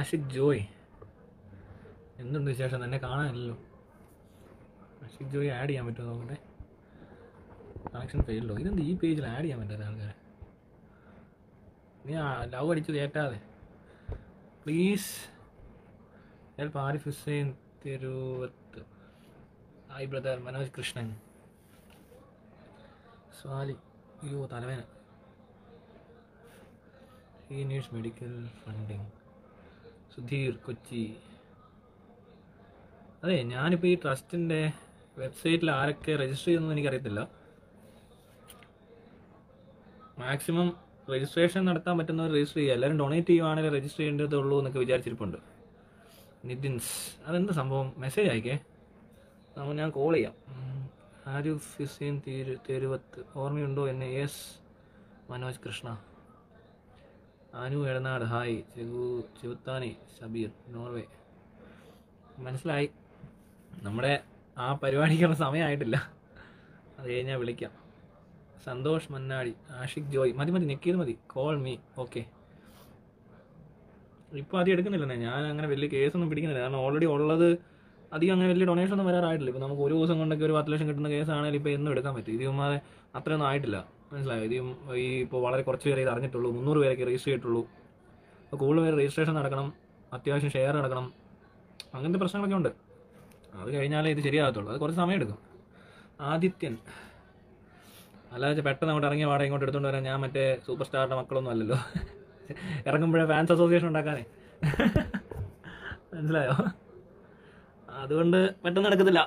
ആഷിഖ് ജോയ്, എന്തുണ്ട് വിശേഷം? തന്നെ കാണാനില്ലല്ലോ. ആഷിഖ് ജോയ് ആഡ് ചെയ്യാൻ പറ്റുമോ നോക്കട്ടെ. കണക്ഷൻ ഫെയിൽഡോ? ഇതെന്ത് ഈ പേജിൽ ആഡ് ചെയ്യാൻ പറ്റാത്ത ആൾക്കാരെ? നീ ലവ് അടിച്ച് കയറ്റാതെ please. Help Arif Hussain Thiruvath. Hi brother. Manoj Krishnan, Swali. അയ്യോ തലവേന. He needs medical funding. Sudheer Kochi. അതെ, ഞാനിപ്പോൾ ഈ ട്രസ്റ്റിൻ്റെ വെബ്സൈറ്റിൽ ആരൊക്കെ രജിസ്റ്റർ ചെയ്യുന്നതെന്ന് എനിക്കറിയത്തില്ല. മാക്സിമം രജിസ്ട്രേഷൻ നടത്താൻ പറ്റുന്നവർ രജിസ്റ്റർ ചെയ്യുക. എല്ലാവരും ഡൊണേറ്റ് ചെയ്യുവാണെങ്കിൽ രജിസ്റ്റർ ചെയ്യേണ്ടതുള്ളൂ എന്നൊക്കെ വിചാരിച്ചിരിപ്പുണ്ട്. നിതിൻസ്, അതെന്ത് സംഭവം? മെസ്സേജ് അയക്കേ, ഞാൻ കോൾ ചെയ്യാം. ആരിഫ് ഹുസൈൻ തെരുവത്ത്, ഓർമ്മയുണ്ടോ എന്നെ? Yes. Manoj Krishna. Anu Edanad, hi. Chevuthani Shabeer, Norway. മനസ്സിലായി. നമ്മുടെ ആ പരിപാടിക്കുള്ള സമയമായിട്ടില്ല, അത് കഴിഞ്ഞാൽ വിളിക്കാം. സന്തോഷ് മന്നാടി, ആഷിഖ് ജോയ്. മതി നെക്കിയത് മതി. Call me. ഓക്കെ. ഇപ്പോൾ അധികം എടുക്കുന്നില്ല. ഞാൻ അങ്ങനെ വലിയ കേസൊന്നും പിടിക്കുന്നില്ല. കാരണം ഓൾറെഡി ഉള്ളത് അധികം അങ്ങനെ വലിയ ഡൊണേഷൻ ഒന്നും വരാറായിട്ടില്ല. ഇപ്പോൾ നമുക്ക് ഒരു ദിവസം കൊണ്ടൊക്കെ ഒരു 10 ലക്ഷം കിട്ടുന്ന കേസാണെങ്കിൽ ഇപ്പോൾ എന്നും എടുക്കാൻ പറ്റും. ഇതിമാരെ അത്രയൊന്നും ആയിട്ടില്ല, മനസ്സിലായോ? ഇതും ഈ ഇപ്പോൾ വളരെ കുറച്ച് പേരെ ഇത് അറിഞ്ഞിട്ടുള്ളൂ. 300 പേരൊക്കെ രജിസ്റ്റർ ചെയ്തിട്ടുള്ളൂ. അപ്പോൾ കൂടുതൽ പേര് രജിസ്ട്രേഷൻ നടക്കണം, അത്യാവശ്യം ഷെയർ നടക്കണം, അങ്ങനത്തെ പ്രശ്നങ്ങളൊക്കെ ഉണ്ട്. അത് കഴിഞ്ഞാലേ ഇത് ശരിയാകത്തുള്ളൂ. അത് കുറച്ച് സമയം എടുക്കും. ആദിത്യൻ, അല്ലാതെ പെട്ടെന്ന് അങ്ങോട്ട് ഇറങ്ങിയ പാടെ ഇങ്ങോട്ട് എടുത്തുകൊണ്ട് വരാൻ ഞാൻ മറ്റേ സൂപ്പർ സ്റ്റാറിൻ്റെ മക്കളൊന്നും അല്ലല്ലോ. ഇറങ്ങുമ്പോഴേ ഫാൻസ് അസോസിയേഷൻ ഉണ്ടാക്കാനേ, മനസ്സിലായോ? അതുകൊണ്ട് പെട്ടെന്ന് നടക്കത്തില്ല.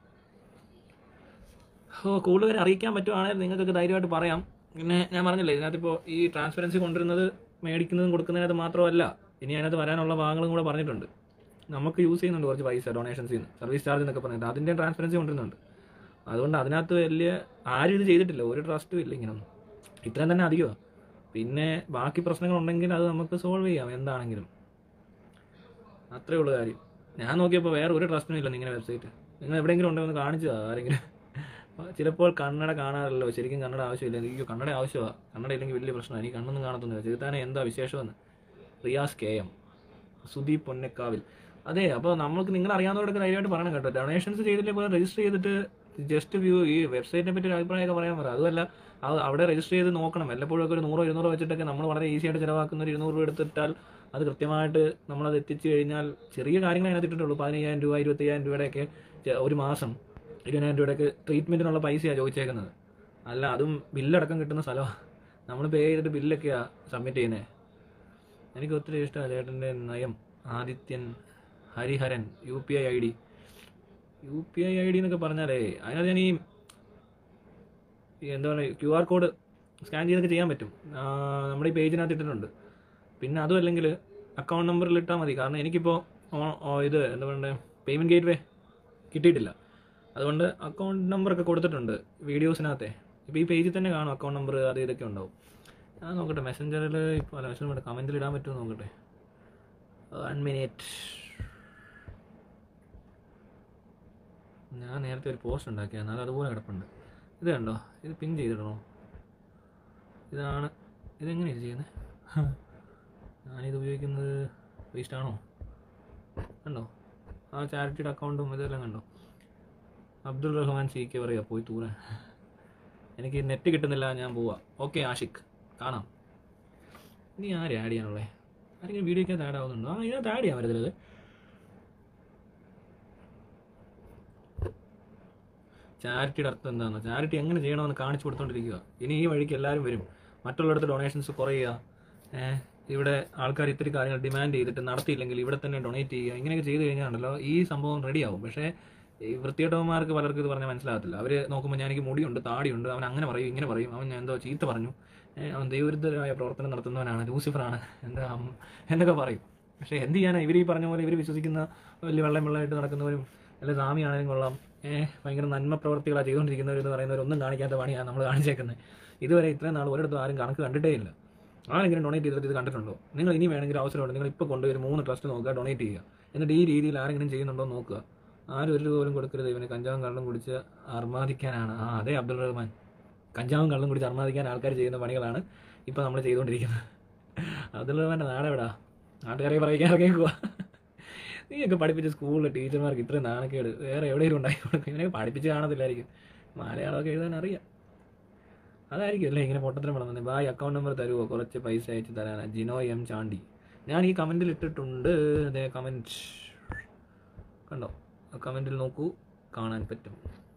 കൂടുതൽ പേരെ അറിയിക്കാൻ പറ്റുവാണെങ്കിൽ നിങ്ങൾക്കൊക്കെ ധൈര്യമായിട്ട് പറയാം. പിന്നെ ഞാൻ പറഞ്ഞില്ലേ, ഇതിനകത്തിപ്പോൾ ഈ ട്രാൻസ്പെറൻസി കൊണ്ടുവരുന്നത് മേടിക്കുന്നതും കൊടുക്കുന്നതിനകത്ത് മാത്രമല്ല, ഇനി അതിനകത്ത് വരാനുള്ള ഭാഗങ്ങളും കൂടെ പറഞ്ഞിട്ടുണ്ട്. നമുക്ക് യൂസ് ചെയ്യുന്നുണ്ട് കുറച്ച് പൈസ ഡൊണേഷൻസിൽ നിന്ന്, സർവീസ് ചാർജ് എന്നൊക്കെ പറഞ്ഞിട്ട് അതിൻ്റെ ട്രാൻസ്പെറൻസി കൊണ്ടുവരുന്നുണ്ട്. അതുകൊണ്ട് അതിനകത്ത് വലിയ ആരും ഇത് ചെയ്തിട്ടില്ല, ഒരു ട്രസ്റ്റും ഇല്ല ഇങ്ങനൊന്നും. ഇത്രയും തന്നെ അധികമാണ്. പിന്നെ ബാക്കി പ്രശ്നങ്ങളുണ്ടെങ്കിൽ അത് നമുക്ക് സോൾവ് ചെയ്യാം എന്താണെങ്കിലും. അത്രേ ഉള്ളൂ കാര്യം. ഞാൻ നോക്കിയപ്പോൾ വേറെ ഒരു ട്രസ്റ്റിനും ഇല്ല നിങ്ങളുടെ വെബ്സൈറ്റ്. നിങ്ങൾ എവിടെയെങ്കിലും ഉണ്ടോ എന്ന് കാണിച്ചതാ ആരെങ്കിലും? ചിലപ്പോൾ കന്നഡ കാണാറില്ലല്ലോ. ശരിക്കും കന്നഡ ആവശ്യമില്ല. എനിക്ക് കന്നഡ ആവശ്യമാണ്. കന്നഡ ഇല്ലെങ്കിൽ വലിയ പ്രശ്നമാണ്. എനിക്ക് കണ്ണൊന്നും കാണത്തൊന്നുമില്ല. ചെറുതാനെ എന്താ വിശേഷമെന്ന്. റിയാസ് KM, സുദീപ് പൊന്നക്കാവിൽ. അതെ, അപ്പോൾ നമുക്ക് നിങ്ങളറിയാവുന്നവരൊക്കെ ധൈര്യമായിട്ട് പറയണം കേട്ടോ. ഡൊണേഷൻസ് ചെയ്തിട്ട് പോലെ രജിസ്റ്റർ ചെയ്തിട്ട് ജസ്റ്റ് വ്യൂ ഈ വെബ്സൈറ്റിനെ പറ്റി ഒരു അഭിപ്രായമൊക്കെ പറയാൻ പറയാം. അതുമല്ല, അവിടെ രജിസ്റ്റർ ചെയ്ത് നോക്കണം. വല്ലപ്പോഴും ഒക്കെ ഒരു 100-200 വെച്ചിട്ടൊക്കെ നമ്മൾ വളരെ ഈസി ആയിട്ട് ചിലവാക്കുന്ന ഒരു 200 രൂപ എടുത്തിട്ടാൽ അത് കൃത്യമായിട്ട് നമ്മളത് എത്തിച്ചു കഴിഞ്ഞാൽ ചെറിയ കാര്യങ്ങൾ അതിനകത്ത് ഇട്ടിട്ടുള്ളൂ. 15,000 രൂപ 25,000 രൂപയുടെയൊക്കെ ഒരു മാസം 20,000 രൂപയുടെയൊക്കെ ട്രീറ്റ്മെൻറ്റിനുള്ള പൈസയാണ് ചോദിച്ചേക്കുന്നത്. അല്ല, അതും ബില്ലടക്കം കിട്ടുന്ന സ്ഥലമാണ്. നമ്മൾ പേ ചെയ്തിട്ട് ബില്ലൊക്കെയാണ് സബ്മിറ്റ് ചെയ്യുന്നത്. എനിക്ക് ഒത്തിരി ഇഷ്ടമാണ് ചേട്ടൻ്റെ നയം. ആദിത്യൻ ഹരിഹരൻ, UPI ID എന്നൊക്കെ പറഞ്ഞാലേ അതിനകത്ത് ഞാൻ ഈ എന്താ പറയുക QR കോഡ് സ്കാൻ ചെയ്തൊക്കെ ചെയ്യാൻ പറ്റും. നമ്മുടെ ഈ പേജിനകത്ത് ഇട്ടിട്ടുണ്ട്. പിന്നെ അതും അല്ലെങ്കിൽ അക്കൗണ്ട് നമ്പറിൽ ഇട്ടാൽ മതി. കാരണം എനിക്കിപ്പോൾ ഇത് എന്താ പറയുക, പേയ്മെൻറ്റ് ഗേറ്റ് വേ കിട്ടിയിട്ടില്ല. അതുകൊണ്ട് അക്കൗണ്ട് നമ്പറൊക്കെ കൊടുത്തിട്ടുണ്ട് വീഡിയോസിനകത്തെ. ഇപ്പോൾ ഈ പേജിൽ തന്നെ കാണും അക്കൗണ്ട് നമ്പർ, അത് ഇതൊക്കെ ഉണ്ടാവും. ഞാൻ നോക്കട്ടെ മെസ്സഞ്ചറിൽ ഇപ്പോൾ മെസ്സേജ് കമൻറ്റിൽ ഇടാൻ പറ്റുമോ നോക്കട്ടെ. 1 മിനിറ്റ്. ഞാൻ നേരത്തെ ഒരു പോസ്റ്റ് ഉണ്ടാക്കിയാൽ അത് അതുപോലെ കിടപ്പുണ്ട്. ഇത് കണ്ടോ? ഇത് പിൻ ചെയ്തിടണോ? ഇതെങ്ങനെയാണ് ഇത് ചെയ്യുന്നത്? ഞാനിത് ഉപയോഗിക്കുന്നത് വേസ്റ്റാണോ? കണ്ടോ ആ ചാരിറ്റിയുടെ അക്കൗണ്ടും ഇതെല്ലാം കണ്ടോ? അബ്ദുൾ റഹ്മാൻ CK പറയുക പോയി തൂരാൻ. എനിക്ക് നെറ്റ് കിട്ടുന്നില്ല, ഞാൻ പോവാം. ഓക്കെ ആഷിഖ്, കാണാം. ഇനി ആരെ ആഡ് ചെയ്യാനുള്ളത്? ആരെങ്കിലും വീഡിയോക്കകത്ത് ആഡ് ആവുന്നുണ്ടോ? ഇതിനകത്ത് ആഡ് ചെയ്യാൻ പറ്റത്തില്ലത്. ചാരിറ്റിയുടെ അർത്ഥം എന്താണെന്ന്, ചാരിറ്റി എങ്ങനെ ചെയ്യണമെന്ന് കാണിച്ചു കൊടുത്തോണ്ടിരിക്കുക. ഇനി ഈ വഴിക്ക് എല്ലാവരും വരും. മറ്റുള്ളിടത്ത് ഡൊണേഷൻസ് കുറയുക, ഇവിടെ ആൾക്കാർ ഇത്തിരി കാര്യങ്ങൾ ഡിമാൻഡ് ചെയ്തിട്ട് നടത്തിയില്ലെങ്കിൽ ഇവിടെ തന്നെ ഡൊണേറ്റ് ചെയ്യുക, ഇങ്ങനെയൊക്കെ ചെയ്ത് കഴിഞ്ഞാണല്ലോ ഈ സംഭവം റെഡിയാവും. പക്ഷേ ഈ വൃത്തികെട്ടവന്മാർക്ക് പലർക്കും ഇത് പറഞ്ഞാൽ മനസ്സിലാകത്തില്ല. അവർ നോക്കുമ്പോൾ എനിക്ക് മുടിയുണ്ട്, താടിയുണ്ട്, അവൻ അങ്ങനെ പറയും ഇങ്ങനെ പറയും, അവൻ എന്തോ ചീത്ത പറഞ്ഞു, അവൻ ദൈവവിരുദ്ധമായ പ്രവർത്തനം നടത്തുന്നവനാണ്, ലൂസിഫറാണ്, എന്നൊക്കെ പറയും. പക്ഷേ എന്ത് ചെയ്യാനാണ്? ഇവർ ഈ പറഞ്ഞ പോലെ ഇവർ വിശ്വസിക്കുന്ന വലിയ വെള്ളമായിട്ട് നടക്കുന്നവരും അല്ലെ സ്വാമിയാണെങ്കിലും കൊള്ളാം, ഭയങ്കര നന്മ പ്രവർത്തികളാണ് ചെയ്തുകൊണ്ടിരിക്കുന്നവരെന്ന് പറയുന്നവരൊന്നും കാണിക്കാത്ത പണിയാണ് നമ്മൾ കാണിച്ചേക്കുന്നത്. ഇതുവരെ ഇത്രയും നാൾ ഒരിടത്തും ആരും കണക്ക് കണ്ടിട്ടേ ഇല്ല. ആരെങ്കിലും ഡൊണേറ്റ് ചെയ്തിട്ട് ഇത് കണ്ടിട്ടുണ്ടോ? നിങ്ങൾ ഇനി വേണമെങ്കിൽ അവസരമുണ്ട്, നിങ്ങൾ ഇപ്പോൾ കൊണ്ടുപോയി 3 ട്രസ്റ്റ് നോക്കുക, ഡൊണേറ്റ് ചെയ്യുക. എന്നിട്ട് ഈ രീതിയിൽ ആരെങ്കിലും ചെയ്യുന്നുണ്ടോ നോക്കുക. ആരും ഒരു രൂപ പോലും കൊടുക്കരുത്. ഇവന് കഞ്ചാവും കള്ളും കുടിച്ച് അർമാദിക്കാനാണ്. അതെ അബ്ദുൾ റഹ്മാൻ, കഞ്ചാവും കള്ളും കുടിച്ച് അർമാദിക്കാൻ ആൾക്കാർ ചെയ്യുന്ന പണികളാണ് ഇപ്പോൾ നമ്മൾ ചെയ്തുകൊണ്ടിരിക്കുന്നത്. അബ്ദുൾ റഹ്മാൻ്റെ നാടെവിടാ? നാട്ടുകാരെ പറയിക്കാൻ ഇറങ്ങിക്കുക. നീയൊക്കെ പഠിപ്പിച്ച സ്കൂളിലെ ടീച്ചർമാർക്ക് ഇത്രയും നാണക്കേട് വേറെ എവിടെയെങ്കിലും ഉണ്ടാക്കി കൊടുക്കും. ഇവനൊക്കെ പഠിപ്പിച്ച് കാണത്തില്ലായിരിക്കും, മലയാളമൊക്കെ എഴുതാൻ അറിയാം, അതായിരിക്കും അല്ലേ ഇങ്ങനെ പൊട്ടത്തിനും വളർന്നത്. ബായ് അക്കൗണ്ട് നമ്പർ തരുമോ, കുറച്ച് പൈസ അയച്ച് തരാനാണ്. ജിനോ എം ചാണ്ടി. ഞാൻ ഈ കമൻറ്റിൽ ഇട്ടിട്ടുണ്ട്, അതേ കമൻറ്റ് കണ്ടോ, കമൻറ്റിൽ നോക്കൂ, കാണാൻ പറ്റും.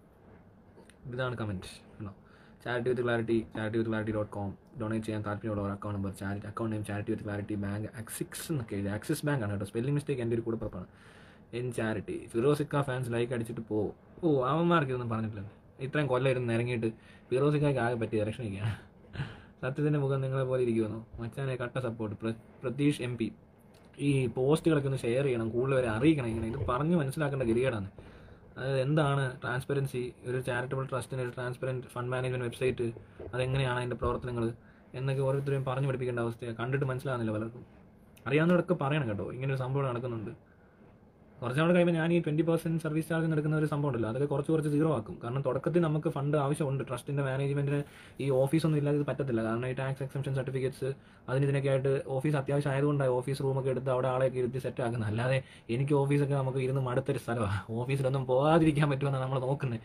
ഇതാണ് കമൻറ്റ് കണ്ടോ. Charity with clarity, charityWithClarity.com. Donate ചെയ്യാൻ താല്പര്യമുള്ളവർ account number account name charity with clarity, bank Axis എന്നൊക്കെ എഴുതി. ആക്സിസ് ബാങ്ക് ആണ് കേട്ടോ, സ്പെല്ലിംഗ് മിസ്റ്റേക്ക് എൻ്റെ ഒരു കൂടപ്പുറപ്പാണ്. എൻ ചാരിറ്റി. ഫിറോസിക്ക ഫാൻസ് ലൈക്ക് അടിച്ചിട്ട് അവന്മാർക്ക് ഇതൊന്നും പറഞ്ഞിട്ടില്ല. ഇത്രയും കൊല്ലം ഇരുന്ന് ഇറങ്ങിയിട്ട് ഫിറോസിക്കായ്ക്ക് ആകെ പറ്റിയ ഇലക്ഷൻ ഒക്കെയാണ്. സത്യത്തിൻ്റെ മുഖം നിങ്ങളെ പോലെ ഇരിക്കുമെന്നോ മച്ചാനെ, കട്ട സപ്പോർട്ട്. പ്രതീഷ് MP. ഈ പോസ്റ്റുകളൊക്കെ ഒന്ന് ഷെയർ ചെയ്യണം, കൂടുതൽ വരെ അറിയിക്കണം. ഇങ്ങനെ ഇത് പറഞ്ഞ് മനസ്സിലാക്കേണ്ട ഗതികേടാണ്. അതായത് എന്താണ് ട്രാൻസ്പെറൻസി, ഒരു ചാരിറ്റബിൾ ട്രസ്റ്റിന് ഒരു ട്രാൻസ്പെറൻറ്റ് ഫണ്ട് മാനേജ്മെൻറ്റ് വെബ്സൈറ്റ്, അതെങ്ങനെയാണ് അതിൻ്റെ പ്രവർത്തനങ്ങൾ എന്നൊക്കെ ഓരോരുത്തരെയും പറഞ്ഞു പഠിപ്പിക്കേണ്ട അവസ്ഥയാണ്. കണ്ടിട്ട് മനസ്സിലാകുന്നില്ല പലർക്കും. അറിയാവുന്നവരൊക്കെ പറയണം കേട്ടോ, ഇങ്ങനൊരു സംഭവം നടക്കുന്നുണ്ട്. കുറച്ച് നാൾ കഴിയുമ്പോൾ ഞാൻ ഈ 20% സർവീസ് ചാർജ് എടുക്കുന്ന ഒരു സംഭവം ഉണ്ടല്ലോ, അതൊക്കെ കുറച്ച് സീറോ ആക്കും. കാരണം തുടക്കത്തിൽ നമുക്ക് ഫണ്ട് ആവശ്യമുണ്ട്. ട്രസ്റ്റിൻ്റെ മാനേജ്മെൻറ്റിന് ഈ ഓഫീസൊന്നും ഇല്ലാതെ ഇത് പറ്റത്തില്ല. കാരണം ഈ ടാക്സ് എക്സംഷൻ സർട്ടിഫിക്കറ്റ്സ് ഇതിനൊക്കെ ആയിട്ട് ഓഫീസ് അത്യാവശ്യം ആയതുകൊണ്ടാണ് ഓഫീസ് റൂമൊക്കെ എടുത്ത് അവിടെ ആളെയൊക്കെ ഇരുത്തി സെറ്റ് ആക്കുന്നത്. അല്ലാതെ എനിക്ക് ഓഫീസൊക്കെ നമുക്ക് ഇരുന്ന് മടുത്തൊരു സ്ഥലമാണ്, ഓഫീസിലൊന്നും പോകാതിരിക്കാൻ പറ്റുമെന്നാണ് നമ്മൾ നോക്കുന്നത്.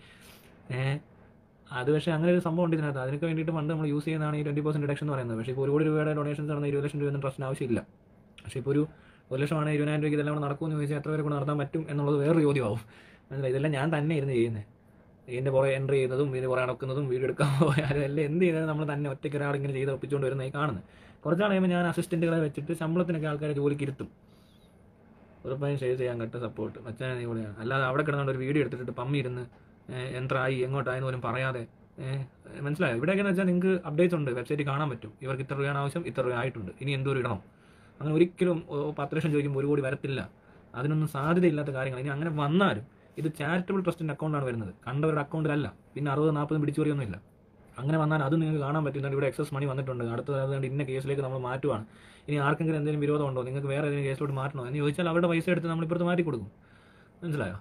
അത് പക്ഷേ അങ്ങനെ ഒരു സംഭവം ഉണ്ട് ഇതിനകത്ത്. അതിനൊക്കെ വേണ്ടിയിട്ട് ഫണ്ട് നമ്മൾ യൂസ് ചെയ്യുന്നതാണ് ഈ 20% ഡിഡക്ഷൻ എന്ന് പറയുന്നത്. പക്ഷേ ഇപ്പോൾ 1 കോടി രൂപയുടെ ഡൊണേഷൻസ് നടന്ന 20 ലക്ഷം രൂപയൊന്നും ട്രസ്റ്റിന് ആവശ്യമില്ല. പക്ഷേ ഇപ്പോൾ ഒരു 1 ലക്ഷമാണ് 20,000 രൂപയ്ക്ക് ഇതെല്ലാം നടക്കുമെന്ന് ചോദിച്ചാൽ എത്ര പേരെ കൊണ്ട് നടത്താൻ പറ്റും എന്നുള്ളത് വേറൊരു ചോദ്യമാവും. മനസ്സിലായി? ഇതെല്ലാം ഞാൻ തന്നെ ഇരുന്ന് ചെയ്യുന്നത്. ഇതിൻ്റെ കുറേ എൻട്രി ചെയ്യുന്നതും ഇതിന് കുറേ നടക്കുന്നതും വീഡിയോ എടുക്കാൻ പോയാലും എല്ലാം എന്ത് ചെയ്താലും നമ്മൾ തന്നെ ഒറ്റയ്ക്ക് ഒരാളിങ്ങനെ ചെയ്ത് ഒപ്പിച്ചുകൊണ്ട് വരുന്നതായി കാണുന്നത്. കുറച്ചാൾ കഴിയുമ്പോൾ ഞാൻ അസിസ്റ്റൻറ്റുകളെ വെച്ചിട്ട് ശമ്പളത്തിനൊക്കെ ആൾക്കാരെ ജോലിക്ക് ഇരുത്തും. ഉറപ്പായും ഷെയർ ചെയ്യാൻ കട്ട സപ്പോർട്ട്. മച്ചാനെ കൂടെയാണ്. അല്ലാതെ അവിടെ കിടന്നുകൊണ്ട് ഒരു വീഡിയോ എടുത്തിട്ട് പമ്മി ഇരുന്ന് എന്ത്രായി എങ്ങോട്ടായെന്ന് പോലും പറയാതെ, മനസ്സിലായോ? ഇവിടെയൊക്കെയെന്ന് വെച്ചാൽ നിങ്ങൾക്ക് അപ്ഡേറ്റ്സ് ഉണ്ട്, വെബ്സൈറ്റിൽ കാണാൻ പറ്റും. ഇവർക്ക് ഇത്ര രൂപയാണ് ആവശ്യം, ഇത്ര രൂപ ആയിട്ടുണ്ട്, ഇനി എന്തോരം ഇടണം. അങ്ങനെ ഒരിക്കലും 10 ലക്ഷം ചോദിക്കുമ്പോൾ 1 കോടി വരത്തില്ല. അതിനൊന്നും സാധ്യതയില്ലാത്ത കാര്യങ്ങൾ. ഇനി അങ്ങനെ വന്നാലും ഇത് ചാരിറ്റബിൾ ട്രസ്റ്റിൻ്റെ അക്കൗണ്ടാണ് വരുന്നത്, കണ്ടവരുടെ അക്കൗണ്ടിലല്ല. പിന്നെ 60-40 പിടിച്ചുപറിയൊന്നുമില്ല. അങ്ങനെ വന്നാൽ അത് നിങ്ങൾക്ക് കാണാൻ പറ്റുന്നുണ്ട്. ഇവിടെ എക്സസ് മണി വന്നിട്ടുണ്ട്, അടുത്തത് അതുകൊണ്ട് ഇന്ന കേസിലേക്ക് നമ്മൾ മാറ്റുവാണ്. ഇനി ആർക്കെങ്കിലും എന്തെങ്കിലും വിരോധമുണ്ടോ, നിങ്ങൾക്ക് വേറെ ഏതെങ്കിലും കേസിലോട്ട് മാറ്റണോ എന്ന് ചോദിച്ചാൽ അവരുടെ പൈസ എടുത്ത് നമ്മളിപ്പുറത്ത് മാറ്റി കൊടുക്കും. മനസ്സിലായോ?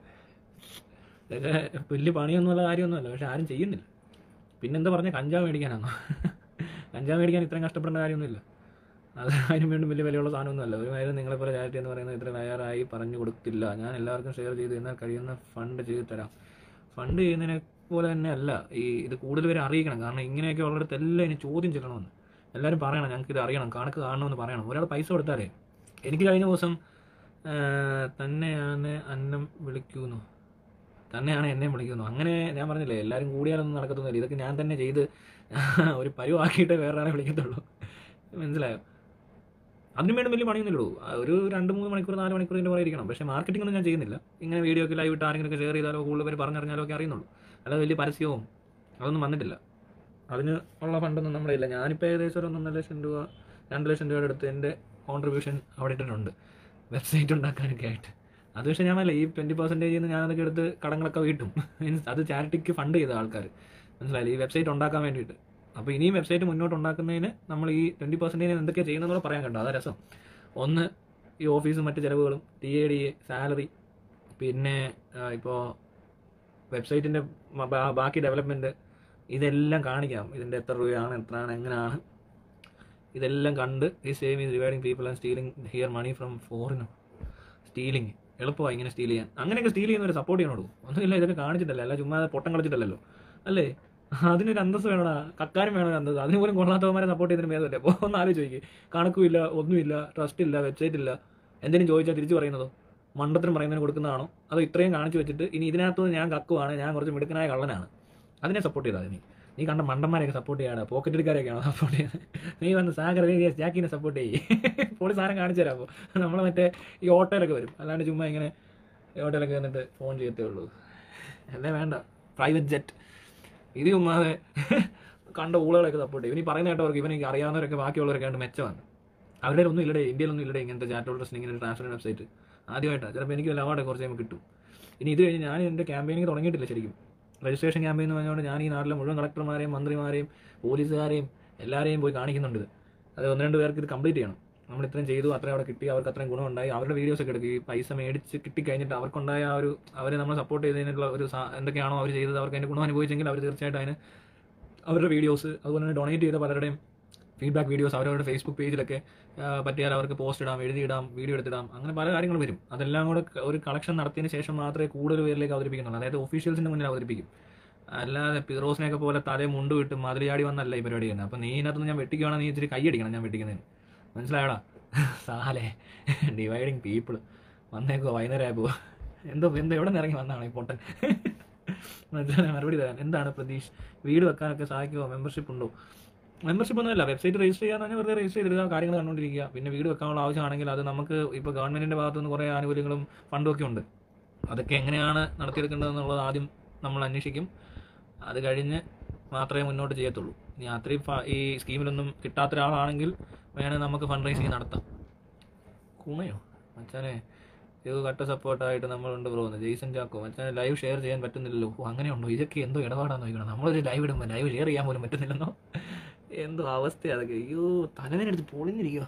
ഇതൊക്കെ വലിയ പണിയൊന്നുമുള്ള കാര്യമൊന്നുമല്ല, പക്ഷെ ആരും ചെയ്യുന്നില്ല. പിന്നെന്താ പറഞ്ഞാൽ കഞ്ചാവ് മേടിക്കാനാണോ? കഞ്ചാവ് മേടിക്കാൻ ഇത്രയും കഷ്ടപ്പെടേണ്ട കാര്യമൊന്നുമില്ല. അത് അതിനും വേണ്ടി വലിയ വിലയുള്ള സാധനമൊന്നുമല്ല. ഒരു കാര്യം നിങ്ങളെപ്പോലെ ചാരിറ്റി എന്ന് പറയുന്നത് ഇത്ര തയ്യാറായി പറഞ്ഞു കൊടുത്തില്ല. ഞാൻ എല്ലാവർക്കും ഷെയർ ചെയ്ത് എന്നാൽ കഴിയുന്ന ഫണ്ട് ചെയ്ത് തരാം. ഫണ്ട് ചെയ്യുന്നതിനെ പോലെ തന്നെ അല്ല ഇത് കൂടുതൽ പേരെ അറിയിക്കണം. കാരണം ഇങ്ങനെയൊക്കെ ഉള്ളിടത്ത് എല്ലാം ഇനി ചോദ്യം ചെല്ലണമെന്ന് എല്ലാവരും പറയണം. ഞങ്ങൾക്ക് ഇത് അറിയണം, കണക്ക് കാണണമെന്ന് പറയണം. ഒരാൾ പൈസ കൊടുത്താലേ. എനിക്ക് കഴിഞ്ഞ ദിവസം തന്നെയാണ് എന്നെ വിളിക്കുന്നു. അങ്ങനെ ഞാൻ പറഞ്ഞില്ലേ, എല്ലാവരും കൂടിയാലൊന്നും നടക്കത്തൊന്നുമില്ല. ഇതൊക്കെ ഞാൻ തന്നെ ചെയ്ത് ഒരു പരുവാക്കിയിട്ടേ വേറെ ആളെ വിളിക്കത്തുള്ളൂ. മനസ്സിലായോ? അതിനും വേണ്ടി വലിയ പണിയൊന്നുമില്ലൂ. ഒരു 2-3 മണിക്കൂർ 4 മണിക്കൂറിൻ്റെ പുറകെ ഇരിക്കണം. പക്ഷേ മാർക്കറ്റിംഗ് ഒന്നും ഞാൻ ചെയ്യുന്നില്ല. ഇങ്ങനെ വീഡിയോ ഒക്കെ ലൈവ് ഇട്ട് ആരെങ്കിലുമൊക്കെ ഷെയർ ചെയ്താലോ കൂടുതൽ പേര് പറഞ്ഞറിഞ്ഞാലോ ഒക്കെ അറിയുന്നുള്ളൂ. അല്ലാതെ വലിയ പരസ്യവും അതൊന്നും വന്നിട്ടില്ല. അതിന് ഉള്ള ഫണ്ടൊന്നും നമ്മളില്ല. ഞാനിപ്പോൾ ഏകദേശം ഒരു 1.5 ലക്ഷം രൂപ 2 ലക്ഷം രൂപയുടെ അടുത്ത് എൻ്റെ കോൺട്രിബ്യൂഷൻ അവിടെ ഇട്ടിട്ടുണ്ട്, വെബ്സൈറ്റ് ഉണ്ടാക്കാനൊക്കെ ആയിട്ട്. അത് പക്ഷേ ഞാനല്ല, ഈ 20% ഞാനതൊക്കെ എടുത്ത് കടങ്ങളൊക്കെ വീട്ടും. മീൻസ് അത് ചാരിറ്റിക്ക് ഫണ്ട് ചെയ്ത ആൾക്കാർ. മനസ്സിലായില്ല? ഈ വെബ്സൈറ്റ് ഉണ്ടാക്കാൻ വേണ്ടിയിട്ട്. അപ്പോൾ ഇനിയും വെബ്സൈറ്റ് മുന്നോട്ട് ഉണ്ടാക്കുന്നതിന് നമ്മൾ ഈ 20% എന്തൊക്കെയാണ് ചെയ്യുന്നതെന്നുള്ള പറയാൻ കണ്ടോ, അതാ രസം. ഒന്ന്, ഈ ഓഫീസും മറ്റ് ചിലവുകളും, TADA, സാലറി, പിന്നെ ഇപ്പോൾ വെബ്സൈറ്റിൻ്റെ ബാക്കി ഡെവലപ്മെൻറ്റ്, ഇതെല്ലാം കാണിക്കാം. ഇതിൻ്റെ എത്ര രൂപയാണ്, എത്രയാണ്, എങ്ങനെയാണ്, ഇതെല്ലാം കണ്ട് ഈ same is rewarding people and stealing here money from ഫോറിനോ. സ്റ്റീലിങ് എളുപ്പമായി ഇങ്ങനെ സ്റ്റീൽ ചെയ്യാൻ. അങ്ങനെയൊക്കെ സ്റ്റീൽ ചെയ്യുന്നവർ സപ്പോർട്ട് ചെയ്യണോളൂ. ഒന്നുമില്ല, ഇതൊക്കെ കാണിച്ചിട്ടല്ല, അല്ല ചുമ്മാ പൊട്ടം കളിച്ചിട്ടല്ലോ അല്ലേ. അതിനൊരു അന്തസ് വേണോടാ, കക്കാനും വേണം ഒരു അന്തസ്. അതിന് പോലും കൊള്ളാത്തവന്മാരെ സപ്പോർട്ട് ചെയ്തതിന് ഭേദമല്ലേ. അപ്പോൾ ഒന്ന് ആലോചിച്ച് നോക്കി. കണക്കുമില്ല, ഒന്നുമില്ല, ട്രസ്റ്റ് ഇല്ല, വെബ്സൈറ്റ് ഇല്ല, എന്തെങ്കിലും ചോദിച്ചാൽ തിരിച്ചു പറയുന്നതോ മണ്ടത്തിനും പറയുന്നതിന് കൊടുക്കുന്നതാണോ, അതോ ഇത്രയും കാണിച്ചു വെച്ചിട്ട് ഇനി ഇതിനകത്തുനിന്ന് ഞാൻ കക്കുവാണ്, ഞാൻ കുറച്ച് മിടുക്കനായ കള്ളനാണ്, അതിനെ സപ്പോർട്ട് ചെയ്താൽ നീ കണ്ട മണ്ടന്മാരെയൊക്കെ സപ്പോർട്ട് ചെയ്യാനാ, പോക്കറ്റ് എടുക്കാരെയൊക്കെയാണോ സപ്പോർട്ട് ചെയ്യുന്നത്? നീ വന്ന് സാഗർ ജാക്കിനെ സപ്പോർട്ട് ചെയ്യേ, പോളി സാധനം കാണിച്ചു തരാം. അപ്പോൾ നമ്മൾ മറ്റേ ഈ ഓട്ടോയിലൊക്കെ വരും, അല്ലാണ്ട് ചുമ്മാ ഇങ്ങനെ ഓട്ടോയിലൊക്കെ വന്നിട്ട് ഫോൺ ചെയ്യത്തേ ഉള്ളൂ. അല്ലേ വേണ്ട, പ്രൈവറ്റ് ജെറ്റ്. ഇത് ചുമ്മാതെ കണ്ട ഊളുകളൊക്കെ സപ്പോർട്ട് ചെയ്യും. ഇനി പറയുന്ന കേട്ടവർക്ക് ഇവനെനിക്ക് അറിയാവുന്നവരൊക്കെ ബാക്കിയുള്ളവരൊക്കെ ആയിട്ട് മെച്ചമാണ്. അവരുടെ ഒന്നും ഇല്ലടേ, ഇന്ത്യയിലൊന്നും ഇല്ലടേ ഇങ്ങനത്തെ ചാരിറ്റബിൾ ട്രസ്റ്റ്, ഇങ്ങനെ ട്രാൻസ്ഫർ വെബ്സൈറ്റ്. ആദ്യമായിട്ടാണ്. ചിലപ്പോൾ എനിക്ക് വല്ല അവാർഡ് കുറച്ച് കഴിയുമ്പോൾ കിട്ടും. ഇനി ഇത് കഴിഞ്ഞ് ഞാൻ എൻ്റെ ക്യാമ്പയിനിങ് തുടങ്ങിയിട്ടില്ല ശരിക്കും. രജിസ്ട്രേഷൻ ക്യാമ്പയിൻ എന്ന് പറഞ്ഞുകൊണ്ട് ഞാൻ ഈ നാട്ടിലെ മുഴുവൻ കളക്ടർമാരെയും മന്ത്രിമാരെയും പോലീസുകാരെയും എല്ലാവരെയും പോയി കാണിക്കുന്നുണ്ട്. അത് 1-2 പേർക്ക് ഇത് കംപ്ലീറ്റ് ചെയ്യണം. നമ്മൾ ഇത്രയും ചെയ്തു, അത്രയും അവിടെ കിട്ടി, അവർക്ക് അത്രയും ഗുണമുണ്ടായി, അവരുടെ വീഡിയോസൊക്കെ എടുക്കും. ഈ പൈസ മേടിച്ച് കിട്ടിക്കഴിഞ്ഞിട്ട് അവർക്കുണ്ടായ ആ ഒരു, അവരെ നമ്മൾ സപ്പോർട്ട് ചെയ്തതിനുള്ള ഒരു എന്തൊക്കെയാണോ അവർ ചെയ്തത്, അവർക്ക് അതിൻ്റെ ഗുണം അനുഭവിച്ചെങ്കിൽ അവർ തീർച്ചയായിട്ടും അതിന് അവരുടെ വീഡിയോസ്, അതുപോലെ തന്നെ ഡൊണേറ്റ് ചെയ്ത പലരുടെയും ഫീഡ്ബാക്ക് വീഡിയോസ് അവരവരുടെ ഫേസ്ബുക്ക് പേജിലൊക്കെ പറ്റിയാൽ അവർക്ക് പോസ്റ്റ് ഇടാം, എഴുതിയിടാം, വീഡിയോ എടുത്തിടാം, അങ്ങനെ പല കാര്യങ്ങൾ വരും. അതെല്ലാം കൂടെ ഒരു കളക്ഷൻ നടത്തിയതിന് ശേഷം മാത്രമേ കൂടുതൽ പേരിലേക്ക് അവതരിപ്പിക്കുന്നുള്ളൂ. അതായത് ഒഫീഷ്യൽസിൻ്റെ മുന്നിൽ അവതരിപ്പിക്കും. അല്ലാതെ പിറോസിനെയൊക്കെ പോലെ തലേ മുണ്ട് വിട്ട് മതിലിയാടി വന്നല്ല ഈ പരിപാടി തന്നെ. അപ്പം നീ ഇതിനകത്തുനിന്ന് ഞാൻ വെട്ടിക്കുകയാണെങ്കിൽ നീ ഇച്ചിരി കൈയടിക്കണം ഞാൻ വെട്ടിക്കുന്നതിന്. മനസ്സിലായടാ സാലേ? ഡിവൈഡിങ് പീപ്പിൾ വന്നേക്കോ, വൈകുന്നേരം ആയപ്പോൾ എന്തോ എവിടെ നിന്ന് ഇറങ്ങി വന്നതാണ് ഈ പൊട്ടൻ. മനസ്സിലായി? മറുപടി തരാൻ എന്താണ് പ്രതീക്ഷ? വീട് വെക്കാനൊക്കെ സഹായിക്കുമോ? മെമ്പർഷിപ്പ് ഉണ്ടോ? മെമ്പർഷിപ്പ് ഒന്നുമല്ല, വെബ്സൈറ്റ് രജിസ്റ്റർ ചെയ്യാൻ തന്നെ വെറുതെ രജിസ്റ്റർ ചെയ്തിടുക, കാര്യങ്ങൾ കണ്ടുകൊണ്ടിരിക്കുക. പിന്നെ വീട് വെക്കാനുള്ള ആവശ്യമാണെങ്കിൽ അത് നമുക്ക് ഇപ്പോൾ ഗവൺമെൻറ്റിൻ്റെ ഭാഗത്തുനിന്ന് കുറേ ആനുകൂല്യങ്ങളും ഫണ്ടും ഒക്കെ ഉണ്ട്. അതൊക്കെ എങ്ങനെയാണ് നടത്തിയെടുക്കേണ്ടതെന്നുള്ളത് ആദ്യം നമ്മൾ അന്വേഷിക്കും. അത് കഴിഞ്ഞ് മാത്രമേ മുന്നോട്ട് ചെയ്യത്തുള്ളൂ. ഇനി അത്രയും ഈ സ്കീമിലൊന്നും കിട്ടാത്ത ഒരാളാണെങ്കിൽ വേണേൽ നമുക്ക് ഫണ്ട് റൈസിങ് നടത്താം. കുണയോ മച്ചാനെ, ഇത് കട്ട സപ്പോർട്ടായിട്ട് നമ്മളുണ്ട് ബ്രോ. ജെയ്സൺ ചാക്കോ മച്ചാനെ ലൈവ് ഷെയർ ചെയ്യാൻ പറ്റുന്നില്ലല്ലോ. അങ്ങനെയുണ്ടോ? ഇതൊക്കെ എന്തോ ഇടപാടാന്ന് നോക്കണം. നമ്മളൊരു ലൈവ് ഇടുമ്പോൾ ലൈവ് ഷെയർ ചെയ്യാൻ പോലും പറ്റുന്നില്ലെന്നോ? എന്തോ അവസ്ഥയാണ് അതൊക്കെ. അയ്യോ, തലവേനെടുത്ത് പൊളിഞ്ഞിരിക്കുക.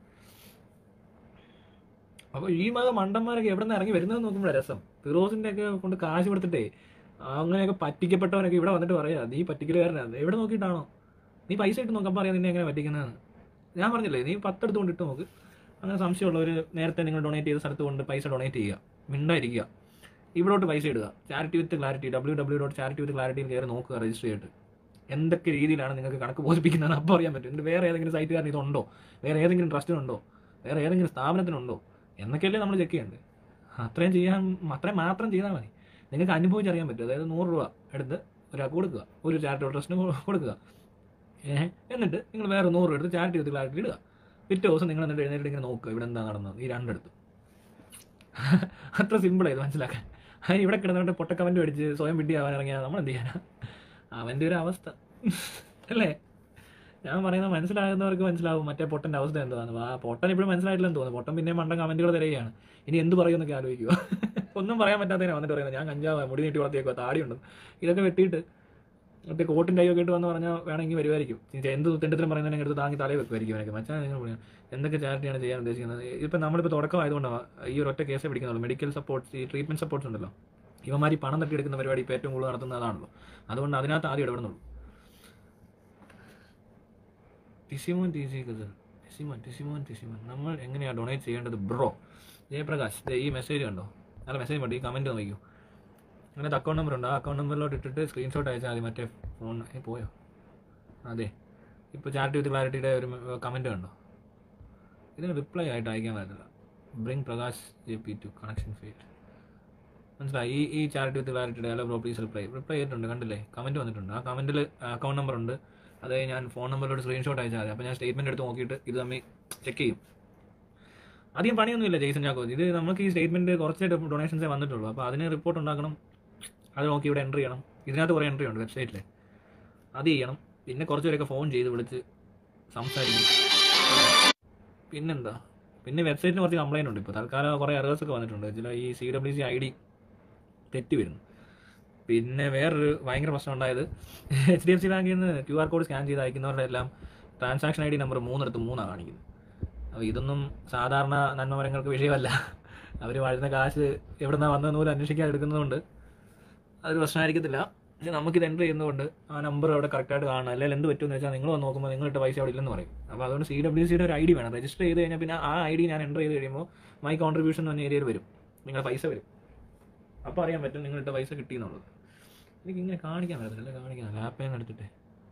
അപ്പോൾ ഈ മണ്ടന്മാരൊക്കെ എവിടെ നിന്ന് ഇറങ്ങി വരുന്നത് നോക്കുമ്പോഴാണ് രസം. ഫിറോസിൻ്റെ ഒക്കെ കൊണ്ട് കാശ് കൊടുത്തിട്ടേ അങ്ങനെയൊക്കെ പറ്റിക്കപ്പെട്ടവനൊക്കെ ഇവിടെ വന്നിട്ട് പറയാം നീ പറ്റിക്കലുകാരനാണ്. എവിടെ നോക്കിയിട്ടാണോ? നീ പൈസ ഇട്ട് നോക്കാൻ പറയാം നിന്നെ എങ്ങനെ പറ്റിക്കുന്നതെന്ന്. ഞാൻ പറഞ്ഞില്ലേ, നീ 10 എടുത്ത് കൊണ്ടിട്ട് നോക്ക്. അങ്ങനെ സംശയമുള്ളവർ നേരത്തെ നിങ്ങൾ ഡൊണേറ്റ് ചെയ്ത സ്ഥലത്ത് കൊണ്ട് പൈസ ഡൊണേറ്റ് ചെയ്യുക, മിണ്ടായിരിക്കുക. ഇവിടോട്ട് പൈസ ഇടുക. ചാരിറ്റി വിത്ത് ക്ലാരിറ്റി, www.charityWithClarity കയറി നോക്കുക, രജിസ്റ്റർ ചെയ്തിട്ട് എന്തൊക്കെ രീതിയിലാണ് നിങ്ങൾക്ക് കണക്ക് ബോധിപ്പിക്കുന്നതെന്ന് അപ്പോൾ അറിയാൻ പറ്റും. എന്നിട്ട് വേറെ ഏതെങ്കിലും സൈറ്റുകാരൻ ഇതുണ്ടോ, വേറെ ഏതെങ്കിലും ട്രസ്റ്റിനുണ്ടോ, വേറെ ഏതെങ്കിലും സ്ഥാപനത്തിനുണ്ടോ എന്നൊക്കെയല്ലേ നമ്മൾ ചെക്ക് ചെയ്യേണ്ടത്. അത്രയും മാത്രം ചെയ്താൽ മതി. നിങ്ങൾക്ക് അനുഭവിച്ചറിയാൻ പറ്റും. അതായത് 100 രൂപ എടുത്ത് ഒരാൾക്ക് കൊടുക്കുക, ഒരു ചാരിറ്റബിൾ ട്രസ്റ്റിന് കൊടുക്കുക. എന്നിട്ട് നിങ്ങൾ വേറെ 100 രൂപ എടുത്ത് ചാരിറ്റി വിത്ത് ക്ലാരിറ്റി ഇടുക. പിറ്റേ ദിവസം നിങ്ങൾ എന്നിട്ട് എഴുന്നേറ്റ് ഇങ്ങനെ നോക്കുക ഇവിടെ എന്താ നടന്നത് ഈ രണ്ടെടുത്ത്. അത്ര സിമ്പിളായത് മനസ്സിലാക്കാൻ. ഇവിടെ കിടന്നിട്ട് പൊട്ട കമൻറ്റ് അടിച്ച് സ്വയം വിഡ്ഢി ആവാൻ ഇറങ്ങിയാൽ നമ്മൾ എന്ത് ചെയ്യാനാ? അവൻ്റെ ഒരു അവസ്ഥ അല്ലേ? ഞാൻ പറയുന്നത് മനസ്സിലാകുന്നവർക്ക് മനസ്സിലാവും മറ്റേ പൊട്ടൻ്റെ അവസ്ഥ എന്താണെന്ന്. ആ പൊട്ടൻ ഇപ്പോഴും മനസ്സിലായിട്ടില്ലെന്ന് തോന്നുന്നു. പൊട്ടൻ പിന്നെ മണ്ടൻ കമൻറ്റുകൾ തരികയാണ്. ഇനി എന്ത് പറയുമെന്നൊക്കെ ആലോചിക്കുക. ഒന്നും പറയാൻ പറ്റാത്തതിനാണ് വന്നിട്ട് പറയുന്നത് ഞാൻ കഞ്ചാവ് മുടി നീട്ടി വളർത്തിയേക്കുക, താടിയുണ്ട്, ഇതൊക്കെ വെട്ടിയിട്ട് മറ്റേ കോട്ടും കൈയൊക്കെ ഇട്ട് വന്ന് പറഞ്ഞാൽ വേണമെങ്കിൽ വരുമായിരിക്കും. എന്ത് തെണ്ടത്തിലും പറയുന്നതിനെ എടുത്ത് താങ്ങി തലയിൽ വെക്കുമായിരിക്കും. എനിക്ക് മച്ചാൻ നിങ്ങൾ പറയാം എന്തൊക്കെ ചാരിറ്റിയാണ് ചെയ്യാൻ ഉദ്ദേശിക്കുന്നത്. ഇപ്പം നമ്മളിപ്പോൾ തുടക്കമായതുകൊണ്ടാണ് ഈ ഒരു ഒറ്റ കേസേ പിടിക്കുന്നുള്ളൂ. മെഡിക്കൽ സപ്പോർട്ട്സ്, ഈ ട്രീറ്റ്മെൻറ്റ് സപ്പോർട്ട്സ് ഉണ്ടല്ലോ, ഇവന്മാർ പണം തട്ടിയെടുക്കുന്ന പരിപാടി ഇപ്പോൾ ഏറ്റവും കൂടുതൽ നടത്തുന്നതാണല്ലോ. അതുകൊണ്ട് അതിനകത്ത് ആദ്യം ഇടപെടുന്നുള്ളൂ. ടിസിമോൻ നമ്മൾ എങ്ങനെയാണ് ഡൊണേറ്റ് ചെയ്യേണ്ടത് ബ്രോ? ജയപ്രകാശ്, ഈ മെസ്സേജ് കണ്ടോ? അല്ല മെസ്സേജ് വേണ്ടി ഈ കമൻറ്റ് നോക്കിക്കോ. അങ്ങനത്തെ അക്കൗണ്ട് നമ്പർ ഉണ്ട്. ആ അക്കൗണ്ട് നമ്പറിലോട്ട് ഇട്ടിട്ട് സ്ക്രീൻഷോട്ട് അയച്ചാൽ മതി. മറ്റേ ഫോൺ പോയോ? അതെ, ഇപ്പോൾ ചാരിറ്റി വിത്ത് ക്ലാരിറ്റിയുടെ ഒരു കമൻറ്റ് കണ്ടോ? ഇതിന് റിപ്ലൈ ആയിട്ട് അയക്കാൻ പറ്റില്ല. Bring Prakash JP to connection fail. മനസ്സിലായി? ഈ ചാരിറ്റി വിത്ത് ക്ലാരിറ്റിയുടെ ഹലോ ബ്രോ പ്ലീസ് റിപ്ലൈ ചെയ്തിട്ടുണ്ട്, കണ്ടില്ലേ? കമൻറ്റ് വന്നിട്ടുണ്ട്. ആ കമൻറ്റിൽ അക്കൗണ്ട് നമ്പർ ഉണ്ട്. അതേ ഞാൻ ഫോൺ നമ്പറിലോട്ട് സ്ക്രീൻഷോട്ട് അയച്ചാൽ മതി. അപ്പോൾ ഞാൻ സ്റ്റേറ്റ്മെൻറ്റ് എടുത്ത് നോക്കിയിട്ട് ഇത് തമ്മിൽ ചെക്ക് ചെയ്യും. അധികം പണിയൊന്നുമില്ല ജെയ്സൺ ചാക്കോ. ഇത് നമുക്ക് ഈ സ്റ്റേറ്റ്മെൻറ്റ് കുറച്ച് ഡൊണേഷൻസേ വന്നിട്ടുള്ളൂ. അപ്പോൾ അതിന് റിപ്പോർട്ട് ഉണ്ടാക്കണം, അത് നോക്കി ഇവിടെ എൻട്രി ചെയ്യണം. ഇതിനകത്ത് കുറേ എൻട്രി ഉണ്ട് വെബ്സൈറ്റിൽ, അത് ചെയ്യണം. പിന്നെ കുറച്ച് പേരൊക്കെ ഫോൺ ചെയ്ത് വിളിച്ച് സംസാരിക്കും. പിന്നെന്താ, പിന്നെ വെബ്സൈറ്റിന് കുറച്ച് കംപ്ലയിൻ്റ് ഉണ്ട്. ഇപ്പോൾ തൽക്കാലം കുറേ എറേഴ്സൊക്കെ വന്നിട്ടുണ്ട്. ചില ഈ CWC ID തെറ്റി വരുന്നു. പിന്നെ വേറൊരു ഭയങ്കര പ്രശ്നം ഉണ്ടായത് HDFC ബാങ്കിൽ നിന്ന് QR കോഡ് സ്കാൻ ചെയ്ത് അയക്കുന്നവരുടെ എല്ലാം ട്രാൻസാക്ഷൻ ID നമ്പർ 3 കാണിക്കുന്നത്. അപ്പോൾ ഇതൊന്നും സാധാരണ നന്മമരങ്ങൾക്ക് വിഷയമല്ല. അവർ വാഴുന്ന കാശ് എവിടെ നിന്നാണ് വന്നതെന്ന് പോലും അന്വേഷിക്കാൻ എടുക്കുന്നതുകൊണ്ട് അതൊരു പ്രശ്നമായിരിക്കത്തില്ല. പക്ഷേ നമുക്കിത് എൻ്റർ ചെയ്യുന്നതുകൊണ്ട് ആ നമ്പർ അവിടെ കറക്റ്റായിട്ട് കാണണം. അല്ലെങ്കിൽ എന്ത് പറ്റുമെന്ന് വെച്ചാൽ നിങ്ങൾ വന്ന് നോക്കുമ്പോൾ നിങ്ങളിട്ട പൈസ അവിടെ ഇല്ലെന്ന് പറയും. അപ്പോൾ അതുകൊണ്ട് CWCയുടെ ഒരു ID വേണം. രജിസ്റ്റർ ചെയ്ത് കഴിഞ്ഞാൽ പിന്നെ ആ ID ഞാൻ എൻ്റർ ചെയ്ത് കഴിയുമ്പോൾ മൈ കോൺട്രിബ്യൂഷൻ എന്ന് പറഞ്ഞ ഏരിയയിൽ വരും, നിങ്ങളുടെ പൈസ വരും. അപ്പോൾ അറിയാൻ പറ്റും നിങ്ങളിട്ട പൈസ കിട്ടിയെന്നുള്ളത്. എനിക്കിങ്ങനെ കാണിക്കാൻ പറ്റത്തില്ല. കാണിക്കാൻ ലാപ്പേന്ന് എടുത്തിട്ട്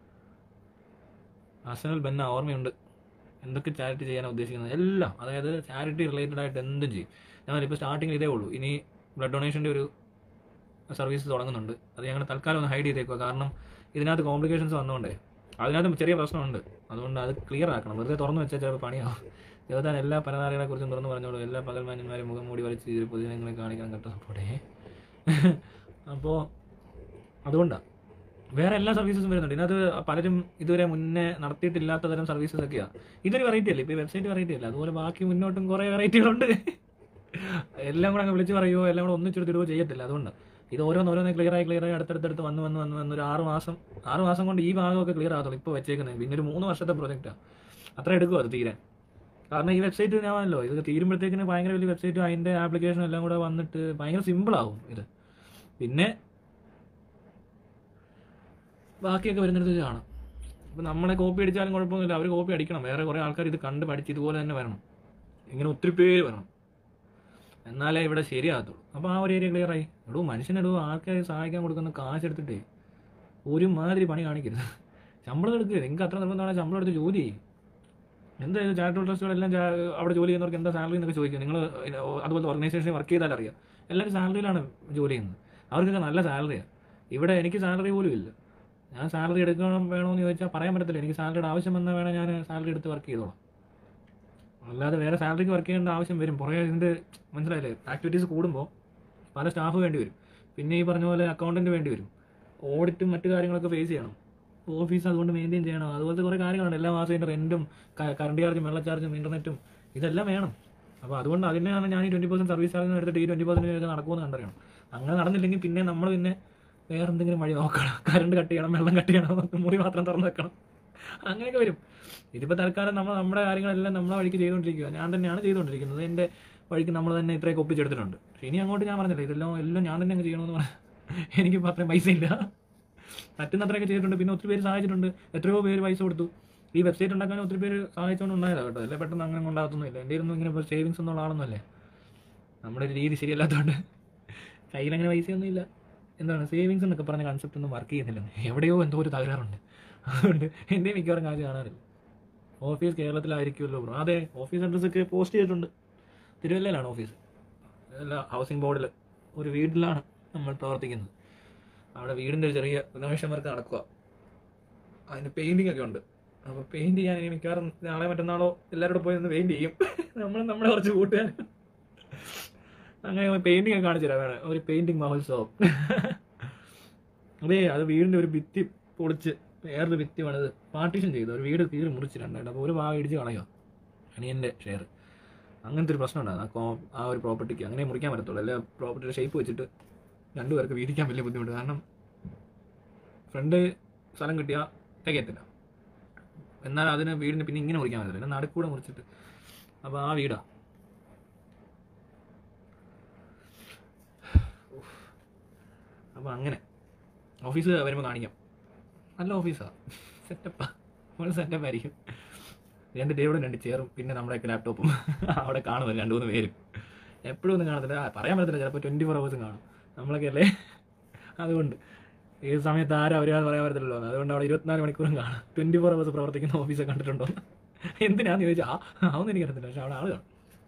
അസനൽ ബെന്ന ഓർമ്മയുണ്ട് എന്തൊക്കെ ചാരിറ്റി ചെയ്യാനാണ് ഉദ്ദേശിക്കുന്നത് എല്ലാം. അതായത് ചാരിറ്റി റിലേറ്റഡ് ആയിട്ട് എന്തും ചെയ്യും. ഞാനിപ്പോൾ സ്റ്റാർട്ടിങ്ങിൽ ഇതേ ഉള്ളൂ. ഇനി ബ്ലഡ് ഡൊണേഷൻ്റെ ഒരു സർവീസ് തുടങ്ങുന്നുണ്ട്. അത് ഞങ്ങൾ തൽക്കാലം ഒന്ന് ഹൈഡ് ചെയ്തേക്കുക. കാരണം ഇതിനകത്ത് കോംപ്ലിക്കേഷൻസ് വന്നുകൊണ്ടേ അതിനകത്ത് ചെറിയ പ്രശ്നമുണ്ട്. അതുകൊണ്ട് അത് ക്ലിയർ ആക്കണം. വെറുതെ തുറന്നു വെച്ചാൽ ചിലപ്പോൾ പണിയാവും. ദേവതാൻ എല്ലാ പരനാരികളെക്കുറിച്ചും തുറന്നു പറഞ്ഞോളൂ. എല്ലാ പകൽമാന്യന്മാരെ മുഖം മൂടി വലിച്ച് ഇതിൽ പൊതുജനങ്ങളെ കാണിക്കാൻ കട്ട സപ്പോർട്ടേ. അപ്പോൾ അതുകൊണ്ടാണ് വേറെ എല്ലാ സർവീസസും വരുന്നുണ്ട്. ഇതിനകത്ത് പലരും ഇതുവരെ മുന്നേ നടത്തിയിട്ടില്ലാത്ത തരം സർവീസസ് ഒക്കെയാണ്. ഇതൊരു വെറൈറ്റി അല്ലേ? ഇപ്പോൾ ഈ വെബ്സൈറ്റ് വെറൈറ്റി അല്ല, അതുപോലെ ബാക്കി മുന്നോട്ടും കുറേ വെറൈറ്റികളുണ്ട്. എല്ലാം കൂടെ അങ്ങ് വിളിച്ച് പറയുമോ എല്ലാം കൂടെ ഒന്നിച്ചെടുത്തിടുകയോ ചെയ്യത്തില്ല. അതുകൊണ്ട് ഇത് ഓരോന്നോരോന്ന് ക്ലിയറായി അടുത്തടുത്ത് വന്ന് ഒരു 6 മാസം കൊണ്ട് ഈ ഭാഗമൊക്കെ ക്ലിയർ ആകത്തുള്ളൂ ഇപ്പോൾ വെച്ചേക്കുന്നത്. പിന്നെ ഒരു 3 വർഷത്തെ പ്രൊജക്റ്റാണ്. അത്ര എടുക്കുമോ അത് തീരാൻ? കാരണം ഈ വെബ്സൈറ്റ് ഞാനല്ലോ ഇത് തീരുമ്പോഴത്തേക്കിന് ഭയങ്കര വലിയ വെബ്സൈറ്റും അതിൻ്റെ ആപ്ലിക്കേഷനും എല്ലാം കൂടെ വന്നിട്ട് ഭയങ്കര സിമ്പിളാവും ഇത്. പിന്നെ ബാക്കിയൊക്കെ വരുന്നിടത്ത് കാണാം. ഇപ്പം നമ്മളെ കോപ്പി അടിച്ചാലും കുഴപ്പമൊന്നുമില്ല, അവർ കോപ്പി അടിക്കണം. വേറെ കുറേ ആൾക്കാർ ഇത് കണ്ട് പഠിച്ച് ഇതുപോലെ തന്നെ വരണം. ഇങ്ങനെ ഒത്തിരി പേര് വരണം, എന്നാലേ ഇവിടെ ശരിയാകത്തുള്ളൂ. അപ്പോൾ ആ ഒരു ഏരിയ ക്ലിയർ ആയി. മനുഷ്യനെടൂ ആൾക്കാരെ സഹായിക്കാൻ കൊടുക്കുന്ന കാശ് എടുത്തിട്ടേ ഒരുമാതിരി പണി കാണിക്കരുത്. ശമ്പളം എടുക്കരുത്. നിങ്ങൾക്ക് അത്ര നിർബന്ധമാണെങ്കിൽ ശമ്പളം എടുത്ത് ജോലി ചെയ്യും. എന്തായാലും ചാരിറ്റബിൾ ട്രസ്റ്റുകളെല്ലാം അവിടെ ജോലി ചെയ്യുന്നവർക്ക് എന്താ സാലറി എന്നൊക്കെ ചോദിക്കുക. നിങ്ങൾ അതുപോലത്തെ ഓർഗനൈസേഷനിൽ വർക്ക് ചെയ്താൽ അറിയാം, എല്ലാവരും സാലറിയിലാണ് ജോലി ചെയ്യുന്നത്. അവർക്കൊക്കെ നല്ല സാലറിയാണ്. ഇവിടെ എനിക്ക് സാലറി പോലും ഇല്ല. ഞാൻ സാലറി എടുക്കണം വേണമെന്ന് ചോദിച്ചാൽ പറയാൻ പറ്റത്തില്ല. എനിക്ക് സാലറിയുടെ ആവശ്യം വന്നാൽ വേണം ഞാൻ സാലറി എടുത്ത് വർക്ക് ചെയ്തോളാം. അല്ലാതെ വേറെ സാലറിക്ക് വർക്ക് ചെയ്യേണ്ട ആവശ്യം വരും. പുറകെ ഇതിൻ്റെ മനസ്സിലായില്ലേ, ആക്ടിവിറ്റീസ് കൂടുമ്പോൾ പല സ്റ്റാഫ് വേണ്ടി വരും. പിന്നെ ഈ പറഞ്ഞ പോലെ അക്കൗണ്ടൻറ്റ് വേണ്ടി വരും. ഓഡിറ്റും മറ്റു കാര്യങ്ങളൊക്കെ ഫേസ് ചെയ്യണം. ഓഫീസ് അതുകൊണ്ട് മെയിൻറ്റെയിൻ ചെയ്യണം. അതുപോലത്തെ കുറേ കാര്യങ്ങളുണ്ട്. എല്ലാ മാസം ഇതിൻ്റെ റെൻറ്റും കറണ്ട് ചാർജും വെള്ള ചാർജും ഇൻ്റർനെറ്റും ഇതെല്ലാം വേണം. അപ്പോൾ അതുകൊണ്ട് അതിനെയാണ് ഞാൻ ഈ 20% സർവീസ് ചാർജ് എടുത്തിട്ട് ഈ 20% നടക്കുമെന്ന് കണ്ടറിയണം. അങ്ങനെ നടന്നില്ലെങ്കിൽ പിന്നെ നമ്മൾ പിന്നെ വേറെ എന്തെങ്കിലും വഴി നോക്കണം. കറണ്ട് കട്ട് ചെയ്യണം, വെള്ളം കട്ട് ചെയ്യണം, മുറി മാത്രം തുറന്ന് വെക്കണം, അങ്ങനെയൊക്കെ വരും. ഇതിപ്പോൾ തൽക്കാലം നമ്മുടെ കാര്യങ്ങളെല്ലാം നമ്മളെ വഴിക്ക് ചെയ്തുകൊണ്ടിരിക്കുക. ഞാൻ തന്നെയാണ് ചെയ്തുകൊണ്ടിരിക്കുന്നത്. എൻ്റെ വഴിക്ക് നമ്മൾ തന്നെ ഇത്രയൊക്കെ ഒപ്പിച്ചെടുത്തിട്ടുണ്ട്. പക്ഷേ ഇനി അങ്ങോട്ട് ഞാൻ പറഞ്ഞില്ല, എല്ലാം ഞാൻ തന്നെ അങ്ങ് ചെയ്യണമെന്ന് പറഞ്ഞാൽ എനിക്കിപ്പോൾ അത്രയും പൈസ ഇല്ല. പറ്റുന്നത്രയൊക്കെ ചെയ്തിട്ടുണ്ട്. പിന്നെ ഒത്തിരി പേര് സഹായിച്ചിട്ടുണ്ട്. എത്രയോ പേര് പൈസ കൊടുത്തു. ഈ വെബ്സൈറ്റ് ഉണ്ടാക്കാൻ ഒത്തിരി പേര് സഹായിച്ചുകൊണ്ട് ഉണ്ടായതാണ് കേട്ടോ. അല്ലേ പെട്ടെന്ന് അങ്ങനെ ഉണ്ടാകത്തൊന്നുമില്ല. എൻ്റെ ഇരുന്നും ഇങ്ങനെ ഇപ്പോൾ സേവിങ്സ് എന്നുള്ള ആളൊന്നുമല്ലേ. നമ്മുടെ ഒരു രീതി ശരിയല്ലാത്തതുകൊണ്ട് കയ്യിലങ്ങനെ പൈസയൊന്നും ഇല്ല. എന്താണ് സേവിങ്സ് എന്നൊക്കെ പറഞ്ഞ കൺസെപ്റ്റ് ഒന്നും വർക്ക് ചെയ്യുന്നില്ല. എവിടെയോ എന്തോ ഒരു തകരാറുണ്ട്. അതുകൊണ്ട് എൻ്റെ മിക്കവാറും കാശ് കാണാറില്ല. ഓഫീസ് കേരളത്തിലായിരിക്കുമല്ലോ ബ്രോ. അതെ, ഓഫീസ് അഡ്രസ്സൊക്കെ പോസ്റ്റ് ചെയ്തിട്ടുണ്ട്. തിരുവല്ലയിലാണ് ഓഫീസ്. അല്ല, ഹൗസിംഗ് ബോർഡിൽ ഒരു വീട്ടിലാണ് നമ്മൾ പ്രവർത്തിക്കുന്നത്. അവിടെ വീടിൻ്റെ ഒരു ചെറിയ റിനോവേഷൻ വർക്ക് നടക്കുക. അതിന് പെയിൻറ്റിങ് ഒക്കെ ഉണ്ട്. അപ്പോൾ പെയിൻറ്റ് ചെയ്യാൻ ഇനി മിക്കവാറും നാളെ മറ്റന്നാളോ എല്ലാവരോടും പോയി ഒന്ന് പെയിൻറ്റ് ചെയ്യും. നമ്മളെ കുറച്ച് കൂട്ടുകാർ അങ്ങനെ പെയിൻറ്റിങ് ഒക്കെ കാണിച്ചു തരാം. വേണം ഒരു പെയിൻറ്റിങ് മഹോത്സവം. അതെ, അത് വീടിൻ്റെ ഒരു ഭിത്തി പൊളിച്ച് വേറൊരു ഭിത്തി പണിത് പാർട്ടീഷൻ ചെയ്തു. ഒരു വീട് തീരെ മുറിച്ചിട്ടുണ്ടായിട്ട്. അപ്പോൾ ഒരു ഭാഗം ഇടിച്ച് കളയുക, അനിയൻ്റെ ഷെയർ. അങ്ങനത്തെ ഒരു പ്രശ്നം ഉണ്ടാകും ആ ഒരു പ്രോപ്പർട്ടിക്ക്. അങ്ങനെ മുറിക്കാൻ പറ്റത്തുള്ളൂ. അല്ലെ പ്രോപ്പർട്ടിയുടെ ഷേപ്പ് വെച്ചിട്ട് രണ്ടുപേർക്ക് വീതിക്കാൻ വലിയ ബുദ്ധിമുട്ട്. കാരണം ഫ്രണ്ട് സ്ഥലം കിട്ടിയാൽ തികയത്തില്ല. എന്നാൽ അതിന് വീടിന് പിന്നെ ഇങ്ങനെ മുറിക്കാൻ പറ്റില്ല. പിന്നെ നടുക്കൂടെ മുറിച്ചിട്ട്. അപ്പോൾ ആ വീടാ. അപ്പോൾ അങ്ങനെ ഓഫീസ് വരുമ്പോൾ കാണിക്കാം. നല്ല ഓഫീസാണ്, സെറ്റപ്പാ, ഫുൾ സെറ്റപ്പ് ആയിരിക്കും. 2 ടേബിളും 2 ചെയറും പിന്നെ നമ്മുടെയൊക്കെ ലാപ്ടോപ്പും അവിടെ കാണുമല്ലോ 2-3 പേരും. എപ്പോഴും ഒന്നും കാണത്തില്ല, പറയാൻ പറ്റത്തില്ല. ചിലപ്പോൾ 24 hours കാണും. നമ്മളൊക്കെ അല്ലേ, അതുകൊണ്ട് ഏത് സമയത്ത് ആരും അവരാന്ന് പറയാൻ പറ്റത്തില്ലല്ലോ. അതുകൊണ്ട് അവിടെ 24 മണിക്കൂറും കാണും. 24 hours പ്രവർത്തിക്കുന്ന ഓഫീസൊക്കെ കണ്ടിട്ടുണ്ടോ? എന്തിനാന്ന് ചോദിച്ചാൽ അതൊന്നും എനിക്കറിയത്തില്ല. പക്ഷെ അവിടെ ആള് കാണും.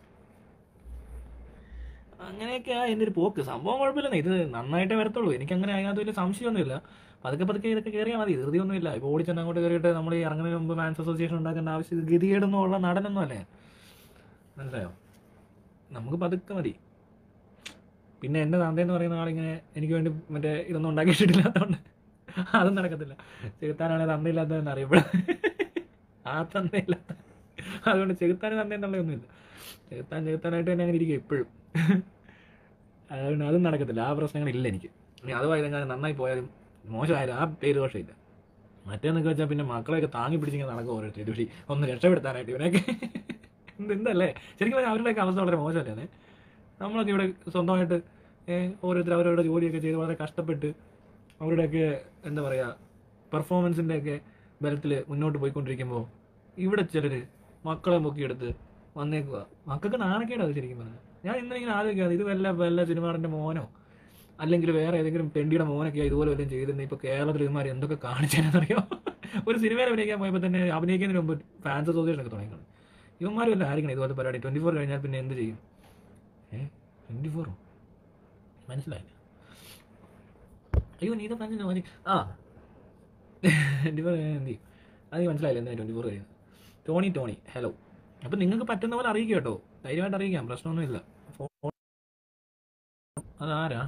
അങ്ങനെയൊക്കെയാണ് എൻ്റെ ഒരു പോക്ക്. സംഭവം കുഴപ്പമില്ലെന്നേ, ഇത് നന്നായിട്ടേ വരത്തുള്ളൂ. എനിക്കങ്ങനെ അതിനകത്ത് വലിയ സംശയമൊന്നുമില്ല. പതുക്കെ ഇതൊക്കെ കയറിയാൽ മതി. ധൃതിയൊന്നുമില്ല. ഇപ്പോൾ ഓടിച്ചെന്ന് അങ്ങോട്ട് കയറിയിട്ട് നമ്മൾ ഈ ഇറങ്ങുന്നതിന് മുമ്പ് ഫാൻസ് അസോസിയേഷൻ ഉണ്ടാക്കേണ്ട ആവശ്യം ഗതികേടൊന്നും ഉള്ള നടനൊന്നും അല്ലേ. മനസ്സിലായോ? നമുക്ക് പതുക്കെ മതി. പിന്നെ എൻ്റെ തന്തയെന്ന് പറയുന്ന ആളിങ്ങനെ എനിക്ക് വേണ്ടി മറ്റേ ഇതൊന്നും ഉണ്ടാക്കിയിട്ടില്ലാത്തതുകൊണ്ട് അതും നടക്കത്തില്ല. ചെകുത്താനാണെങ്കിൽ തന്തയില്ലാത്തതെന്ന് അറിയപ്പെടും. ആ തന്തയില്ലാത്ത, അതുകൊണ്ട് ചെകുത്താൻ തന്തയെന്നുള്ളതൊന്നുമില്ല. ചെകുത്താനായിട്ട് തന്നെ അങ്ങനെ ഇരിക്കും എപ്പോഴും. അതുകൊണ്ട് അതും നടക്കത്തില്ല. ആ പ്രശ്നങ്ങളില്ല എനിക്ക്. ഇനി അതുമായി ഞാൻ നന്നായി പോയാലും മോശമായാലും ആ പേര് ദോഷമില്ല. മറ്റേന്നൊക്കെ വെച്ചാൽ പിന്നെ മക്കളെയൊക്കെ താങ്ങി പിടിച്ചിങ്ങനെ നടക്കും ഓരോരുത്തർ ഇതുവഴി ഒന്ന് രക്ഷപ്പെടുത്താനായിട്ട്. ഇവനൊക്കെ എന്തല്ലേ ശരിക്കും പറഞ്ഞാൽ അവരുടെയൊക്കെ അവസ്ഥ വളരെ മോശമല്ലേ. നമ്മളൊക്കെ ഇവിടെ സ്വന്തമായിട്ട് ഓരോരുത്തർ അവരവരുടെ ജോലിയൊക്കെ ചെയ്ത് വളരെ കഷ്ടപ്പെട്ട് അവരുടെയൊക്കെ എന്താ പറയുക പെർഫോമൻസിൻ്റെയൊക്കെ ബലത്തിൽ മുന്നോട്ട് പോയിക്കൊണ്ടിരിക്കുമ്പോൾ ഇവിടെ ചിലർ മക്കളെ പൊക്കിയെടുത്ത് വന്നേക്കുക. മക്കൾക്ക് നാണക്കേടാ അത് ശരിക്കും പറഞ്ഞാൽ. ഞാൻ ഇന്നിങ്ങനെ ആലോചിക്കാതെ ഇത് വല്ല സിനിമാറിൻ്റെ മോനോ അല്ലെങ്കിൽ വേറെ ഏതെങ്കിലും പെണ്ടിയുടെ മോനൊക്കെയാണ് ഇതുപോലെ വല്ലതും ചെയ്തിരുന്നത്. ഇപ്പോൾ കേരളത്തിൽ ഇവന്മാർ എന്തൊക്കെ കാണിച്ചതെന്നറിയോ. ഒരു സിനിമയിൽ അഭിനയിക്കാൻ പോയപ്പോൾ തന്നെ അഭിനയിക്കുന്നതിന് മുമ്പ് ഫാൻസ് അസോസിയേഷൻ ഒക്കെ തുടങ്ങിക്കണം. ഇവന്മാരും വല്ല ആയിരിക്കണം ഇതുപോലത്തെ പരിപാടി. 24 കഴിഞ്ഞാൽ പിന്നെ എന്ത് ചെയ്യും? 24 മനസ്സിലായില്ല. അയ്യോ നീ ഫ്രണ്ട്സിന് മതി. 24 എന്ത് ചെയ്യും അത് മനസ്സിലായില്ല. എന്താ 24 കഴിയുന്നത്? Tony hello. അപ്പം നിങ്ങൾക്ക് പറ്റുന്ന പോലെ അറിയിക്കുക കേട്ടോ. ധൈര്യമായിട്ട് അറിയിക്കാം, പ്രശ്നമൊന്നുമില്ല. അതാരാ?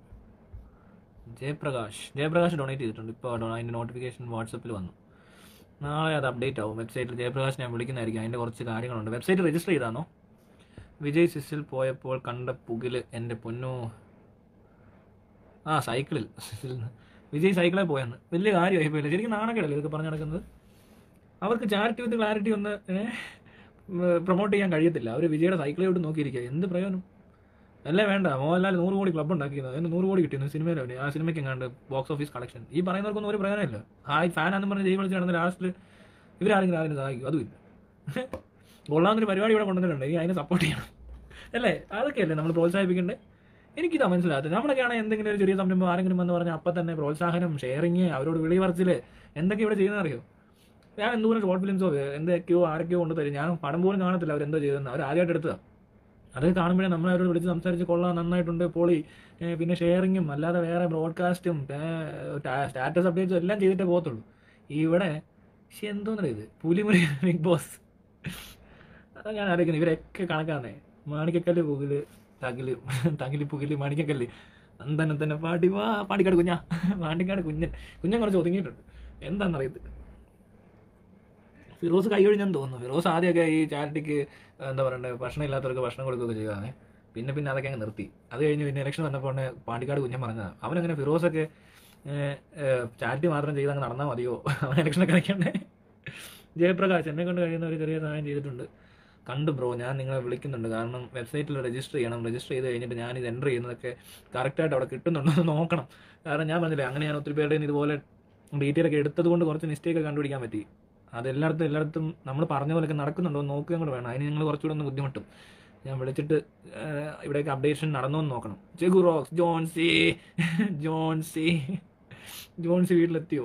ജയപ്രകാശ് ഡൊണേറ്റ് ചെയ്തിട്ടുണ്ട്. ഇപ്പോൾ അതിൻ്റെ നോട്ടിഫിക്കേഷൻ വാട്സപ്പിൽ വന്നു. നാളെ അത് അപ്ഡേറ്റ് ആവും. വെബ്സൈറ്റിൽ ജയപ്രകാശ് ഞാൻ വിളിക്കുന്നതായിരിക്കും. അതിൻ്റെ കുറച്ച് കാര്യങ്ങളുണ്ട്. വെബ്സൈറ്റ് രജിസ്റ്റർ ചെയ്താണോ? വിജയ് സിസിൽ പോയപ്പോൾ കണ്ട പുകില് എൻ്റെ പൊന്നോ. സൈക്കിളിൽ വിജയ് സൈക്കിളിൽ പോയെന്ന് വലിയ കാര്യമായി പോയില്ല. ശരിക്കും നാണക്കേടല്ലേ ഇതൊക്കെ പറഞ്ഞു നടക്കുന്നത്. അവർക്ക് ചാരിറ്റി വിത്ത് ക്ലാരിറ്റി ഒന്ന് പ്രൊമോട്ട് ചെയ്യാൻ കഴിയത്തില്ല. അവർ വിജയുടെ സൈക്കിളിലോട്ട് നോക്കിയിരിക്കുക. എന്ത് പ്രയോജനം? അല്ലേ വേണ്ട, മോഹൻലാൽ 100 കോടി ക്ലബ് ഉണ്ടാക്കിയത്, അതിന് 100 കോടി കിട്ടിയിരുന്നു സിനിമയിൽ. ആ സിനിമയ്ക്ക് എങ്ങാണ്ട് ബോക്സ് ഓഫീസ് കളക്ഷൻ. ഈ പറയുന്നവർക്കൊന്നും ഒരു പ്രയോജനമില്ല. ഫാനാണെന്ന് പറഞ്ഞ് ജൈവ് വിളിച്ച് നടന്ന ലാസ്റ്റിൽ ഇവരാരെങ്കിലും അതിന് സഹായിക്കും? അതുമില്ല. കൊള്ളാവുന്നൊരു പരിപാടി ഇവിടെ കൊണ്ടുവന്നിട്ടുണ്ട്, ഈ അതിനെ സപ്പോർട്ട് ചെയ്യണം അല്ലേ? അതൊക്കെയല്ലേ നമ്മൾ പ്രോത്സാഹിപ്പിക്കേണ്ടത്? എനിക്കിതാ മനസ്സിലാകത്തത്. നമ്മളൊക്കെയാണ് എന്തെങ്കിലും ഒരു ചെറിയ സംരംഭം ആരെങ്കിലും എന്ന് പറഞ്ഞാൽ അപ്പം തന്നെ പ്രോത്സാഹനം, ഷെയറിങ്, അവരോട് വിളി പറിച്ചിൽ, എന്തൊക്കെ ഇവിടെ ചെയ്യുന്നത് അറിയോ? ഞാൻ എന്തോരം ഷോർട്ട് ഫിലിംസോ എന്തൊക്കെയോ ആരൊക്കെയോ കൊണ്ട് തരും, ഞാൻ പടം പോലും കാണത്തില്ല അവരെന്തോ ചെയ്തെന്ന്. അവർ ആദ്യമായിട്ട് എടുത്തതാണ്. അത് കാണുമ്പോഴേ നമ്മൾ അവരോട് വിളിച്ച് സംസാരിച്ച് കൊള്ളാം, നന്നായിട്ടുണ്ട്, പൊളി, പിന്നെ ഷെയറിങ്ങും അല്ലാതെ വേറെ ബ്രോഡ്കാസ്റ്റും സ്റ്റാറ്റസ് അപ്ഡേറ്റ്സും എല്ലാം ചെയ്തിട്ടേ പോകത്തുള്ളൂ. ഇവിടെ എന്തോന്നറിയ ഇത് പുലിമുറി ബിഗ് ബോസ്. അതാ ഞാൻ ആലോചിക്കുന്നത്, ഇവരൊക്കെ കണക്കാന്നേ. മാണിക്കക്കല്ല് പുകില് തകില് പുകില് മാണിക്കക്കല്ല് അന്തന്നെ തന്നെ പാണ്ടിക്കാട് പാണ്ടിക്കാട് കുഞ്ഞൻ കുറച്ച് ഒതുങ്ങിയിട്ടുണ്ട്. എന്താണെന്നറിയത്തില്ല. ഫിറോസ് കൈ ഒഴിഞ്ഞെന്ന് തോന്നുന്നു. ഫിറോസ് ആദ്യമൊക്കെ ഈ ചാരിറ്റിക്ക് എന്താ പറയണ്ടേ, ഭക്ഷണം ഇല്ലാത്തവർക്ക് ഭക്ഷണം കൊടുക്കുകയൊക്കെ ചെയ്തതാണ്. പിന്നെ അതൊക്കെ അങ്ങ് നിർത്തി. അത് കഴിഞ്ഞ് പിന്നെ ഇലക്ഷൻ വന്നപ്പോൾ പാണ്ടിക്കാട് കുഞ്ഞൻ പറഞ്ഞതാണ്, അവനങ്ങനെ ഫിറോസൊക്കെ ചാരിറ്റി മാത്രം ചെയ്ത് അങ്ങ് നടന്നാൽ മതിയോ, അവൻ ഇലക്ഷനൊക്കെ കളിക്കണ്ടേ? ജയപ്രകാശ് എന്നെ കൊണ്ട് കഴിയുന്ന ഒരു ചെറിയ സഹായം ചെയ്തിട്ടുണ്ട്. കണ്ടു ബ്രോ, ഞാൻ നിങ്ങളെ വിളിക്കുന്നുണ്ട്, കാരണം വെബ്സൈറ്റിൽ രജിസ്റ്റർ ചെയ്യണം. രജിസ്റ്റർ ചെയ്ത് കഴിഞ്ഞിട്ട് ഞാനിത് എൻ്റർ ചെയ്യുന്നതൊക്കെ കറക്റ്റായിട്ട് അവിടെ കിട്ടുന്നുണ്ടോ എന്ന് നോക്കണം. കാരണം ഞാൻ പറഞ്ഞില്ലേ, അങ്ങനെ ഞാൻ ഒത്തിരി പേരുടെ ഇതുപോലെ ഡീറ്റെയിൽ ഒക്കെ എടുത്തത് കൊണ്ട് കുറച്ച് മിസ്റ്റേക്ക് കണ്ടുപിടിക്കാൻ പറ്റി. അതെല്ലായിടത്തും നമ്മൾ പറഞ്ഞ പോലെയൊക്കെ നടക്കുന്നുണ്ടോ എന്ന് നോക്കുകയും കൂടെ വേണം. അതിന് നിങ്ങൾ കുറച്ചുകൂടെ ഒന്ന് ബുദ്ധിമുട്ടും. ഞാൻ വിളിച്ചിട്ട് ഇവിടെയൊക്കെ അപ്ഡേഷൻ നടന്നോ എന്ന് നോക്കണം. ചെഗു റോക്സ് ജോൺസി വീട്ടിലെത്തിയോ?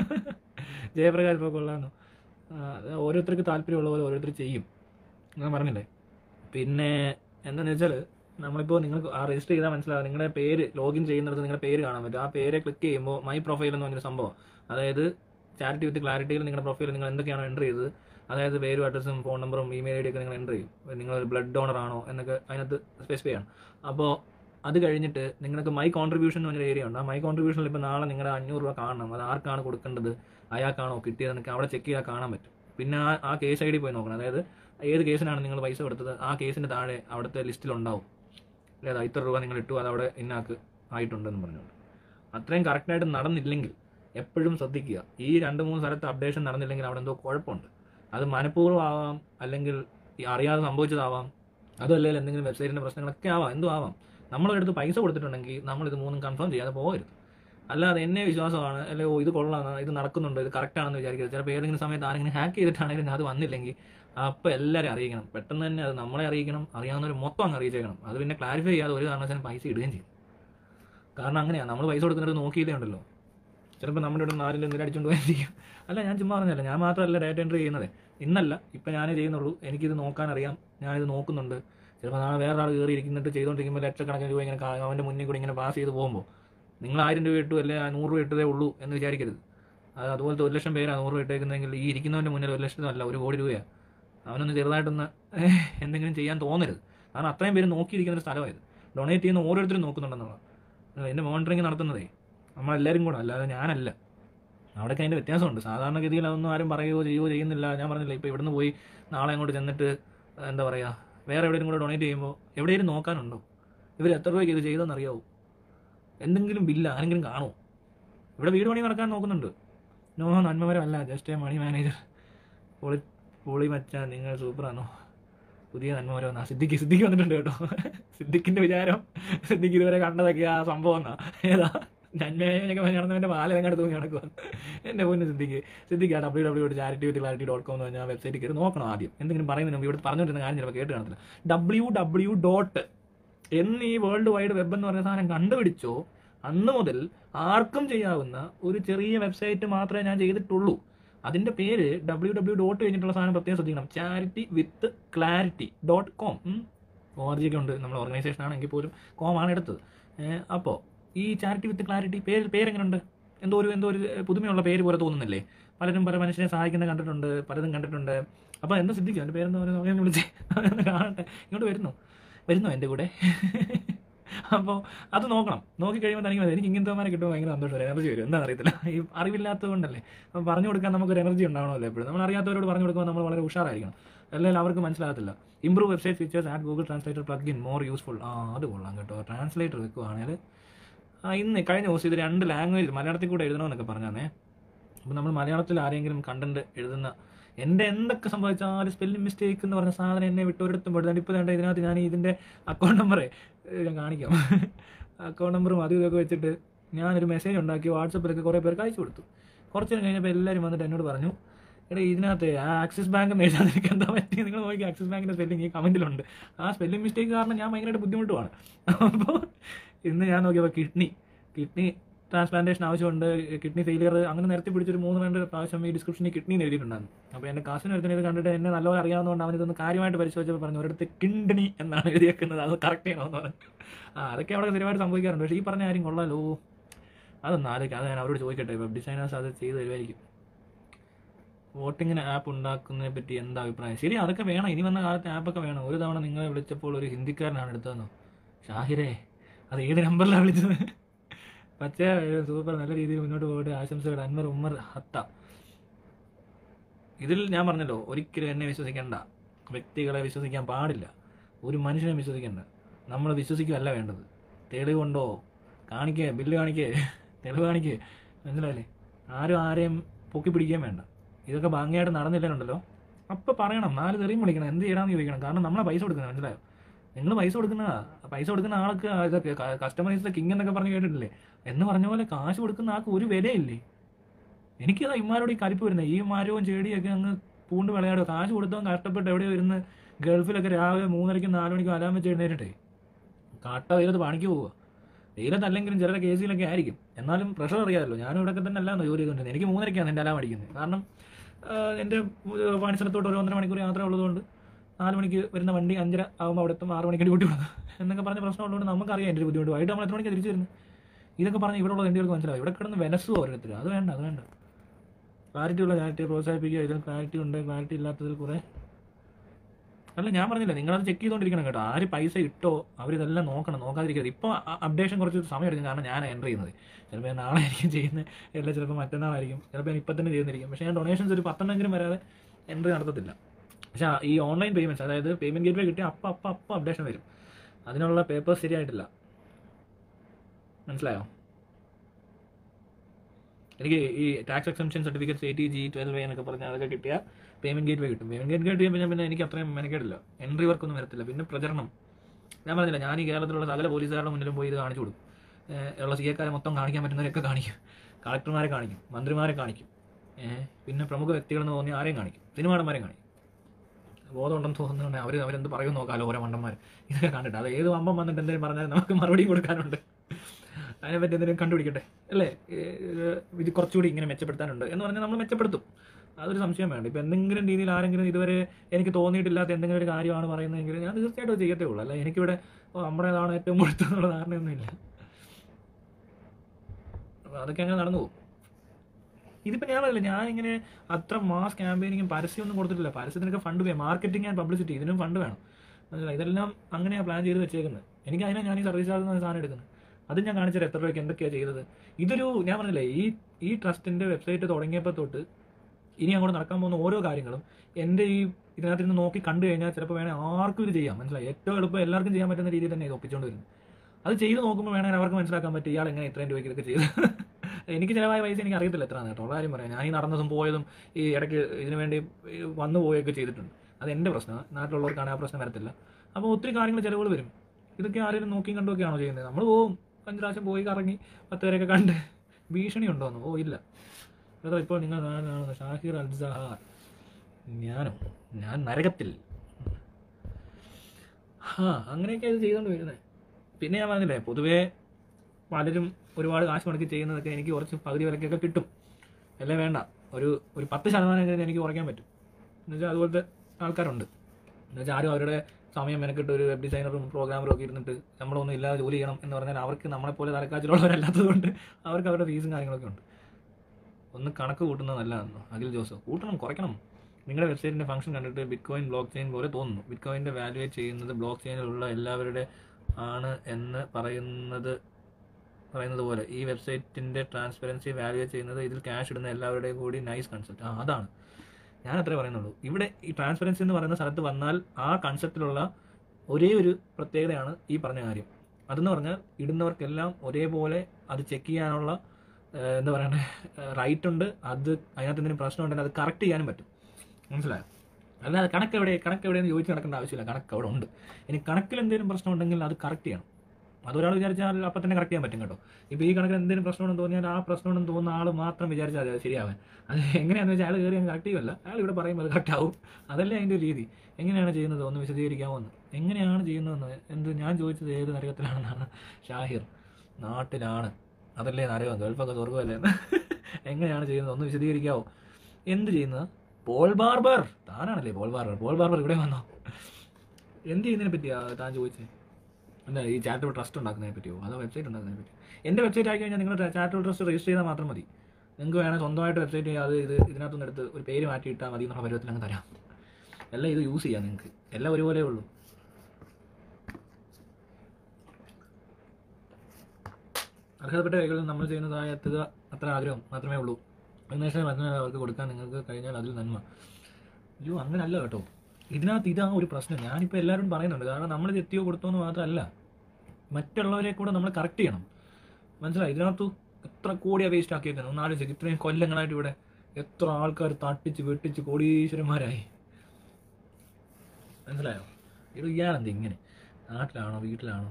ജയപ്രകാശ് ഇപ്പോൾ കൊള്ളാമെന്നോ? ഓരോരുത്തർക്ക് താല്പര്യമുള്ള പോലെ ഓരോരുത്തർ ചെയ്യും, ഞാൻ പറഞ്ഞില്ലേ. പിന്നെ എന്താണെന്ന് വെച്ചാൽ നമ്മളിപ്പോൾ നിങ്ങൾ രജിസ്റ്റർ ചെയ്താൽ മനസ്സിലാവും, നിങ്ങളുടെ പേര് ലോഗിൻ ചെയ്യുന്നിടത്ത് നിങ്ങളുടെ പേര് കാണാൻ പറ്റും. ആ പേരെ ക്ലിക്ക് ചെയ്യുമ്പോൾ മൈ പ്രൊഫൈൽ എന്ന് പറഞ്ഞൊരു സംഭവം, അതായത് ചാരിറ്റി വിത്ത് ക്ലാരിറ്റിയിൽ നിങ്ങളുടെ പ്രൊഫൈൽ നിങ്ങൾ എന്തൊക്കെയാണോ എൻ്റർ ചെയ്തത്, അതായത് പേരും അഡ്രസ്സും ഫോൺ നമ്പറും ഇമെയിൽ ഐ ഡി ഒക്കെ നിങ്ങൾ എൻ്റർ ചെയ്യും. നിങ്ങളൊരു ബ്ലഡ് ഡോണർ ആണോ എന്നൊക്കെ അതിനകത്ത് സ്പെസിഫൈ ചെയ്യണം. അപ്പോൾ അത് കഴിഞ്ഞിട്ട് നിങ്ങൾക്ക് മൈ കോൺട്രിബ്യൂഷൻ എന്ന് പറഞ്ഞൊരു ഏരിയ ഉണ്ട്. ആ മൈ കോൺട്രിബ്യൂഷനിൽ ഇപ്പോൾ നാളെ നിങ്ങളുടെ 500 രൂപ കാണണം. അത് ആർക്കാണ് കൊടുക്കേണ്ടത്, അയാൾക്കാണോ കിട്ടിയതെന്നൊക്കെ അവിടെ ചെക്ക് ചെയ്താൽ കാണാൻ പറ്റും. പിന്നെ ആ കേസ് ഐ ഡി പോയി നോക്കണം, അതായത് ഏത് കേസിനാണ് നിങ്ങൾ പൈസ കൊടുത്തത്, ആ കേസിൻ്റെ താഴെ അവിടുത്തെ ലിസ്റ്റിലുണ്ടാവും. അതായത് ഇത്ര രൂപ നിങ്ങൾ ഇട്ടു, അത് അവിടെ ഇന്നാക്ക് ആയിട്ടുണ്ടെന്ന് പറഞ്ഞുകൊണ്ട്. അത്രയും കറക്റ്റായിട്ട് നടന്നില്ലെങ്കിൽ എപ്പോഴും ശ്രദ്ധിക്കുക. ഈ 2-3 സ്ഥലത്ത് അപ്ഡേഷൻ നടന്നില്ലെങ്കിൽ അവിടെ എന്തോ കുഴപ്പമുണ്ട്. അത് മനഃപൂർവ്വം ആവാം, അല്ലെങ്കിൽ അറിയാതെ സംഭവിച്ചതാവാം, അതുമല്ലെങ്കിൽ എന്തെങ്കിലും വെബ്സൈറ്റിൻ്റെ പ്രശ്നങ്ങളൊക്കെ ആവാം, എന്തോ ആവാം. നമ്മളൊരിടത്ത് പൈസ കൊടുത്തിട്ടുണ്ടെങ്കിൽ നമ്മളിത് 3 കൺഫേം ചെയ്യാതെ പോകരുത്. അല്ലാതെ എന്നെ വിശ്വാസമാണ്, അല്ലെങ്കിൽ ഇത് കൊള്ളാണ്, ഇത് നടക്കുന്നുണ്ട്, ഇത് കറക്റ്റാണെന്ന് വിചാരിക്കരുത്. ചിലപ്പോൾ ഏതെങ്കിലും സമയത്ത് ആരെങ്കിലും ഹാക്ക് ചെയ്തിട്ടാണെങ്കിലും അത് വന്നില്ലെങ്കിൽ അപ്പോൾ എല്ലാവരും അറിയിക്കണം. പെട്ടെന്ന് തന്നെ അത് നമ്മളെ അറിയിക്കണം, അറിയാവുന്നവർ മൊത്തം അങ്ങ് അറിയിച്ചേക്കണം. അത് പിന്നെ ക്ലാരിഫൈ ചെയ്യാതെ ഒരു കാരണവശാലും പൈസ ഇടുകയും ചെയ്യും. കാരണം അങ്ങനെയാണ്, നമ്മൾ പൈസ കൊടുക്കുന്നത് നോക്കിയില്ലേ ഉണ്ടല്ലോ, ചിലപ്പോൾ നമ്മുടെ ഇവിടെ നാലിൽ എന്തെങ്കിലും അടിച്ചുകൊണ്ട് പോയിരിക്കും. അല്ല, ഞാൻ ചുമ്മാ പറഞ്ഞല്ല, ഞാൻ മാത്രമല്ല ഡാറ്റ എൻട്രി ചെയ്യുന്നത്. ഇന്നല്ല, ഇപ്പം ഞാനേ ചെയ്യുന്നുള്ളൂ. എനിക്കിത് നോക്കാനറിയാം, ഞാനിത് നോക്കുന്നുണ്ട്. ചിലപ്പോൾ നാളെ വേറെ ആൾ കയറി ഇരിക്കുന്നിട്ട് ചെയ്തുകൊണ്ടിരിക്കുമ്പോൾ ലക്ഷക്കണക്കിന് രൂപ ഇങ്ങനെ അവൻ്റെ മുന്നിൽ കൂടി ഇങ്ങനെ പാസ് ചെയ്ത് പോകുമ്പോൾ നിങ്ങൾ 1000 രൂപ ഇട്ടു, അല്ലെങ്കിൽ 100 രൂപ ഇട്ടതേ ഉള്ളൂ എന്ന് വിചാരിക്കരുത്. അതുപോലത്തെ 1 ലക്ഷം പേരാണ് 100 രൂപ ഇട്ടേക്കുന്നതെങ്കിൽ ഈ ഇരിക്കുന്നവൻ്റെ മുന്നിൽ 1 ലക്ഷമല്ല 1 കോടി രൂപയാണ്. അവനൊന്ന് ചെറുതായിട്ടൊന്ന് എന്തെങ്കിലും ചെയ്യാൻ തോന്നരുത്. കാരണം അത്രയും പേര് നോക്കിയിരിക്കുന്നൊരു സ്ഥലമായത്. ഡൊണേറ്റ് ചെയ്യുന്ന ഓരോരുത്തരും നോക്കുന്നുണ്ടെന്നുള്ളത് എൻ്റെ മോണിറ്ററിങ് നടത്തുന്നതേ നമ്മളെല്ലാവരും കൂടെ, അല്ലാതെ ഞാനല്ല. അവിടെയൊക്കെ അതിൻ്റെ വ്യത്യാസമുണ്ട്. സാധാരണഗതിയിൽ അതൊന്നും ആരും പറയുകയോ ചെയ്യുകയോ ചെയ്യുന്നില്ല. ഞാൻ പറഞ്ഞില്ല, ഇപ്പോൾ ഇവിടുന്ന് പോയി നാളെ അങ്ങോട്ട് ചെന്നിട്ട് എന്താ പറയുക, വേറെ എവിടെയും കൂടെ ഡൊണേറ്റ് ചെയ്യുമ്പോൾ എവിടെയും നോക്കാനുണ്ടോ, ഇവർ എത്ര രൂപയ്ക്ക് ഇത് ചെയ്തതെന്ന് അറിയാവോ, എന്തെങ്കിലും ബില്ല് ആരെങ്കിലും കാണുമോ? ഇവിടെ വീട് പണി നടക്കാൻ നോക്കുന്നുണ്ട്. നോ, നന്മമരമല്ല, ജസ്റ്റ് എ മണി മാനേജർ. പൊളി മച്ചാൻ, നിങ്ങൾ സൂപ്പറാണോ? പുതിയ നന്മമരം എന്നാ സിദ്ദിഖ് വന്നിട്ടുണ്ട് കേട്ടോ. സിദ്ദിഖിൻ്റെ വിചാരം സിദ്ദിഖ് ഇതുവരെ കണ്ടതൊക്കെ ആ സംഭവം എന്നാ. ഏതാ നന്മയൊക്കെ നടന്നവൻ്റെ പാലെങ്ങാണ്ട് തൂങ്ങി നടക്കുക. എൻ്റെ പൊന്ന് സിദ്ദിഖ് www.charitywithclarity.com എന്ന് പറഞ്ഞാൽ വെബ്സൈറ്റിൽ കയറി നോക്കണം ആദ്യം. എന്തെങ്കിലും പറയുന്നതിന് മുമ്പ് ഇവിടെ പറഞ്ഞുകൊണ്ടിരുന്ന കാര്യം ചിലപ്പോൾ കേട്ട് കാണത്തില്ല. www. എന്ന് ഈ വേൾഡ് വൈഡ് വെബ് എന്ന് പറഞ്ഞ സാധനം കണ്ടുപിടിച്ചോ അന്ന് മുതൽ ആർക്കും ചെയ്യാവുന്ന ഒരു ചെറിയ വെബ്സൈറ്റ് മാത്രമേ ഞാൻ ചെയ്തിട്ടുള്ളൂ. അതിൻ്റെ പേര് www. കഴിഞ്ഞിട്ടുള്ള സാധനം പ്രത്യേകം ശ്രദ്ധിക്കണം, charityWithClarity.com. ORG ഒക്കെ ഉണ്ട്, നമ്മൾ ഓർഗനൈസേഷൻ ആണെങ്കിൽ പോലും കോമാണ് എടുത്തത്. അപ്പോൾ ഈ ചാരിറ്റി വിത്ത് ക്ലാരിറ്റി പേരെങ്ങനെയുണ്ട്? എന്തോ ഒരു പുതുമയുള്ള പേര് പോലെ തോന്നുന്നില്ലേ? പലരും പല മനുഷ്യനെ സഹായിക്കുന്നത് കണ്ടിട്ടുണ്ട്, പലതും കണ്ടിട്ടുണ്ട്. അപ്പോൾ എന്താ സിദ്ധിക്കും, എൻ്റെ പേരെന്താ പറയുന്നത്, വിളിച്ചേ കാണട്ടെ, ഇങ്ങോട്ട് വരുന്നോ എൻ്റെ കൂടെ? അപ്പോൾ അത് നോക്കണം. നോക്കിക്കഴിയുമ്പോൾ തനിക്ക് എനിക്ക് ഇങ്ങനത്തെമാരെ കിട്ടുമ്പോൾ ഭയങ്കര സന്തോഷം, എനർജി വരും. എന്താ അറിയത്തില്ല, ഈ അറിവില്ലാത്തത് കൊണ്ടല്ലേ. അപ്പോൾ പറഞ്ഞു കൊടുക്കാൻ നമുക്കൊരു എനർജി ഉണ്ടാവണമല്ലോ എപ്പോഴും. നമ്മൾ അറിയാത്തവരോട് പറഞ്ഞു കൊടുക്കുമ്പോൾ നമ്മൾ വളരെ ഉഷാറായിരിക്കണം, അല്ലെങ്കിൽ അവർക്ക് മനസ്സിലാകത്തില്ല. Improve website features add Google translator plug in more useful. അത് കൊള്ളാം കേട്ടോ, ട്രാൻസ്ലേറ്റർ വെക്കുവാണെങ്കിൽ. ഇന്ന് കഴിഞ്ഞ ദിവസം ഇത് 2 ലാംഗ്വേജ് മലയാളത്തിൽ കൂടെ എഴുതണമെന്നൊക്കെ പറഞ്ഞാന്നേ. അപ്പോൾ നമ്മൾ മലയാളത്തിൽ ആരെങ്കിലും കണ്ടന്റ് എഴുതുന്ന എൻ്റെ എന്തൊക്കെ സംഭവിച്ചാലും സ്പെല്ലിംഗ് മിസ്റ്റേക്ക് എന്ന് പറഞ്ഞ സാധനം എന്നെ വിട്ട് ഒരിടത്തും പെടുന്നുണ്ട്. ഇപ്പോൾ വേണ്ട ഇതിനകത്ത് ഞാൻ ഇതിൻ്റെ അക്കൗണ്ട് നമ്പറേ ഞാൻ കാണിക്കാം. അക്കൗണ്ട് നമ്പറും അതും ഇതൊക്കെ വെച്ചിട്ട് ഞാനൊരു മെസ്സേജ് ഉണ്ടാക്കി വാട്സപ്പിലൊക്കെ കുറേ പേർക്ക് അയച്ചു കൊടുത്തു. കുറച്ച് നേരം കഴിഞ്ഞപ്പോൾ എല്ലാവരും വന്നിട്ട് എന്നോട് പറഞ്ഞു, എടാ ഇതിനകത്ത് ആക്സിസ് ബാങ്ക് എന്ന് എഴുതാൻ എനിക്ക് എന്താ പറ്റി, നിങ്ങൾ നോക്കി ആക്സിസ് ബാങ്കിൻ്റെ സ്പെല്ലിംഗ് ഈ കമൻറ്റിലുണ്ട്. ആ സ്പെല്ലിംഗ് മിസ്റ്റേക്ക് കാരണം ഞാൻ ഭയങ്കരമായിട്ട് ബുദ്ധിമുട്ടുമാണ്. അപ്പോൾ ഇന്ന് ഞാൻ നോക്കിയപ്പോൾ കിഡ്നി ട്രാൻസ്പ്ലാന്റേഷൻ ആവശ്യമുണ്ട്, കിഡ്നി ഫെയിലിയർ അങ്ങനെ നിരത്തി പിടിച്ചൊരു 3-2 പ്രാവശ്യം ഈ ഡിസ്ക്രിപ്ഷനിൽ കിഡ്നി എഴുതിയിട്ടുണ്ടായിരുന്നു. അപ്പോൾ എൻ്റെ കസിൻ ഒരുത്തന്നെ ഇത് കണ്ടിട്ട് എന്നെ നല്ലപോലെ അറിയാവുന്നതുകൊണ്ട് അവനിതൊന്ന് കാര്യമായിട്ട് പരിശോധിച്ചപ്പോൾ പറഞ്ഞു ഒരിടത്ത് കിഡ്നി എന്നാണ് എഴുതിയേക്കുന്നത്, അത് കറക്റ്റ് ചെയ്യണമെന്ന് പറഞ്ഞു. അതൊക്കെ അവിടെ സ്ഥിരമായിട്ട് സംഭവിക്കാറുണ്ട്. പക്ഷേ ഈ പറഞ്ഞ കാര്യം കൊള്ളാലോ, അതൊന്ന് ആലോചിക്കാം. അത് ഞാൻ അവരോട് ചോദിക്കട്ടെ, വെബ് ഡിസൈനേഴ്സ് അത് ചെയ്ത് തരുമായിരിക്കും. വോട്ടിങ്ങിന് ആപ്പ് ഉണ്ടാക്കുന്നതിനെ പറ്റി എന്താ അഭിപ്രായം? ശരി, അതൊക്കെ വേണം, ഇനി വന്ന കാലത്ത് ആപ്പൊക്കെ വേണം. ഒരു തവണ നിങ്ങളെ വിളിച്ചപ്പോൾ ഒരു ഹിന്ദിക്കാരനാണ് എടുത്തതെന്നോ? ഷാഹിരേ, അത് ഏത് നമ്പറിലാണ് വിളിച്ചത്? പക്ഷേ സൂപ്പർ, നല്ല രീതിയിൽ മുന്നോട്ട് പോയിട്ട് ആശംസകൾ. അൻവർ ഉമ്മർ ഹത്ത. ഇതിൽ ഞാൻ പറഞ്ഞല്ലോ, ഒരിക്കലും എന്നെ വിശ്വസിക്കേണ്ട, വ്യക്തികളെ വിശ്വസിക്കാൻ പാടില്ല, ഒരു മനുഷ്യനെ വിശ്വസിക്കേണ്ട. നമ്മൾ വിശ്വസിക്കുകയല്ല വേണ്ടത്. തെളിവുണ്ടോ കാണിക്കേ, ബില്ല് കാണിക്കേ, തെളിവ് കാണിക്കേ, മനസ്സിലായില്ലേ? ആരും ആരെയും പൊക്കി പിടിക്കുകയും വേണ്ട. ഇതൊക്കെ ഭംഗിയായിട്ട് നടന്നില്ലുണ്ടല്ലോ അപ്പോൾ പറയണം, 4 തെറിയും വിളിക്കണം, എന്ത് ചെയ്യണമെന്ന് ചോദിക്കണം. കാരണം നമ്മളെ പൈസ കൊടുക്കുന്നത്, മനസ്സിലായോ? നിങ്ങൾ പൈസ കൊടുക്കുന്ന ആൾക്ക് ഇതൊക്കെ കസ്റ്റമൈസ് ദ കിങ് എന്നൊക്കെ പറഞ്ഞ് കേട്ടിട്ടില്ലേ? എന്ന് പറഞ്ഞ പോലെ കാശ് കൊടുക്കുന്ന ആൾക്ക് ഒരു വിലയില്ലേ? എനിക്കതാ ഇമാരോട് ഈ കലിപ്പ് വരുന്നത്. ഈ മരവും ചെടിയൊക്കെ അങ്ങ് പൂണ്ട് വിളയാടുക. കാശ് കൊടുത്തവൻ കഷ്ടപ്പെട്ട് എവിടെയോ ഇരുന്ന് ഗൾഫിലൊക്കെ രാവിലെ 3:30-ക്കും 4 മണിക്കും അലാം വെച്ച് എഴുന്നേറ്റേ കാട്ട വെയിലത്ത് പണിക്ക് പോവുക. വെയിലത്തല്ലെങ്കിലും ചിലരുടെ കേസിലൊക്കെ ആയിരിക്കും, എന്നാലും പ്രഷർ അറിയാമല്ലോ. ഞാനും ഇവിടെയൊക്കെ തന്നെ അല്ലാന്ന് ജോലി ചെയ്തുകൊണ്ടിരുന്നത്. എനിക്ക് 3:30-ക്കാണ് എൻ്റെ അലാം അടിക്കുന്നത്. കാരണം എൻ്റെ പണിസ്ഥലത്തോട്ട് ഒരു 1.5 മണിക്കൂർ യാത്ര ഉള്ളതുകൊണ്ട് 4 മണിക്ക് വരുന്ന വണ്ടി 5:30 ആകുമ്പോൾ അവിടെ എത്തും, 6 മണിക്ക് ഡ്യൂട്ടി വിടുന്നത് എന്നൊക്കെ പറഞ്ഞ പ്രശ്നമുള്ളതുകൊണ്ട് നമുക്കറിയാം എൻ്റെ ഒരു ബുദ്ധിമുട്ട്. വൈകിട്ട് നമ്മൾ എത്ര മണിക്ക് തിരിച്ചു വരുന്നത്? ഇതൊക്കെ പറഞ്ഞ് ഇവിടെ ഉള്ള ഇന്ത്യകൾക്ക് മനസ്സിലാവും. ഇവിടെ കിടന്ന് വിലസും ഓരോരുത്തർ. അത് വേണ്ട. ക്ലാരിറ്റി ഉള്ള ചാനറ്റിയെ പ്രോത്സാഹിപ്പിക്കുക. ഇതിൽ ക്ലാരിറ്റി ഉണ്ട്, ക്ലാരിറ്റി ഇല്ലാത്തതിൽ കുറേ അല്ല. ഞാൻ പറഞ്ഞില്ല, നിങ്ങളത് ചെക്ക് ചെയ്തുകൊണ്ടിരിക്കണം കേട്ടോ. ആര് പൈസ ഇട്ടോ അവരിതെല്ലാം നോക്കണം, നോക്കാതിരിക്കരുത്. ഇപ്പോൾ അപ്ഡേഷൻ കുറച്ച് സമയം എടുക്കും, കാരണം ഞാൻ എൻ്റർ ചെയ്യുന്നത്. ചിലപ്പോൾ ഞാൻ നാളെ ആയിരിക്കും ചെയ്യുന്നത്, അല്ലെങ്കിൽ ചിലപ്പോൾ മറ്റന്നാളായിരിക്കും, ചിലപ്പോൾ ഞാൻ ഇപ്പം തന്നെ ചെയ്യുന്നിരിക്കും. പക്ഷേ ഞാൻ ഡൊണേഷൻസ് ഒരു 10 വരാതെ എൻട്രി നടത്തത്തില്ല. പക്ഷേ ഈ ഓൺലൈൻ പേയ്മെൻറ്റ്സ്, അതായത് പേയ്മെൻറ്റ് ഗേറ്റ് വേ കിട്ടിയ അപ്പം അപ്ഡേഷൻ വരും. അതിനുള്ള പേപ്പേഴ്സ് ശരിയായിട്ടില്ല, മനസ്സിലായോ? എനിക്ക് ഈ tax exemption certificates 80G 12A എന്നൊക്കെ പറഞ്ഞാൽ അതൊക്കെ കിട്ടിയാൽ പേയ്മെൻറ്റ് ഗേറ്റ് വേ കിട്ടും. പേയ്മെൻറ്റ് ഗേറ്റ് വേ കിട്ടിയപ്പോൾ ഞാൻ പിന്നെ എനിക്ക് അത്രയും മെനക്കേടില്ല, എൻട്രി വർക്കൊന്നും വരത്തില്ല. പിന്നെ പ്രചരണം, ഞാൻ പറഞ്ഞില്ല, ഞാൻ ഈ കേരളത്തിലുള്ള സകല പോലീസുകാരുടെ മുന്നിലും പോയി ഇത് കാണിച്ചു കൊടുക്കും. ഉള്ള CA-ക്കാരെ മൊത്തം കാണിക്കാൻ പറ്റുന്നവരൊക്കെ കാണിക്കും, കളക്ടർമാരെ കാണിക്കും, മന്ത്രിമാരെ കാണിക്കും, പിന്നെ പ്രമുഖ വ്യക്തികളെന്ന് തോന്നി ആരെയും കാണിക്കും, സിനിമാടന്മാരെ കാണിക്കും. ബോധമുണ്ടെന്ന് തോന്നുന്നുണ്ടെങ്കിൽ അവരെന്ത് പറയുമെന്ന് നോക്കാമല്ലോ ഓരോ മണ്ടന്മാർ. ഇതൊക്കെ കണ്ടിട്ട് അത് ഏത് വമ്പം വന്നിട്ട് എന്തെങ്കിലും പറഞ്ഞാൽ നമുക്ക് മറുപടി കൊടുക്കാനുണ്ട്. അതിനെപ്പറ്റി എന്തെങ്കിലും കണ്ടുപിടിക്കട്ടെ അല്ലേ? ഇത് കുറച്ചുകൂടി ഇങ്ങനെ മെച്ചപ്പെടുത്താനുണ്ട് എന്ന് പറഞ്ഞാൽ നമ്മൾ മെച്ചപ്പെടുത്തും, അതൊരു സംശയം വേണ്ട. ഇപ്പം എന്തെങ്കിലും രീതിയിൽ ആരെങ്കിലും ഇതുവരെ എനിക്ക് തോന്നിയിട്ടില്ലാത്ത എന്തെങ്കിലും ഒരു കാര്യമാണ് പറയുന്നതെങ്കിൽ ഞാൻ തീർച്ചയായിട്ടും ചെയ്യത്തേ ഉള്ളൂ. അല്ല എനിക്കിവിടെ നമ്മുടേതാണ് ഏറ്റവും കൊടുത്തെന്നുള്ള ധാരണയൊന്നുമില്ല. അപ്പോൾ അതൊക്കെ അങ്ങനെ നടന്നു പോകും. ഇതിപ്പോൾ ഞാൻ പറഞ്ഞില്ല, ഞാനിങ്ങനെ അത്ര മാസ് ക്യാമ്പയിനിങ്ങും പരസ്യമൊന്നും കൊടുത്തിട്ടില്ല. പരസ്യത്തിനൊക്കെ ഫണ്ട് വേണം, മാർക്കറ്റിംഗ് ആൻഡ് പബ്ലിസിറ്റി, ഇതിനും ഫണ്ട് വേണം. മനസ്സിലായി? ഇതെല്ലാം അങ്ങനെയാണ് പ്ലാൻ ചെയ്ത് വെച്ചേക്കുന്നത്. എനിക്ക് അതിനാണ് ഞാൻ ഈ സർവീസ് ചാർജ് എന്ന സാധനം എടുക്കുന്നത്. അത് ഞാൻ കാണിച്ചത് എത്ര രൂപയ്ക്ക് എന്തൊക്കെയാണ് ചെയ്തത്. ഇതൊരു ഞാൻ പറഞ്ഞില്ലേ, ഈ ട്രസ്റ്റിൻ്റെ വെബ്സൈറ്റ് തുടങ്ങിയപ്പോൾ തൊട്ട് ഇനി അങ്ങോട്ട് നടക്കാൻ പോകുന്ന ഓരോ കാര്യങ്ങളും എൻ്റെ ഈ ഇതിനകത്ത് നിന്ന് നോക്കി കണ്ടു കഴിഞ്ഞാൽ ചിലപ്പോൾ വേണമെങ്കിൽ ആർക്കും ഇത് ചെയ്യാം. മനസ്സിലായി? ഏറ്റവും എളുപ്പം എല്ലാവർക്കും ചെയ്യാൻ പറ്റുന്ന രീതിയിൽ തന്നെ ഇത് ഒപ്പിച്ചുകൊണ്ട് വരുന്നത്. അത് ചെയ്ത് നോക്കുമ്പോൾ വേണമെങ്കിൽ അവർക്ക് മനസ്സിലാക്കാൻ പറ്റും ഇയാൾ എങ്ങനെ ഇത്രയും രൂപയ്ക്ക് ഇതൊക്കെ ചെയ്ത്. എനിക്ക് ചിലവായ പൈസ എനിക്ക് അറിയത്തില്ല എത്ര കേട്ടോ, ഉള്ള കാര്യം പറയാം. ഞാൻ ഈ നടന്നതും പോയതും ഈ ഇടയ്ക്ക് ഇതിനു വേണ്ടി വന്നു പോയൊക്കെ ചെയ്തിട്ടുണ്ട്. അത് എൻ്റെ പ്രശ്നമാണ്, നാട്ടിലുള്ളവർക്കാണ് ആ പ്രശ്നം വരത്തില്ല. അപ്പോൾ ഒത്തിരി കാര്യങ്ങൾ ചിലവുകൾ വരും. ഇതൊക്കെ ആരെങ്കിലും നോക്കിയും കണ്ടുമൊക്കെയാണോ ചെയ്യുന്നത്? നമ്മൾ പോവും, 5 പ്രാവശ്യം പോയി കറങ്ങി 10 പേരെയൊക്കെ കണ്ട് ഭീഷണി ഉണ്ടോന്ന്? ഓ ഇല്ല. അതാ ഇപ്പോൾ നിങ്ങൾ കാണുന്ന ഷാഹിർ അൽസഹാർ. ഞാൻ നരകത്തിൽ. അങ്ങനെയൊക്കെ അത് ചെയ്തുകൊണ്ട് വരുന്നത്. പിന്നെ ഞാൻ പറഞ്ഞില്ലേ, പൊതുവേ പലരും ഒരുപാട് കാശ് മുടക്കി ചെയ്യുന്നതൊക്കെ എനിക്ക് കുറച്ച് പകുതി വിലക്കൊക്കെ കിട്ടും. അല്ലേ വേണ്ട, ഒരു 10% എനിക്ക് കുറയ്ക്കാൻ പറ്റും. എന്നുവെച്ചാൽ അതുപോലത്തെ ആൾക്കാരുണ്ട്. എന്നുവെച്ചാൽ ആരും അവരുടെ സമയം മെനക്കെട്ട് ഒരു വെബ് ഡിസൈനറും പ്രോഗ്രാമറും ഒക്കെ ഇരുന്നിട്ട് നമ്മളൊന്നും ഇല്ലാതെ ജോലി ചെയ്യണം എന്ന് പറഞ്ഞാൽ അവർക്ക് നമ്മളെപ്പോലെ തലക്കാച്ചിലുള്ളവരല്ലാത്തതുകൊണ്ട് അവർക്ക് അവരുടെ ഫീസും കാര്യങ്ങളൊക്കെ ഉണ്ട്. ഒന്ന് കണക്ക് കൂട്ടുന്നത് നല്ലതാണെന്നോ അഖിൽ ജോസഫ്? കൂട്ടണം, കുറയ്ക്കണം. നിങ്ങളുടെ വെബ്സൈറ്റിൻ്റെ ഫംഗ്ഷൻ കണ്ടിട്ട് ബിറ്റ്കോയിൻ ബ്ലോക്ക് ചെയിൻ പോലെ തോന്നുന്നു. ബിറ്റ്കോയിൻ്റെ വാല്യുവേറ്റ് ചെയ്യുന്നത് ബ്ലോക്ക് ചെയിനിലുള്ള എല്ലാവരുടെ ആണ് എന്ന് പറയുന്നത് പോലെ ഈ വെബ്സൈറ്റിൻ്റെ ട്രാൻസ്പെറൻസി വാല്യുവേറ്റ് ചെയ്യുന്നത് ഇതിൽ ക്യാഷ് ഇടുന്ന എല്ലാവരുടെയും കൂടി നൈസ് കൺസെപ്റ്റ്. അതാണ് ഞാൻ അത്രേ പറയുന്നുള്ളൂ. ഇവിടെ ഈ ട്രാൻസ്പെറൻസി എന്ന് പറയുന്ന സ്ഥലത്ത് വന്നാൽ ആ കൺസെപ്റ്റിലുള്ള ഒരേ ഒരു പ്രത്യേകതയാണ് ഈ പറഞ്ഞ കാര്യം. അതെന്ന് പറഞ്ഞാൽ ഇടുന്നവർക്കെല്ലാം ഒരേപോലെ അത് ചെക്ക് ചെയ്യാനുള്ള എന്താ പറയണ്ടേ റൈറ്റ് ഉണ്ട്. അതിനകത്ത് എന്തെങ്കിലും പ്രശ്നം ഉണ്ടെങ്കിൽ അത് കറക്റ്റ് ചെയ്യാനും പറ്റും. മനസ്സിലായോ? അല്ലാതെ കണക്ക് എവിടെയെന്ന് ചോദിച്ച് നടക്കേണ്ട ആവശ്യമില്ല. കണക്ക് അവിടെ ഉണ്ട്. ഇനി കണക്കിൽ എന്തെങ്കിലും പ്രശ്നം ഉണ്ടെങ്കിൽ അത് കറക്റ്റ് ചെയ്യണം. അതൊരാൾ വിചാരിച്ചാൽ അപ്പം തന്നെ കറക്റ്റ് ചെയ്യാൻ പറ്റും കേട്ടോ. ഇപ്പോൾ ഈ കണക്കിൽ എന്തെങ്കിലും പ്രശ്നമുണ്ടെന്ന് തോന്നിയാൽ ആ പ്രശ്നമുണ്ടെന്ന് തോന്നുന്ന ആൾ മാത്രം വിചാരിച്ചാൽ അത് ശരിയാവാൻ. അത് എങ്ങനെയാണെന്ന് വെച്ചാൽ അയാൾ കയറി അങ്ങ് കറക്റ്റ് ചെയ്യുമല്ല, അയാൾ ഇവിടെ പറയുമ്പോൾ അത് കറക്റ്റ് ആവും. അതല്ലേ അതിൻ്റെ ഒരു രീതി. എങ്ങനെയാണ് ചെയ്യുന്നത് ഒന്ന് വിശദീകരിക്കാമോ എന്ന്? എങ്ങനെയാണ് ചെയ്യുന്നതെന്ന് ഞാൻ ചോദിച്ചത് ഏത് നരകത്തിലാണെന്നാണ് ഷാഹിർ. നാട്ടിലാണ്, അതല്ലേ നരകം, ഗൾഫൊക്കെ സ്വർഗ്ഗമല്ലേ എന്ന്. എങ്ങനെയാണ് ചെയ്യുന്നത് ഒന്ന് വിശദീകരിക്കാമോ? എന്ത് ചെയ്യുന്നത്? പോൾ ബാർബർ, താനാണല്ലേ പോൾ ബാർബർ ഇവിടെ വന്നോ? എന്ത് ചെയ്യുന്നതിനെ പറ്റിയാ താൻ ചോദിച്ചത്? അല്ല, ഈ ചാരിറ്റബിൾ ട്രസ്റ്റ് ഉണ്ടാക്കുന്നതിനെ പറ്റിയോ അതോ വെബ്സൈറ്റ് ഉണ്ടാക്കുന്നതിനെ പറ്റിയോ? എൻ്റെ വെബ്സൈറ്റ് ആക്കി കഴിഞ്ഞാൽ നിങ്ങൾ ചാരിറ്റബിൾ ട്രസ്റ്റ് രജിസ്റ്റർ ചെയ്താൽ മാത്രം മതി. നിങ്ങൾക്ക് വേണമെങ്കിൽ സ്വന്തമായിട്ട് വെബ്സൈറ്റ് അത് ഇതിനകത്തുനിന്ന് എടുത്ത് ഒരു പേര് മാറ്റിയിട്ടാൽ മതി എന്നുള്ള പരുവത്തിൽ അങ്ങ് തരാം. എല്ലാം ഇത് യൂസ് ചെയ്യാം നിങ്ങൾക്ക്, എല്ലാം ഒരുപോലെ ഉള്ളൂ. അർഹതപ്പെട്ട കൈകളിൽ നമ്മൾ ചെയ്യുന്നതായ എത്തുക അത്ര ആഗ്രഹം മാത്രമേ ഉള്ളൂ. അന്വേഷണം വരുന്നത് അവർക്ക് കൊടുക്കാൻ നിങ്ങൾക്ക് കഴിഞ്ഞാൽ അതിൽ നന്മ. അയ്യോ അങ്ങനല്ല കേട്ടോ, ഇതിനകത്ത് ഇതാണ് ഒരു പ്രശ്നം. ഞാനിപ്പോൾ എല്ലാവരും പറയുന്നുണ്ട്. കാരണം നമ്മളിത് എത്തിയോ കൊടുത്തോ എന്ന് മാത്രമല്ല, മറ്റുള്ളവരെ കൂടെ നമ്മൾ കറക്റ്റ് ചെയ്യണം. മനസ്സിലായി? ഇതിനകത്ത് എത്ര കോടിയാണ് വേസ്റ്റ് ആക്കിയേക്കുന്നത് ഒന്നാലോചിച്ച്. ഇത്രയും കൊല്ലങ്ങളായിട്ട് ഇവിടെ എത്ര ആൾക്കാർ തട്ടിച്ച് വെട്ടിച്ച് കോടീശ്വരന്മാരായി. മനസ്സിലായോ? ഇത് ഇയാളെന്ത് ഇങ്ങനെ? നാട്ടിലാണോ വീട്ടിലാണോ?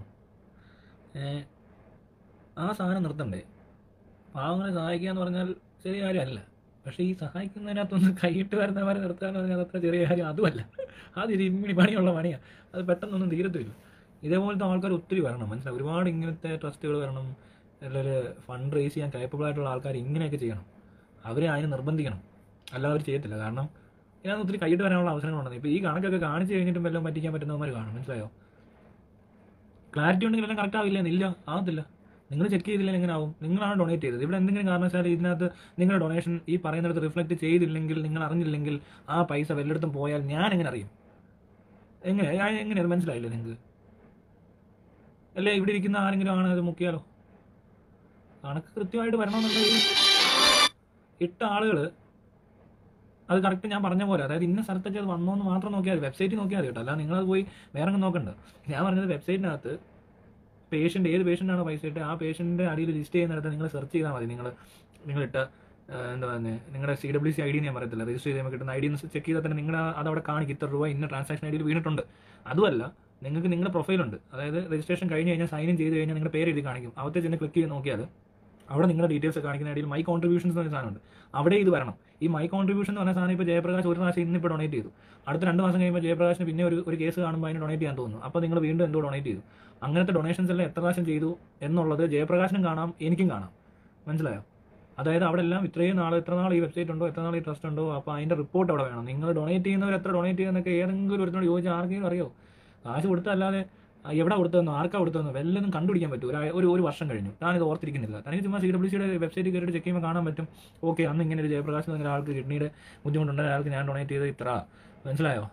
ആ സാധനം നിർത്തണ്ടേ? പാവങ്ങളെ സഹായിക്കുക എന്ന് പറഞ്ഞാൽ ചെറിയ കാര്യമല്ല. പക്ഷേ ഈ സഹായിക്കുന്നതിനകത്തൊന്ന് കൈയിട്ട് വരുന്നവരെ നിർത്തുക എന്ന് പറഞ്ഞാൽ അത്ര ചെറിയ കാര്യം അതുമല്ല. അതൊരു ഇമ്മിണി പണിയുള്ള പണിയാണ്. അത് പെട്ടെന്നൊന്നും തീരത്തില്ല. ഇതേപോലത്തെ ആൾക്കാർ ഒത്തിരി വരണം. മനസ്സിലായി? ഒരുപാട് ഇങ്ങനത്തെ ട്രസ്റ്റുകൾ വരണം. അല്ലെങ്കിൽ ഫണ്ട് റേസ് ചെയ്യാൻ കേപ്പബിൾ ആയിട്ടുള്ള ആൾക്കാർ ഇങ്ങനെയൊക്കെ ചെയ്യണം. അവരെ അതിന് നിർബന്ധിക്കണം. അല്ലാതെ അവർ ചെയ്യത്തില്ല. കാരണം ഇതിനകത്ത് ഒത്തിരി കൈയിട്ട് വരാനുള്ള അവസരങ്ങളുണ്ടെന്ന്. ഇപ്പോൾ ഈ കണക്കൊക്കെ കാണിച്ച് കഴിഞ്ഞിട്ടും വല്ലതും പറ്റിക്കാൻ പറ്റുന്നവന്മാർ കാണും. മനസ്സിലായോ? ക്ലാരിറ്റി ഉണ്ടെങ്കിൽ എല്ലാം കറക്റ്റ് ആവില്ല എന്നില്ല, ആകത്തില്ല. നിങ്ങൾ ചെക്ക് ചെയ്തില്ലെങ്കിൽ എങ്ങനെ ആവും? നിങ്ങളാണ് ഡൊണേറ്റ് ചെയ്തത്. ഇവിടെ എന്തെങ്കിലും കാരണവശാൽ ഇതിനകത്ത് നിങ്ങളുടെ ഡൊണേഷൻ ഈ പറയുന്നിടത്ത് റിഫ്ലക്റ്റ് ചെയ്തില്ലെങ്കിൽ, നിങ്ങൾ അറിഞ്ഞില്ലെങ്കിൽ, ആ പൈസ വല്ലയിടത്തും പോയാൽ ഞാൻ എങ്ങനെ അറിയും? എങ്ങനെയത് മനസ്സിലായില്ലേ നിങ്ങൾക്ക്? അല്ലേ ഇവിടെ ഇരിക്കുന്ന ആരെങ്കിലും ആണ് അത് മുക്കിയാലോ? കണക്ക് കൃത്യമായിട്ട് വരണമെന്നുണ്ടെങ്കിൽ ഇട്ട ആളുകൾ അത് കറക്റ്റ് ഞാൻ പറഞ്ഞ പോലെ, അതായത് ഇന്ന സ്ഥലത്തൊക്കെ അത് വന്നോന്ന് മാത്രം നോക്കിയാൽ മതി. വെബ്സൈറ്റിൽ നോക്കിയാൽ മതി കേട്ടോ. അല്ല നിങ്ങളത് പോയി വേറെ നോക്കണ്ട. ഞാൻ പറഞ്ഞത് വെബ്സൈറ്റിനകത്ത് ഏത് പേഷ്യൻ്റാണോ പൈസ ഇട്ട് ആ പേഷ്യൻ്റെ അടിയിൽ ലിസ്റ്റ് ചെയ്യുന്നിടത്ത് നിങ്ങൾ സെർച്ച് ചെയ്താൽ മതി. നിങ്ങളിട്ട എന്താ പറയുന്നത്, നിങ്ങളുടെ CWC ID ഞാൻ പറയത്തില്ല, രജിസ്റ്റർ ചെയ്യുമ്പോൾ കിട്ടുന്ന ID ചെക്ക് ചെയ്താൽ തന്നെ നിങ്ങൾ അതവിടെ കാണിക്കും ഇത്ര രൂപ ഇന്ന ട്രാൻസാക്ഷൻ ID വീണിട്ടുണ്ട്. അതുമല്ല, നിങ്ങൾക്ക് നിങ്ങളുടെ പ്രൊഫൈലുണ്ട്. അതായത് രജിസ്ട്രേഷൻ കഴിഞ്ഞ് കഴിഞ്ഞാൽ സൈൻ ഇൻ ചെയ്ത് കഴിഞ്ഞാൽ നിങ്ങളുടെ പേര് എഴുതി കാണിക്കും. അവിടുത്തെ ചെന്ന് ക്ലിക്ക് ചെയ്ത് നോക്കിയാൽ അവിടെ നിങ്ങളുടെ ഡീറ്റെയിൽസ് കാണിക്കുന്ന ഇടയിൽ മൈ കോൺട്രിബ്യൂഷൻസ് എന്ന സാധനമുണ്ട്. അവിടെ ഇത് വരണം. ഈ മൈ കോൺട്രിബ്യൂഷൻ എന്ന് പറഞ്ഞ സാധനം ഇപ്പോൾ ജയപ്രകാശ് ഒരു പ്രാവശ്യം ഇന്നിപ്പോൾ ഡൊണേറ്റ് ചെയ്തു. അടുത്ത 2 മാസം കഴിയുമ്പോൾ ജയപ്രകാശിന് പിന്നെ ഒരു കേസ് കാണുമ്പോൾ അതിന് ഡൊണേറ്റ് ചെയ്യാൻ തോന്നുന്നു. അപ്പോൾ നിങ്ങൾ വീണ്ടും എന്തോ ഡൊണേറ്റ് ചെയ്തു. അങ്ങനത്തെ ഡൊണേഷൻസ് എല്ലാം എത്ര പ്രാവശ്യം ചെയ്തു എന്നുള്ളത് ജയപ്രകാശിനും കാണാം, എനിക്കും കാണാം. മനസ്സിലായോ? അതായത് അവിടെ എല്ലാം എത്ര നാൾ ഈ വെബ്സൈറ്റ് ഉണ്ടോ, എത്ര നാൾ ഈ ട്രസ്റ്റ് ഉണ്ടോ, അപ്പോൾ അതിൻ്റെ റിപ്പോർട്ട് അവിടെ വേണം. നിങ്ങൾ ഡൊണേറ്റ് ചെയ്യുന്നവർ എത്ര ഡൊണേറ്റ് ചെയ്യുന്നതൊക്കെ ഏതെങ്കിലും ഒരുത്തിനോട് ചോദിച്ചാൽ ആർക്കെങ്കിലും അറിയോ? കാശ് കൊടുത്തല്ലാതെ എവിടെ കൊടുത്തതെന്നോ ആർക്കാ കൊടുത്തതെന്നോ വല്ലതും കണ്ടുപിടിക്കാൻ പറ്റും. ഒരു വർഷം കഴിഞ്ഞു, ഞാനിത് ഓർത്തിരിക്കുന്നില്ല. തനിക്ക് ചുമ്മാ CWCയുടെ വെബ്സൈറ്റിൽ കയറിയിട്ട് ചെക്ക് ചെയ്യുമ്പോൾ കാണാൻ പറ്റും. ഓക്കെ, അന്ന് ഇങ്ങനെ ഒരു ജയപ്രകാശ് എന്ന ഒരാൾക്ക് കിഡ്നിയുടെ ബുദ്ധിമുട്ടുണ്ട്, ഒരാൾക്ക് ഞാൻ ഡൊണേറ്റ് ചെയ്ത് ഇത്ര. മനസ്സിലായോ?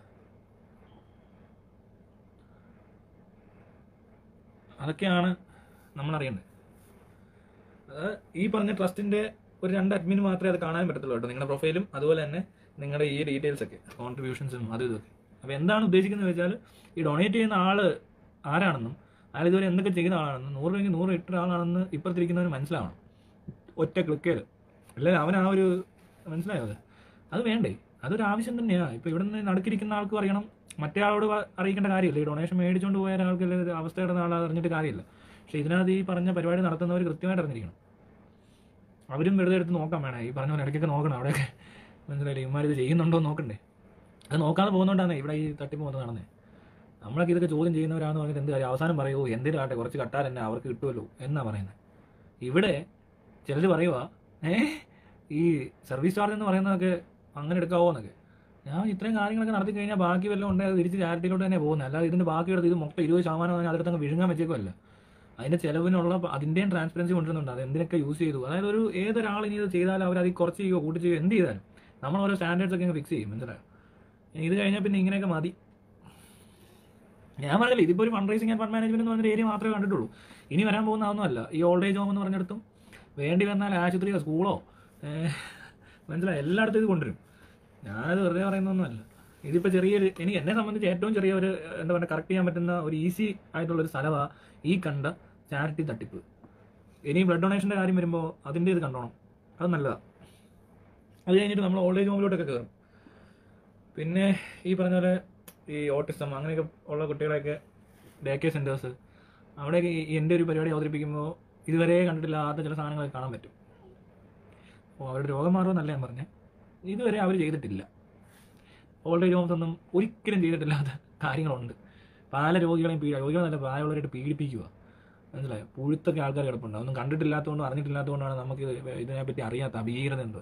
അതൊക്കെയാണ് നമ്മളറിയേണ്ടത്. അത് ഈ പറഞ്ഞ ട്രസ്റ്റിൻ്റെ ഒരു 2 അഡ്മിന് മാത്രമേ അത് കാണാൻ പറ്റത്തുള്ളൂ കേട്ടോ. നിങ്ങളുടെ പ്രൊഫൈലും അതുപോലെ തന്നെ നിങ്ങളുടെ ഈ ഡീറ്റെയിൽസൊക്കെ, കോൺട്രിബ്യൂഷൻസും അതും ഇതൊക്കെ. അപ്പോൾ എന്താണ് ഉദ്ദേശിക്കുന്നത് വെച്ചാൽ, ഈ ഡൊണേറ്റ് ചെയ്യുന്ന ആൾ ആരാണെന്നും അയാൾ ഇതുവരെ എന്തൊക്കെ ചെയ്യുന്ന ആളാണെന്നും 100 രൂപയ്ക്ക് 100 ഇട്ട ആളാണെന്ന് ഇപ്പുറത്തിരിക്കുന്നവന് മനസ്സിലാവണം. ഒറ്റ ക്ലിക്കിൽ അല്ലേ അവൻ ആ ഒരു മനസ്സിലായോ? അത് വേണ്ടേ? അതൊരു ആവശ്യം തന്നെയാണ്. ഇപ്പോൾ ഇവിടെ നിന്ന് നടുക്കിരിക്കുന്ന ആൾക്കും അറിയണം, മറ്റേ ആളോട് അറിയിക്കേണ്ട കാര്യമില്ല. ഈ ഡൊണേഷൻ മേടിച്ചുകൊണ്ട് പോയ ഒരാൾക്ക് അവസ്ഥയുടെ നാളെ അറിഞ്ഞിട്ട് കാര്യമില്ല. പക്ഷേ ഇതിനകത്ത് ഈ പറഞ്ഞ പരിപാടി നടത്തുന്നവർ കൃത്യമായിട്ട് അറിഞ്ഞിരിക്കണം. അവരും വെറുതെ എടുത്ത് നോക്കാൻ വേണം. ഈ പറഞ്ഞ പോലെ ഇടയ്ക്കൊക്കെ നോക്കണം അവിടെയൊക്കെ. മനസ്സിലായില്ലേ? ഇവന്മാരിത് ചെയ്യുന്നുണ്ടോ എന്ന് നോക്കണ്ടേ? അത് നോക്കാതെ പോകുന്നതുകൊണ്ടാണ് ഇവിടെ ഈ തട്ടിപ്പ് വന്ന് നടന്നത്. നമ്മളൊക്കെ ഇതൊക്കെ ചോദ്യം ചെയ്യുന്നവരാണെന്ന് പറഞ്ഞിട്ട് എന്ത് കാര്യം? അവസാനം പറയുമോ എന്തിനും ആട്ടെ, കുറച്ച് കട്ടാൽ തന്നെ അവർക്ക് കിട്ടുമല്ലോ എന്നാണ് പറയുന്നത്. ഇവിടെ ചിലർ പറയുക ഈ സർവീസ് ചാർജ് എന്ന് പറയുന്നതൊക്കെ അങ്ങനെ എടുക്കാവോ എന്നൊക്കെ. ഞാൻ ഇത്രയും കാര്യങ്ങളൊക്കെ നടത്തി കഴിഞ്ഞാൽ ബാക്കി വല്ലതും ഉണ്ടെങ്കിൽ അത് തിരിച്ച് ചാരിറ്റിയിലോട്ട് തന്നെ പോകുന്നത്. അല്ലാതെ ഇതിൻ്റെ ബാക്കി എടുത്ത് ഇത് മൊത്തം 20% പറഞ്ഞാൽ അതിടത്തങ്ങ് വിഴുങ്ങാൻ വെച്ചേക്കുമല്ല. അതിൻ്റെ ചിലവിനുള്ള അതിൻ്റെയും ട്രാൻസ്പെറൻസി കൊണ്ടുവരുന്നുണ്ട്. അത് എന്തിനൊക്കെ യൂസ് ചെയ്തു. അതായത് ഏതൊരാൾ ഇനി ഇത് ചെയ്താലും അവർ അതിൽ കുറച്ച് ചെയ്യുകയോ കൂട്ടി ചെയ്യുകയോ എന്ത് ചെയ്താലും നമ്മൾ ഓരോ സ്റ്റാൻഡേർഡ്സ് ഒക്കെ ഫിക്സ് ചെയ്യും. മനസ്സിലായോ? ഇത് കഴിഞ്ഞാൽ പിന്നെ ഇങ്ങനെയൊക്കെ മതി. ഞാൻ പറഞ്ഞില്ല, ഇതിപ്പോൾ ഒരു fund raising and fund management എന്ന് പറഞ്ഞൊരു ഏരിയ മാത്രമേ കണ്ടിട്ടുള്ളൂ. ഇനി വരാൻ പോകുന്ന അതൊന്നുമല്ല. ഈ ഓൾഡ് ഏജ് ഹോം എന്ന് പറഞ്ഞിടത്തും വേണ്ടി വന്നാൽ ആശുപത്രിയോ സ്കൂളോ മനസ്സിലായി എല്ലായിടത്തും ഇത് കൊണ്ടുവരും. ഞാനത് വെറുതെ പറയുന്നൊന്നുമല്ല. ഇതിപ്പോൾ എന്നെ സംബന്ധിച്ച് ഏറ്റവും ചെറിയ ഒരു എന്താ പറയുക കറക്റ്റ് ചെയ്യാൻ പറ്റുന്ന ഒരു ഈസി ആയിട്ടുള്ളൊരു സ്ഥലമാണ് ഈ കണ്ട ചാരിറ്റി തട്ടിപ്പ്. ഇനി ബ്ലഡ് ഡൊണേഷൻ്റെ കാര്യം വരുമ്പോൾ അതിൻ്റെ ഇത് കണ്ടോണം, അത് നല്ലതാണ്. അത് കഴിഞ്ഞിട്ട് നമ്മൾ ഓൾഡ് ഏജ് ഹോമിലോട്ടൊക്കെ കയറും. പിന്നെ ഈ പറഞ്ഞ പോലെ ഈ ഓട്ടിസം അങ്ങനെയൊക്കെ ഉള്ള കുട്ടികളെയൊക്കെ ഡേ കെയർ സെൻറ്റേഴ്സ്, അവിടെയൊക്കെ എൻ്റെ ഒരു പരിപാടി അവതരിപ്പിക്കുമ്പോൾ ഇതുവരെ കണ്ടിട്ടില്ലാത്ത ചില സാധനങ്ങളൊക്കെ കാണാൻ പറ്റും. അപ്പോൾ അവരുടെ രോഗം മാറുമെന്നല്ല ഞാൻ പറഞ്ഞത്, ഇതുവരെ അവർ ചെയ്തിട്ടില്ല, ഓൾഡ് ഏജ് ഹോംസ് ഒന്നും ഒരിക്കലും ചെയ്തിട്ടില്ലാത്ത കാര്യങ്ങളുണ്ട്. പല രോഗികളെയും രോഗികളെന്നല്ല പ്രായമുള്ളവരായിട്ട് പീഡിപ്പിക്കുക, മനസ്സിലായോ? പുഴുത്തൊക്കെ ആൾക്കാർ കിടപ്പുണ്ട്. അതൊന്നും കണ്ടിട്ടില്ലാത്തതുകൊണ്ടും അറിഞ്ഞിട്ടില്ലാത്തതുകൊണ്ടാണ് നമുക്ക് ഇതിനെപ്പറ്റി അറിയാത്ത അഭീകരത എന്തോ.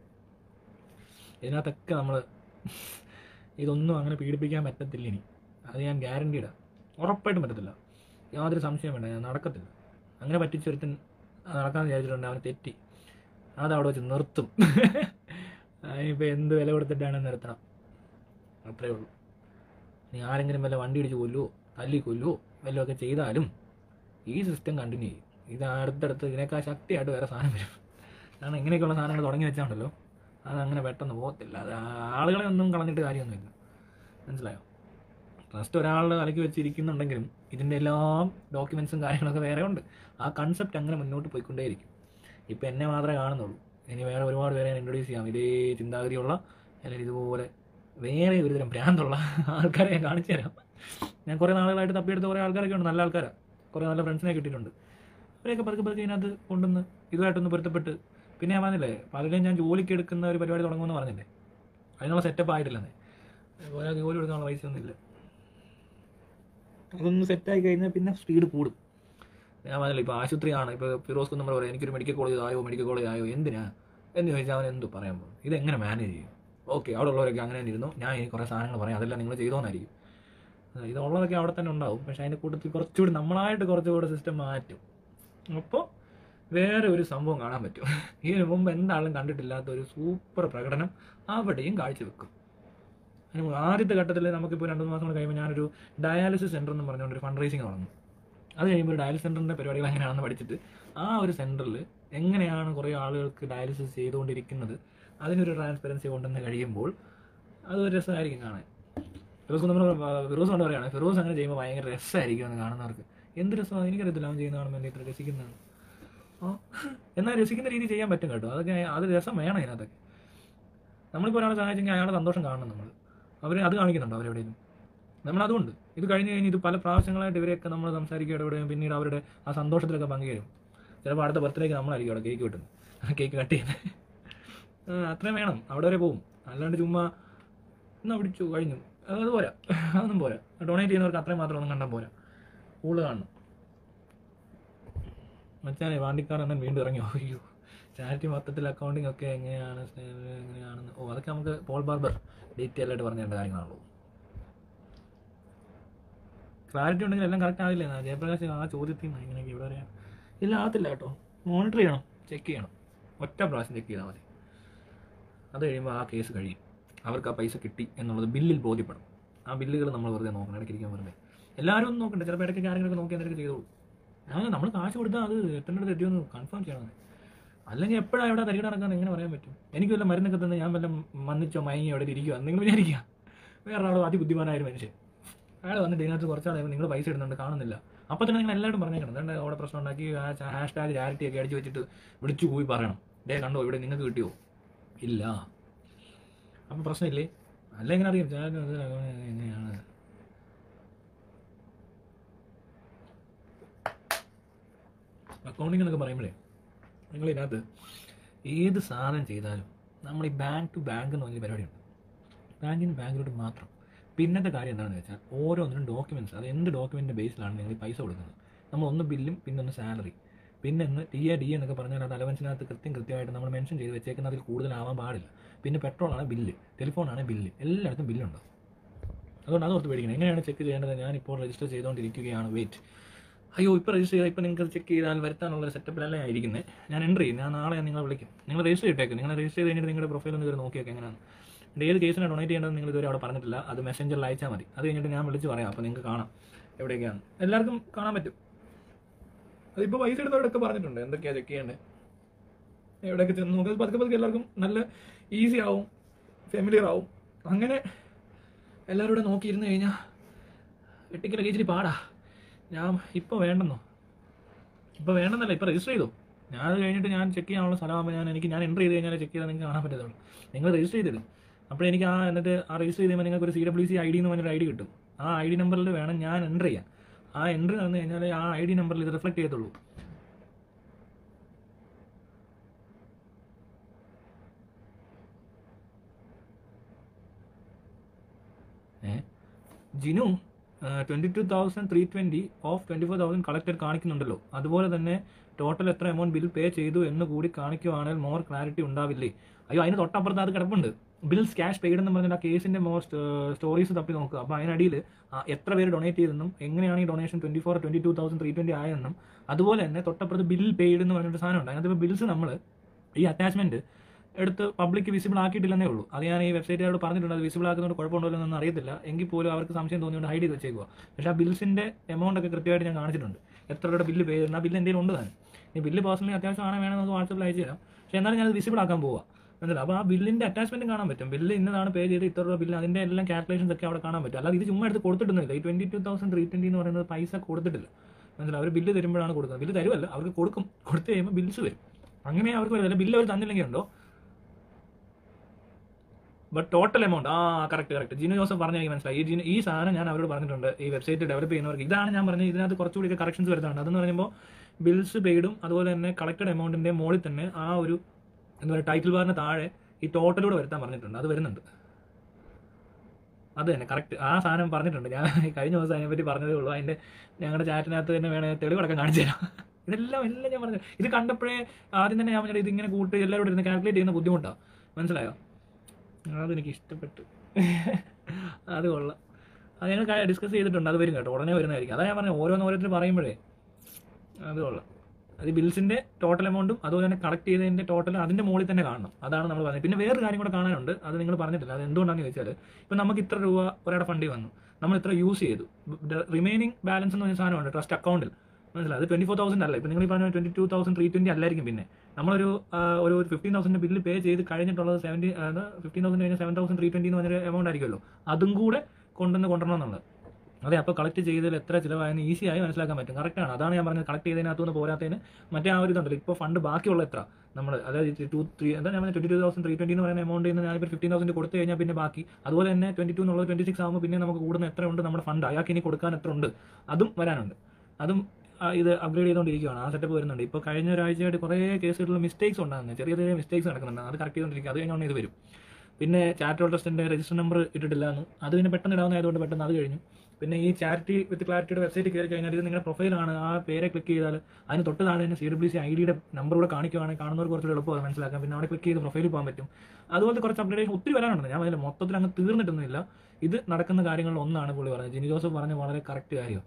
ഇതിനകത്തൊക്കെ നമ്മൾ ഇതൊന്നും അങ്ങനെ പീഡിപ്പിക്കാൻ പറ്റത്തില്ല ഇനി, അത് ഞാൻ ഗ്യാരണ്ടീഡാണ്. ഉറപ്പായിട്ടും പറ്റത്തില്ല, യാതൊരു സംശയം വേണ്ട, ഞാൻ നടക്കത്തില്ല. അങ്ങനെ പറ്റിച്ചൊരുത്തൻ നടക്കാമെന്ന് വിചാരിച്ചിട്ടുണ്ട്, അവന് തെറ്റി, അതവിടെ വെച്ച് നിർത്തും. അതിനിപ്പോൾ എന്ത് വില കൊടുത്തിട്ടാണ് നിർത്തണം, അത്രയേ ഉള്ളൂ. ഇനി ആരെങ്കിലും വല്ല വണ്ടി ഇടിച്ച് കൊല്ലുവോ തല്ലി കൊല്ലുവോ വല്ലതൊക്കെ ചെയ്താലും ഈ സിസ്റ്റം കണ്ടിന്യൂ ചെയ്യും. ഇത് അടുത്തടുത്ത് ഇതിനേക്കാൾ ശക്തിയായിട്ട് വേറെ സാധനം വരും. കാരണം ഇങ്ങനെയൊക്കെയുള്ള സാധനങ്ങൾ തുടങ്ങി വെച്ചാണ്ടല്ലോ, അതങ്ങനെ പെട്ടെന്ന് പോകത്തില്ല. അത് ആളുകളെ ഒന്നും കളഞ്ഞിട്ട് കാര്യമൊന്നുമില്ല, മനസ്സിലായോ? ട്രസ്റ്റ് ഒരാളുടെ തലയ്ക്ക് വെച്ചിരിക്കുന്നുണ്ടെങ്കിലും ഇതിൻ്റെ എല്ലാം ഡോക്യുമെൻസും കാര്യങ്ങളൊക്കെ വേറെ ഉണ്ട്. ആ കൺസെപ്റ്റ് അങ്ങനെ മുന്നോട്ട് പോയിക്കൊണ്ടേയിരിക്കും. ഇപ്പം എന്നെ മാത്രമേ കാണുന്നുള്ളൂ, ഇനി വേറെ ഒരുപാട് പേരെ ഞാൻ ഇൻട്രൊഡ്യൂസ് ചെയ്യാം. ഇതേ ചിന്താഗതിയുള്ള അല്ലെങ്കിൽ ഇതുപോലെ വേറെ ഒരുതരം ഭ്രാന്തുള്ള ആൾക്കാരെ ഞാൻ കാണിച്ചു തരാം. ഞാൻ കുറേ നാളുകളായിട്ട് തപ്പിയെടുത്ത കുറേ ആൾക്കാരൊക്കെ ഉണ്ട്, നല്ല ആൾക്കാരാണ്, കുറേ നല്ല ഫ്രണ്ട്സിനെ കിട്ടിയിട്ടുണ്ട്. അവരെയൊക്കെ പതുക്കെ ഇതിനകത്ത് കൊണ്ടുവന്ന് ഇതുമായിട്ടൊന്ന് പൊരുത്തപ്പെട്ട്, പിന്നെ ഞാൻ പറഞ്ഞില്ലേ പലരെയും ഞാൻ ജോലിക്ക് എടുക്കുന്ന ഒരു പരിപാടി തുടങ്ങുമെന്ന് പറഞ്ഞില്ലേ, അതിനുള്ള സെറ്റപ്പ് ആയിട്ടില്ലെന്നേ. ഒരാൾ ജോലി എടുക്കാനുള്ള പൈസയൊന്നും ഇല്ല. അതൊന്ന് സെറ്റായി കഴിഞ്ഞാൽ പിന്നെ സ്പീഡ് കൂടും. ഞാൻ പറഞ്ഞില്ല, ഇപ്പോൾ ആശുപത്രിയാണ്, ഇപ്പോൾ ഫിറോസ് കുന്നമ്മ പറയാം എനിക്കൊരു മെഡിക്കൽ കോളേജ് ആയോ എന്തിനാ എന്ന് ചോദിച്ചാൽ അവൻ എന്തു പറയാൻ പോകും? ഇതെങ്ങനെ മാനേജ് ചെയ്യും? ഓക്കെ, അവിടെ ഉള്ളവരൊക്കെ അങ്ങനെ തന്നെ ഇരുന്നു, ഞാൻ ഇനി കുറേ സാധനങ്ങൾ പറയാം, അതെല്ലാം നിങ്ങൾ ചെയ്തോന്നായിരിക്കും. ഇതുള്ളതൊക്കെ അവിടെ തന്നെ ഉണ്ടാവും, പക്ഷേ അതിൻ്റെ കൂട്ടത്തിൽ കുറച്ചുകൂടി നമ്മളായിട്ട് കുറച്ചുകൂടെ സിസ്റ്റം മാറ്റും. അപ്പോൾ വേറെ ഒരു സംഭവം കാണാൻ പറ്റും. ഇതിനു മുമ്പ് എന്താളും കണ്ടിട്ടില്ലാത്ത ഒരു സൂപ്പർ പ്രകടനം അവിടെയും കാഴ്ചവെക്കും. അതിന് ആദ്യത്തെ ഘട്ടത്തിൽ നമുക്കിപ്പോൾ 2-3 മാസങ്ങൾ കഴിയുമ്പോൾ ഞാനൊരു ഡയാലിസിസ് സെൻ്റർ എന്ന് പറഞ്ഞുകൊണ്ടൊരു ഫണ്ട് റൈസിങ് തുടങ്ങും. അത് കഴിയുമ്പോൾ ഒരു ഡയാലിസിസ് സെൻ്ററിൻ്റെ പരിപാടികൾ എങ്ങനെയാണെന്ന് പഠിച്ചിട്ട് ആ ഒരു സെൻറ്ററിൽ എങ്ങനെയാണ് കുറേ ആളുകൾക്ക് ഡയാലിസിസ് ചെയ്തുകൊണ്ടിരിക്കുന്നത് അതിനൊരു ട്രാൻസ്പെറൻസി കൊണ്ടുവന്ന് കഴിയുമ്പോൾ അതൊരു രസമായിരിക്കും കാണാൻ. ഫിറോസ് കൊണ്ട് പറയുകയാണ്, ഫിറോസ് അങ്ങനെ ചെയ്യുമ്പോൾ ഭയങ്കര രസമായിരിക്കും എന്ന് കാണുന്നവർക്ക്. എന്ത് രസമാണ് എനിക്കറിയത്തില്ല, അവൻ ചെയ്യുന്ന കാണുമ്പോൾ ഇത്ര രസിക്കുന്നതാണ്. എന്നാൽ രസിക്കുന്ന രീതി ചെയ്യാൻ പറ്റും കേട്ടോ, അതൊക്കെ അത് രസം വേണം ഇതിനകത്തൊക്കെ. നമ്മളിപ്പോൾ ഒരാളെ സഹായിച്ചെങ്കിൽ അയാളുടെ സന്തോഷം കാണണം നമ്മൾ. അവർ അത് കാണിക്കുന്നുണ്ടോ അവരെവിടെയും? നമ്മളതുകൊണ്ട് ഇത് കഴിഞ്ഞ് ഇത് പല പ്രാവശ്യങ്ങളായിട്ട് ഇവരെയൊക്കെ നമ്മൾ സംസാരിക്കുക, ഇടപെടുകയും പിന്നീട് അവരുടെ ആ സന്തോഷത്തിലൊക്കെ പങ്കുചേരും. ചിലപ്പോൾ അടുത്ത ബർത്ത്ഡേക്ക് നമ്മളായിരിക്കും അവിടെ കേക്ക് കിട്ടുന്നത്, കേക്ക് കട്ട് ചെയ്യുന്നത്. അത്രയും വേണം, അവിടെ വരെ പോകും. അല്ലാണ്ട് ചുമ്മാ എന്നാ പിടിച്ചു കഴിഞ്ഞു അത് പോരാ, അതൊന്നും പോരാ. ഡൊണേറ്റ് ചെയ്യുന്നവർക്ക് അത്രയും മാത്രം ഒന്നും കണ്ടാൽ പോരാ, കൂടുതൽ കാണണം. മച്ചാനെ വാണ്ടിക്കാർ എന്നാൽ വീണ്ടും ഇറങ്ങിയോ? അയ്യോ, ചാരിറ്റി മൊത്തത്തിൽ അക്കൗണ്ടിങ് ഒക്കെ എങ്ങനെയാണെന്ന് അതൊക്കെ നമുക്ക് പോൾ ബാർബർ ഡീറ്റെയിൽ ആയിട്ട് പറഞ്ഞു തരേണ്ട കാര്യങ്ങളാണല്ലോ. ക്ലാരിറ്റി ഉണ്ടെങ്കിൽ എല്ലാം കറക്റ്റ് ആവില്ലേ? ജയപ്രകാശ് ആ ചോദ്യത്തിൽ ഇങ്ങനെയൊക്കെ ഇവിടെ പറയാം. ഇല്ല, ആകത്തില്ല കേട്ടോ. മോണിറ്റർ ചെയ്യണം, ചെക്ക് ചെയ്യണം, ഒറ്റ പ്രാവശ്യം ചെക്ക് ചെയ്താൽ മതി. അത് കഴിയുമ്പോൾ ആ കേസ് കഴിയും. അവർക്ക് ആ പൈസ കിട്ടി എന്നുള്ളത് ബില്ലിൽ ബോധ്യപ്പെടും. ആ ബില്ലുകൾ നമ്മൾ വെറുതെ നോക്കണം, ഇടയ്ക്കിരിക്കാൻ വെറുതെ എല്ലാവരും ഒന്നും നോക്കണ്ട. ചിലപ്പോൾ ഇടയ്ക്ക് കാര്യങ്ങളൊക്കെ നോക്കി എന്തൊക്കെ ചെയ്തോളൂ. നമ്മൾ കാശ് കൊടുത്താൽ അത് എത്തേണ്ടത് എത്തിയൊന്ന് കൺഫേം ചെയ്യണം. അല്ലെങ്കിൽ എപ്പോഴാണ് ഇവിടെ തരികട നടക്കാമെന്ന് എങ്ങനെ പറയാൻ പറ്റും? എനിക്ക് വല്ല മരുന്നൊക്കെ തന്നെ ഞാൻ വല്ല മന്നിച്ചോ മയങ്ങിയോ അവിടെ ഇരിക്കുക എന്തെങ്കിലും വിചാരിക്കുക. വേറൊരാൾ അതിബുദ്ധിമാനായ മനുഷ്യൻ അയാൾ വന്നിട്ട് ഇതിനകത്ത് കുറച്ചാളായിരുന്നു നിങ്ങൾ പൈസ ഇടുന്നുണ്ട് കാണുന്നില്ല. അപ്പോൾ തന്നെ നിങ്ങൾ എല്ലാവരും പറഞ്ഞേക്കണം, അതുകൊണ്ട് അവിടെ പ്രശ്നം ഉണ്ടാക്കി #ചാരിറ്റി ഒക്കെ അടിച്ച് വെച്ചിട്ട് വിളിച്ചു പോയി പറയണം, കണ്ടോ ഇവിടെ നിങ്ങൾക്ക് കിട്ടിയോ? ഇല്ല, അപ്പം പ്രശ്നമില്ലേ? അല്ല എങ്ങനെ അറിയാം എങ്ങനെയാണ്? അക്കൗണ്ടിങ് എന്നൊക്കെ പറയുമ്പോഴേ നിങ്ങളിതിനകത്ത് ഏത് സാധനം ചെയ്താലും നമ്മൾ ഈ ബാങ്ക് ടു ബാങ്ക് എന്ന് പറഞ്ഞ പരിപാടിയുണ്ട്. ബാങ്കിൽ നിന്ന് ബാങ്കിലോട്ട് മാത്രം. പിന്നത്തെ കാര്യം എന്താണെന്ന് വെച്ചാൽ ഓരോന്നിനും ഡോക്യുമെൻറ്റ്സ്, അത് എന്ത് ഡോക്യുമെൻറ്റിൻ്റെ ബേസിലാണ് നിങ്ങൾ ഈ പൈസ കൊടുക്കുന്നത്. നമ്മൾ ഒന്ന് ബില്ലും പിന്നെ ഒന്ന് സാലറി പിന്നെ ഒന്ന് ടി എന്നൊക്കെ പറഞ്ഞാൽ അത് അലവൻസിനകത്ത് കൃത്യമായിട്ട് നമ്മൾ മെൻഷൻ ചെയ്ത് വെച്ചേക്കുന്നത് അതിൽ കൂടുതലാവാൻ പാടില്ല. പിന്നെ പെട്രോളാണ് ബില്ല്, ടെലിഫോണാണ് ബില്ല്, എല്ലായിടത്തും ബില്ലുണ്ടോ. അതുകൊണ്ട് അത് ഓർത്ത് പേടിക്കണം. എങ്ങനെയാണ് ചെക്ക് ചെയ്യേണ്ടത്? ഞാനിപ്പോൾ രജിസ്റ്റർ ചെയ്തുകൊണ്ടിരിക്കുകയാണ്, വെയിറ്റ്. അയ്യോ ഇപ്പോൾ രജിസ്റ്റർ ചെയ്താൽ ഇപ്പോൾ നിങ്ങൾക്ക് ചെക്ക് ചെയ്താൽ വരുത്താനുള്ള സെറ്റപ്പിലല്ല ആയിരിക്കുന്നത്. ഞാൻ എൻട്രി ചെയ്യും, ഞാൻ നാളെ നിങ്ങളെ വിളിക്കും. നിങ്ങൾ രജിസ്റ്റർ ചെയ്തേക്ക്. നിങ്ങൾ രജിസ്റ്റർ ചെയ്ത് കഴിഞ്ഞിട്ട് നിങ്ങളുടെ പ്രൊഫൈൽ ഒന്ന് നോക്കിയൊക്കെ എങ്ങനെയാണ് ഏത് കേസിനാണ് ഡൊണേറ്റ് ചെയ്യേണ്ടതെന്ന് നിങ്ങൾ ഇതുവരെ അവിടെ പറഞ്ഞിട്ടില്ല. അത് മെസ്സഞ്ചറിൽ അയച്ചാൽ മതി. അത് കഴിഞ്ഞിട്ട് ഞാൻ വിളിച്ച് പറയാം, അപ്പോൾ നിങ്ങൾക്ക് കാണാം എവിടെയൊക്കെയാണ്. എല്ലാവർക്കും കാണാൻ പറ്റും. അതിപ്പോൾ പൈസ എടുത്തവരൊക്കെ പറഞ്ഞിട്ടുണ്ട് എന്തൊക്കെയാണ് ചെക്ക് ചെയ്യേണ്ടത്, എവിടെയൊക്കെ ചെന്ന് നോക്കുക. പതുക്കെ എല്ലാവർക്കും നല്ല ഈസി ആവും, ഫെമിലിയർ ആവും. അങ്ങനെ എല്ലാവരും കൂടെ നോക്കിയിരുന്നു കഴിഞ്ഞാൽ വെട്ടിക്കലൊക്കെ ഇച്ചിരി പാടാ. ഞാൻ ഇപ്പോൾ വേണ്ടെന്നല്ല, ഇപ്പോൾ രജിസ്റ്റർ ചെയ്തോ. ഞാൻ അത് കഴിഞ്ഞിട്ട് ഞാൻ ചെക്ക് ചെയ്യാനുള്ള സ്ഥലമാകുമ്പോൾ ഞാൻ എൻട്രി ചെയ്ത് കഴിഞ്ഞാൽ ചെക്ക് ചെയ്താൽ നിങ്ങൾക്ക് കാണാൻ പറ്റത്തുള്ളൂ. നിങ്ങൾ രജിസ്റ്റർ ചെയ്തിടും. അപ്പോൾ എനിക്ക് എന്നിട്ട് രജിസ്റ്റർ ചെയ്യുമ്പോൾ നിങ്ങൾക്ക് ഒരു CWC ID എന്ന് പറഞ്ഞൊരു ID കിട്ടും. ആ ID നമ്പറിൽ വേണം ഞാൻ എൻ്റർ ചെയ്യാൻ. ആ എൻട്രി തന്നു കഴിഞ്ഞാൽ ആ ID നമ്പറിൽ ഇത് റിഫ്ലക്ട് ചെയ്യത്തുള്ളൂ. ജിനു 22,320 ഓഫ് 24,000 കളക്റ്റഡ് കാണിക്കുന്നുണ്ടല്ലോ. അതുപോലെ തന്നെ ടോട്ടൽ എത്ര എമൗണ്ട് ബിൽ പേ ചെയ്തു എന്ന് കൂടി കാണിക്കുവാണെങ്കിൽ മോർ ക്ലാരിറ്റി ഉണ്ടാവില്ലേ? അയ്യോ, അതിന് തൊട്ടപ്പുറത്ത് അത് കിടപ്പുണ്ട്. ബിൽസ് ക്യാഷ് പെയ്ഡ് എന്ന് പറഞ്ഞാൽ ആ കേസിന്റെ സ്റ്റോറീസ് തപ്പി നോക്കുക. അപ്പോൾ അതിനടിയിൽ എത്ര പേര് ഡൊണേറ്റ് ചെയ്തെന്നും എങ്ങനെയാണ് ഈ ഡൊണേഷൻ 22,320 ആയെന്നും അതുപോലെ തന്നെ തൊട്ടപ്പുറത്ത് ബിൽ പെയ്ഡ് എന്ന് പറഞ്ഞൊരു സാധനമുണ്ട്. അതിനകത്ത് ബിൽസ് നമ്മൾ ഈ അറ്റാച്ച്മെന്റ് എടുത്ത് പബ്ലിക് വിസിബിൾ ആക്കിയിട്ടില്ലെന്നേ ഉള്ളൂ. അത് ഞാൻ ഈ വെബ്സൈറ്റുകാരോട് പറഞ്ഞിട്ടുണ്ട്. അത് വിസിബിൾ ആക്കുന്നതുകൊണ്ട് കുഴപ്പമുണ്ടോ എന്നൊന്നും അറിയത്തില്ല. എങ്കിൽ പോലും അവർക്ക് സംശയം തോന്നിയുകൊണ്ട് ഹൈഡ് ചെയ്ത് വെച്ചേക്കുക. പക്ഷേ ആ ബിൽസിന്റെ എമൗണ്ട് ഒക്കെ കൃത്യമായിട്ട് ഞാൻ കാണിച്ചിട്ടുണ്ട്. എത്ര രൂപയുടെ ബില്ല് പേ ചെയ്തിട്ടുണ്ട്, ആ ബില്ല് എന്തെങ്കിലും ഉണ്ട് തന്നെ. ഈ ബില്ല് പേഴ്സണലി അത്യാവശ്യമാണ് വേണമെന്ന് വാട്സപ്പിൽ അയച്ചു തരാം. പക്ഷേ എന്നാലും ഞാനത് വിസിബിൾ ആക്കാൻ പോവുക. മനസ്സിലായി? അപ്പോൾ ആ ബില്ലിന്റെ അറ്റാച്ച്മെന്റ് കാണാൻ പറ്റും. ബില്ല് ഇന്നതാണ് പേ ചെയ്ത് ഇത്ര രൂപ ബില്ല്, അതിന്റെ എല്ലാം കാൽക്കുലേഷൻസ് ഒക്കെ അവിടെ കാണാൻ പറ്റും. അല്ലാതെ ഇത് ചുമ്മാ എടുത്ത് കൊടുത്തിട്ടൊന്നുമില്ല. ഈ 22,320 എന്ന് പറയുന്നത് പൈസ കൊടുത്തിട്ടില്ല. മനസ്സിലായി? അവർ ബില്ല് തരുമ്പോഴാണ് കൊടുക്കുന്നത്. ബില്ല് തരുമല്ല, അവർക്ക് കൊടുക്കും. കൊടുത്തു കഴിയുമ്പോൾ ബിൽസ് വരും. അങ്ങനെ അവർക്ക് വരുന്നില്ല. ബില്ല് അവർ തന്നില്ലെങ്കിൽ ഉണ്ടോ. But total amount correct Jinu Joseph പറഞ്ഞ എനിക്ക് മനസ്സിലായി. ഈ സാധനം ഞാൻ അവരോട് പറഞ്ഞിട്ടുണ്ട്. ഈ വെബ്സൈറ്റ് ഡെവലപ്പ് ചെയ്യുന്നവർക്ക് ഇതാണ് ഞാൻ പറഞ്ഞത്. ഇതിനകത്ത് കുറച്ചുകൂടി കറക്ഷൻസ് വരുന്നുണ്ട്. അതെന്ന് പറയുമ്പോൾ ബിൽസ് പെയ്ഡും അതുപോലെ തന്നെ കളക്റ്റഡ് എമൗണ്ടിന്റെ മുകളിൽ തന്നെ ആ ഒരു എന്താ പറയുക ടൈറ്റിൽ ബാറിന് താഴെ ഈ ടോട്ടലൂടെ വരുത്താൻ പറഞ്ഞിട്ടുണ്ട്. അത് വരുന്നുണ്ട്. അത് തന്നെ കറക്റ്റ് ആ സാധനം പറഞ്ഞിട്ടുണ്ട്. ഞാൻ കഴിഞ്ഞ ദിവസം അതിനെപ്പറ്റി പറഞ്ഞതേ ഉള്ളൂ. അതിന്റെ ഞങ്ങളുടെ ചാറ്റിനകത്ത് തന്നെ വേണമെങ്കിൽ തെളിവടക്കം കാണിച്ചു തരാം. എല്ലാം ഞാൻ പറഞ്ഞു. ഇത് കണ്ടപ്പോഴേ ആദ്യം തന്നെ ഞാൻ പറഞ്ഞത് ഇതിങ്ങനെ കൂട്ടി എല്ലാവരോടും ഇരുന്ന് കാൽക്കുലേറ്റ് ചെയ്യുന്ന ബുദ്ധിമുട്ടാണ്. മനസ്സിലായോ? അതെനിക്ക് ഇഷ്ടപ്പെട്ടു. അത് കൊള്ളാം. അത് ഞങ്ങൾ ഡിസ്കസ് ചെയ്തിട്ടുണ്ട്. അത് വരും കേട്ടോ, ഉടനെ വരുന്നതായിരിക്കും. അതാ ഞാൻ പറഞ്ഞത് ഓരോരുത്തർ പറയുമ്പോഴേ അത് കൊള്ളാം. അത് ബിൽസിന്റെ ടോട്ടൽ എമൗണ്ടും അതുപോലെ തന്നെ കളക്ട് ചെയ്തതിന്റെ ടോട്ടലും അതിന്റെ മുകളിൽ തന്നെ കാണണം. അതാണ് നമ്മൾ പറഞ്ഞത്. പിന്നെ വേറൊരു കാര്യം കൂടെ കാണാനുണ്ട്. അത് നിങ്ങൾ പറഞ്ഞിട്ടില്ല. അത് എന്തുകൊണ്ടാണെന്ന് ചോദിച്ചാൽ ഇപ്പം നമുക്ക് ഇത്ര രൂപ ഒരാളുടെ ഫണ്ടിൽ വന്നു, നമ്മൾ ഇത്ര യൂസ് ചെയ്തു. റിമൈനിങ് ബാലൻസ് എന്ന് പറഞ്ഞ സാധനമുണ്ട് ട്രസ്റ്റ് അക്കൗണ്ടിൽ. മനസ്സിലായി? അത് 24,000 അല്ല. ഇപ്പം നിങ്ങൾ ഈ പറഞ്ഞ 22,320 അല്ലായിരിക്കും. പിന്നെ നമ്മളൊരു 15,000 ബില്ല് പേ ചെയ്ത് കഴിഞ്ഞിട്ടുള്ളത് 15,000 കഴിഞ്ഞാൽ 7,320 എന്ന് പറഞ്ഞൊരു എമൗണ്ട് ആയിരിക്കുമല്ലോ. അതും കൂടെ കൊണ്ടുവരണം എന്നുള്ളത്. അതെ, അപ്പോൾ കളക്ട് ചെയ്തതിൽ എത്ര ചിലവായെന്ന് ഈസിയായി മനസ്സിലാക്കാൻ പറ്റും. കറക്റ്റാണ്. അതാണ് ഞാൻ പറഞ്ഞത്. കളക്ട് ചെയ്തതിനകത്തുനിന്ന് പോരാത്തതിന് മറ്റേ ആ ഒരു ഇതുണ്ടല്ലോ, ഇപ്പോൾ ഫണ്ട് ബാക്കിയുള്ള എത്ര നമ്മൾ അതായത് 22,320 എന്ന് പറയുന്ന എമൗണ്ടിൽ നിന്ന് ഞാനിപ്പോൾ 15,000 കൊടുത്തു കഴിഞ്ഞാൽ പിന്നെ ബാക്കി അതുപോലെ തന്നെ 22 എന്നുള്ളത് 26 ആകുമ്പോൾ പിന്നെ നമുക്ക് കൂടുന്ന എത്ര ഉണ്ട് നമ്മുടെ ഫണ്ട്, അയാൾക്ക് ഇനി കൊടുക്കാൻ എത്ര ഉണ്ട്, അതും വരാനുണ്ട്. അതും ഇത് അപ്ഗ്രേഡ് ചെയ്തുകൊണ്ടിരിക്കുകയാണ്. ആ സെറ്റപ്പ് വരുന്നുണ്ട്. ഇപ്പോൾ കഴിഞ്ഞ ഒരാഴ്ചയായിട്ട് കുറേ കേസുകളിൽ മിസ്റ്റേക്സ് ഉണ്ടാകുന്നത്, ചെറിയ മിസ്റ്റേക്സ് നടക്കുന്നുണ്ട്. അത് കറക്റ്റ് ചെയ്തുകൊണ്ടിരിക്കുക. അത് കഴിഞ്ഞാൽ ഇത് വരും. പിന്നെ ചാരിറ്റബിൾ ട്രസ്റ്റിന്റെ രജിസ്റ്റർ നമ്പർ ഇട്ടിട്ടില്ല എന്ന്, അത് പിന്നെ പെട്ടെന്ന് ഇടാവുന്നതായതുകൊണ്ട് പെട്ടെന്ന് അത് കഴിഞ്ഞു. പിന്നെ ഈ ചാരിറ്റി വിത്ത് ക്ലാരിറ്റിയുടെ വെബ്സൈറ്റ് കയറി കഴിഞ്ഞാൽ ഇത് നിങ്ങളുടെ പ്രൊഫൈലാണ്. ആ പേരെ ക്ലിക്ക് ചെയ്താൽ അതിന് തൊട്ട് താഴെ തന്നെ CWC ID നമ്പർ കൂടെ കാണിക്കുവാണെങ്കിൽ കാണുന്നവർക്ക് കുറച്ചുകൂടെ എളുപ്പമാണ് മനസ്സിലാക്കാം. പിന്നെ അവിടെ ക്ലിക്ക് ചെയ്ത് പ്രൊഫൈലിൽ പോകാൻ പറ്റും. അതുപോലത്തെ കുറച്ച് അപ്ഡേഷൻ ഒത്തിരി വരാനുണ്ട്. ഞാൻ അതിൽ മൊത്തത്തിൽ അങ്ങ് തീർന്നിട്ടൊന്നുമില്ല. ഇത് നടക്കുന്ന കാര്യങ്ങളിൽ ഒന്നാണ് പുള്ളി പറഞ്ഞത്. ജിനി ജോസഫ് പറഞ്ഞ വളരെ കറക്റ്റ് കാര്യം.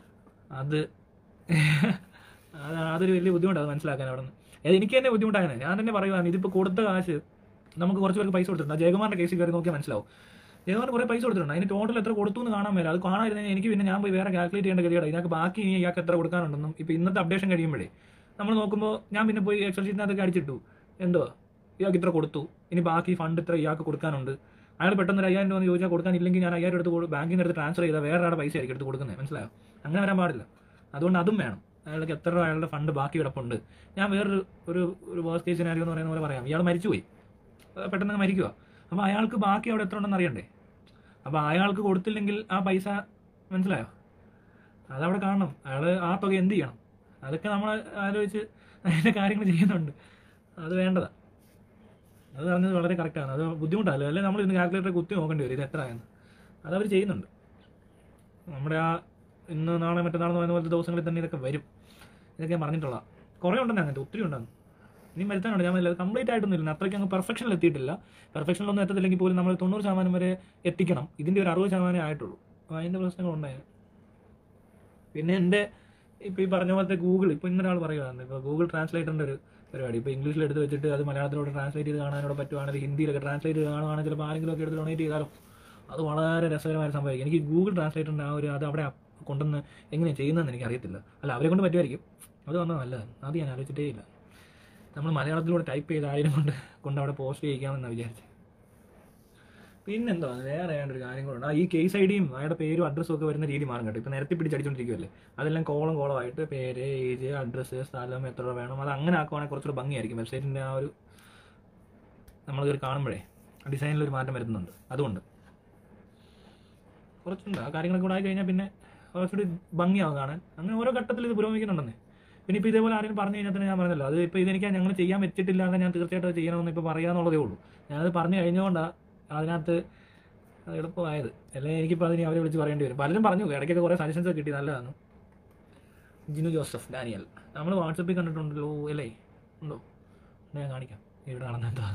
അതൊരു വലിയ ബുദ്ധിമുട്ടാണ് അത് മനസ്സിലാക്കാൻ. അവിടെ നിന്ന് എനിക്ക് തന്നെ ബുദ്ധിമുട്ടാണ്. ഞാൻ തന്നെ പറയുവാണ്, ഇതിപ്പോൾ കൊടുത്ത കാശ് നമുക്ക് കുറച്ച് പേർക്ക് പൈസ കൊടുത്തിട്ടുണ്ട്. ജയകുമാറിന്റെ കേസിൽ കയറി നോക്കിയാൽ മനസ്സിലാവും. ജയകുമാറിന് കുറേ പൈസ കൊടുത്തിട്ടുണ്ട്. അതിന് ടോട്ടൽ എത്ര കൊടുത്തു എന്ന് കാണാൻ മേല. അത് കാണാതിരുന്നെങ്കിൽ എനിക്ക് പിന്നെ ഞാൻ പോയി വേറെ കാൽക്കുലേറ്റ് ചെയ്യേണ്ട ഗതിയാണ്. ഇതിനകത്ത് ബാക്കി ഇയാൾക്ക് എത്ര കൊടുക്കാനുണ്ടെന്നും ഇപ്പോൾ ഇന്നത്തെ അപ്ഡേഷൻ കഴിയുമ്പോഴേ നമ്മൾ നോക്കുമ്പോൾ ഞാൻ പിന്നെ പോയി എക്സൽ ഷീറ്റിനകത്തൊക്കെ അടിച്ചിട്ടു, എന്തോ ഇയാൾക്ക് ഇത്ര കൊടുത്തു, ഇനി ബാക്കി ഫണ്ട് ഇത്ര ഇയാൾക്ക് കൊടുക്കാനുണ്ട്. അയാൾ പെട്ടെന്ന് ഒരു 5,000 രൂപ എന്ന് ചോദിച്ചാൽ കൊടുക്കാനില്ലെങ്കിൽ ഞാൻ 5,000 എടുത്ത് ബാങ്കിൽ നിന്ന് എടുത്ത് ട്രാൻസ്ഫർ ചെയ്താൽ വേറെ ആളുടെ പൈസ ആയിരിക്കും എടുത്ത് കൊടുക്കുന്നത്. മനസ്സിലായോ? അങ്ങനെ വരാൻ പാടില്ല. അതുകൊണ്ട് അതും വേണം. അയാൾക്ക് എത്ര രൂപ അയാളുടെ ഫണ്ട് ബാക്കി കിടപ്പുണ്ട്. ഞാൻ വേറൊരു ഒരു വേഴ്സ്റ്റ് കേസ് സിനാരിയോ എന്ന് പറയുന്ന പോലെ പറയാം. ഇയാൾ മരിച്ചുപോയി, പെട്ടെന്ന് മരിക്കുക. അപ്പോൾ അയാൾക്ക് ബാക്കി അവിടെ എത്ര ഉണ്ടെന്ന് അറിയണ്ടേ? അപ്പോൾ അയാൾക്ക് കൊടുത്തില്ലെങ്കിൽ ആ പൈസ, മനസ്സിലായോ, അതവിടെ കാണണം. അയാൾ ആ തുക എന്ത് ചെയ്യണം, അതൊക്കെ നമ്മൾ ആലോചിച്ച് അതിൻ്റെ കാര്യങ്ങൾ ചെയ്യുന്നുണ്ട്. അത് വേണ്ടതാണ്. അത് പറഞ്ഞത് വളരെ കറക്റ്റാണ്. അത് ബുദ്ധിമുട്ടല്ലോ. അല്ലെങ്കിൽ നമ്മൾ ഇന്ന് കാൽക്കുലേറ്റർ കുത്തി നോക്കേണ്ടി വരും ഇത് എത്രയാണെന്ന്. അതവർ ചെയ്യുന്നുണ്ട്. നമ്മുടെ ആ ഇന്ന് നാളെ മറ്റന്നാളെന്ന് പറയുന്ന പോലത്തെ ദിവസങ്ങളിൽ തന്നെ ഇതൊക്കെ വരും. ഇതൊക്കെ ഞാൻ പറഞ്ഞിട്ടുള്ള കുറേ ഉണ്ടെന്ന്, അങ്ങനത്തെ ഒത്തിരി ഉണ്ടെന്ന്. ഇനി വരുത്താനുണ്ട്. ഞാൻ കംപ്ലീറ്റ് ആയിട്ടൊന്നും ഇല്ല, അത്രയ്ക്ക് അങ്ങ് പെർഫെക്ഷനിൽ എത്തിയിട്ടില്ല. പെർഫെക്ഷനിലൊന്നും എത്തത്തില്ലെങ്കിൽ പോലും നമ്മൾ 90% വരെ എത്തിക്കണം. ഇതിൻ്റെ ഒരു 60% ആയിട്ടുള്ളൂ. അപ്പോൾ അതിൻ്റെ പ്രശ്നങ്ങളുണ്ടായിരുന്നു. പിന്നെ എൻ്റെ ഇപ്പോൾ ഈ പറഞ്ഞ പോലത്തെ ഗൂഗിൾ, ഇപ്പോൾ ഇന്നൊരാൾ പറയുകയാണ്, ഇപ്പോൾ ഗൂഗിൾ ട്രാൻസ്ലേറ്ററിൻ്റെ ഒരു പരിപാടി ഇപ്പോൾ ഇംഗ്ലീഷിൽ എടുത്ത് വെച്ചിട്ട് അത് മലയാളത്തിലോട്ട് ട്രാൻസ്ലേറ്റ് ചെയ്ത് കാണാനോട് പറ്റുവാണെങ്കിൽ, ഹിന്ദിയിലൊക്കെ ട്രാൻസ്ലേറ്റ് ചെയ്ത് കാണുവാണെങ്കിൽ ചിലപ്പോൾ ആരെങ്കിലും ഒക്കെ എടുത്ത് ഡൊണേറ്റ് ചെയ്താലോ. അത് വളരെ രസകരമായ സംഭവിക്കും. എനിക്ക് ഗൂഗിൾ ട്രാൻസ്ലേറ്ററിൻ്റെ ആ ഒരു അത് അവിടെ കൊണ്ടുവന്ന് എങ്ങനെയാണ് ചെയ്യുന്നതെന്ന് എനിക്ക് അറിയത്തില്ല. അല്ല, അവരെ കൊണ്ട് പറ്റുമായിരിക്കും. അത് വന്നാൽ നല്ലതാണ്. അത് ഞാൻ ആലോചിച്ചിട്ടേ ഇല്ല. നമ്മൾ മലയാളത്തിലൂടെ ടൈപ്പ് ചെയ്ത് 1000 കൊണ്ട് അവിടെ പോസ്റ്റ് ചെയ്യിക്കാമെന്നാണ് വിചാരിച്ചത്. പിന്നെന്താ വേറെ ഒരു കാര്യം കൂടെ ഉണ്ട്. ഈ കേസ് ഐഡിയും അയാളുടെ പേരും അഡ്രസ്സും ഒക്കെ വരുന്ന രീതി മാറും കേട്ടോ. ഇപ്പോൾ നേരത്തെ പിടിച്ചടിച്ചോണ്ടിരിക്കുമല്ലേ, അതെല്ലാം കോളമായിട്ട് പേര്, ഏജ്, അഡ്രസ്സ്, സ്ഥലം, എത്ര രൂപ വേണം, അത് അങ്ങനെ ആക്കുവാണെങ്കിൽ കുറച്ചുകൂടെ ഭംഗിയായിരിക്കും വെബ്സൈറ്റിൻ്റെ ആ ഒരു നമ്മൾ കയറി കാണുമ്പോഴേ. ഡിസൈനിലൊരു മാറ്റം വരുന്നുണ്ട്. അതുകൊണ്ട് കുറച്ചുണ്ട് ആ കാര്യങ്ങളൊക്കെ കൂടെ ആയി കഴിഞ്ഞാൽ പിന്നെ കുറച്ചുകൂടി ഭംഗിയാവും കാണാൻ. അങ്ങനെ ഓരോ ഘട്ടത്തിൽ ഇത് പുരോഗമിക്കുന്നുണ്ടെന്നേ. പിന്നെ ഇപ്പോൾ ഇതേപോലെ ആരെങ്കിലും പറഞ്ഞു കഴിഞ്ഞാൽ തന്നെ ഞാൻ പറഞ്ഞല്ലോ, അത് ഇപ്പോൾ ഇതെനിക്ക് ഞങ്ങൾ ചെയ്യാൻ വെച്ചിട്ടില്ലാതെ ഞാൻ തീർച്ചയായിട്ടും അത് ചെയ്യണമെന്ന് ഇപ്പോൾ പറയാന്നുള്ളതേ ഉള്ളൂ. ഞാനത് പറഞ്ഞു കഴിഞ്ഞുകൊണ്ടാണ് അതിനകത്ത് അത് എളുപ്പമായത്. അല്ലെങ്കിൽ എനിക്കിപ്പോൾ അതിന് അവരെ വിളിച്ച് പറയേണ്ടി വരും. പലരും പറഞ്ഞു, ഇടയ്ക്കൊക്കെ കുറേ സജഷൻസ് ഒക്കെ കിട്ടി, നല്ലതാണ്. ജിനു ജോസഫ് ഡാനിയൽ നമ്മൾ വാട്സപ്പിൽ കണ്ടിട്ടുണ്ടല്ലോ അല്ലേ? ഉണ്ടോ? ഞാൻ കാണിക്കാം ഇവിടെ നടന്നെന്താ.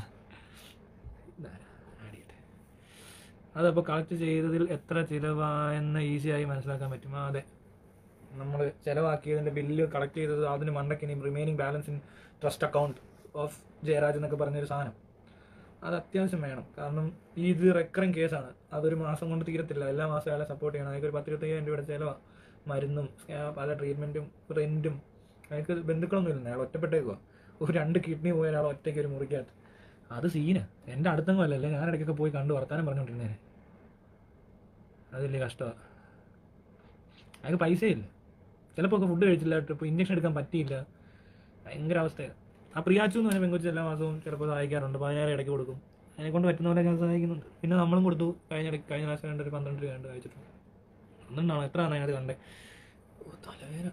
അതപ്പോൾ കളക്ട് ചെയ്തതിൽ എത്ര ചിലവായെന്ന് ഈസിയായി മനസ്സിലാക്കാൻ പറ്റും. അതെ, നമ്മൾ ചിലവാക്കിയതിൻ്റെ ബില്ല് കളക്ട് ചെയ്തത് അതിന് മണ്ടക്കിനി remaining balance in trust account of Jayaraj എന്നൊക്കെ പറഞ്ഞൊരു സാധനം അത് അത്യാവശ്യം വേണം. കാരണം ഇത് റെക്കറിങ് കേസാണ്. അതൊരു മാസം കൊണ്ട് തീരത്തില്ല. എല്ലാ മാസവും അയാളെ സപ്പോർട്ട് ചെയ്യണം. അയാൾക്ക് ഒരു 10-25,000 രൂപയുടെ ചിലവാണ്. മരുന്നും പല ട്രീറ്റ്മെൻറ്റും റെൻറ്റും. അയാൾക്ക് ബന്ധുക്കളൊന്നും ഇല്ല, അയാൾ ഒറ്റപ്പെട്ടേക്കുക. ഒരു 2 കിഡ്നി പോയ ഒരാൾ ഒറ്റയ്ക്ക് ഒരു മുറിക്കകത്ത്. അത് സീന്. എൻ്റെ അടുത്തെങ്കിലും അല്ലല്ലേ, ഞാൻ ഇടയ്ക്കൊക്കെ പോയി കണ്ട് വർത്താനം പറഞ്ഞുകൊണ്ടിരുന്നേനെ. അത് വലിയ കഷ്ടമാണ്. അയാൾക്ക് പൈസയില്ല. ചിലപ്പോൾ ഒക്കെ ഫുഡ് കഴിച്ചില്ല, ഇപ്പോൾ ഇഞ്ചക്ഷൻ എടുക്കാൻ പറ്റിയില്ല. ഭയങ്കര അവസ്ഥയാണ്. ആ പ്രിയാച്ചു എന്ന് പറഞ്ഞ പെങ്കൊച്ച് എല്ലാ മാസവും ചിലപ്പോൾ സഹായിക്കാറുണ്ട്. 10,000 ഇടയ്ക്ക് കൊടുക്കും. അതിനെക്കൊണ്ട് പറ്റുന്ന പോലെ ഞാൻ സഹായിക്കുന്നുണ്ട്. പിന്നെ നമ്മളും കൊടുത്തു. കഴിഞ്ഞ പ്രാവശ്യം കണ്ടൊരു 12 രൂപ കണ്ട് അയച്ചിട്ടുണ്ട്. 12 എത്ര ആണ് അതിനകത്ത് കണ്ടേ? തലവേന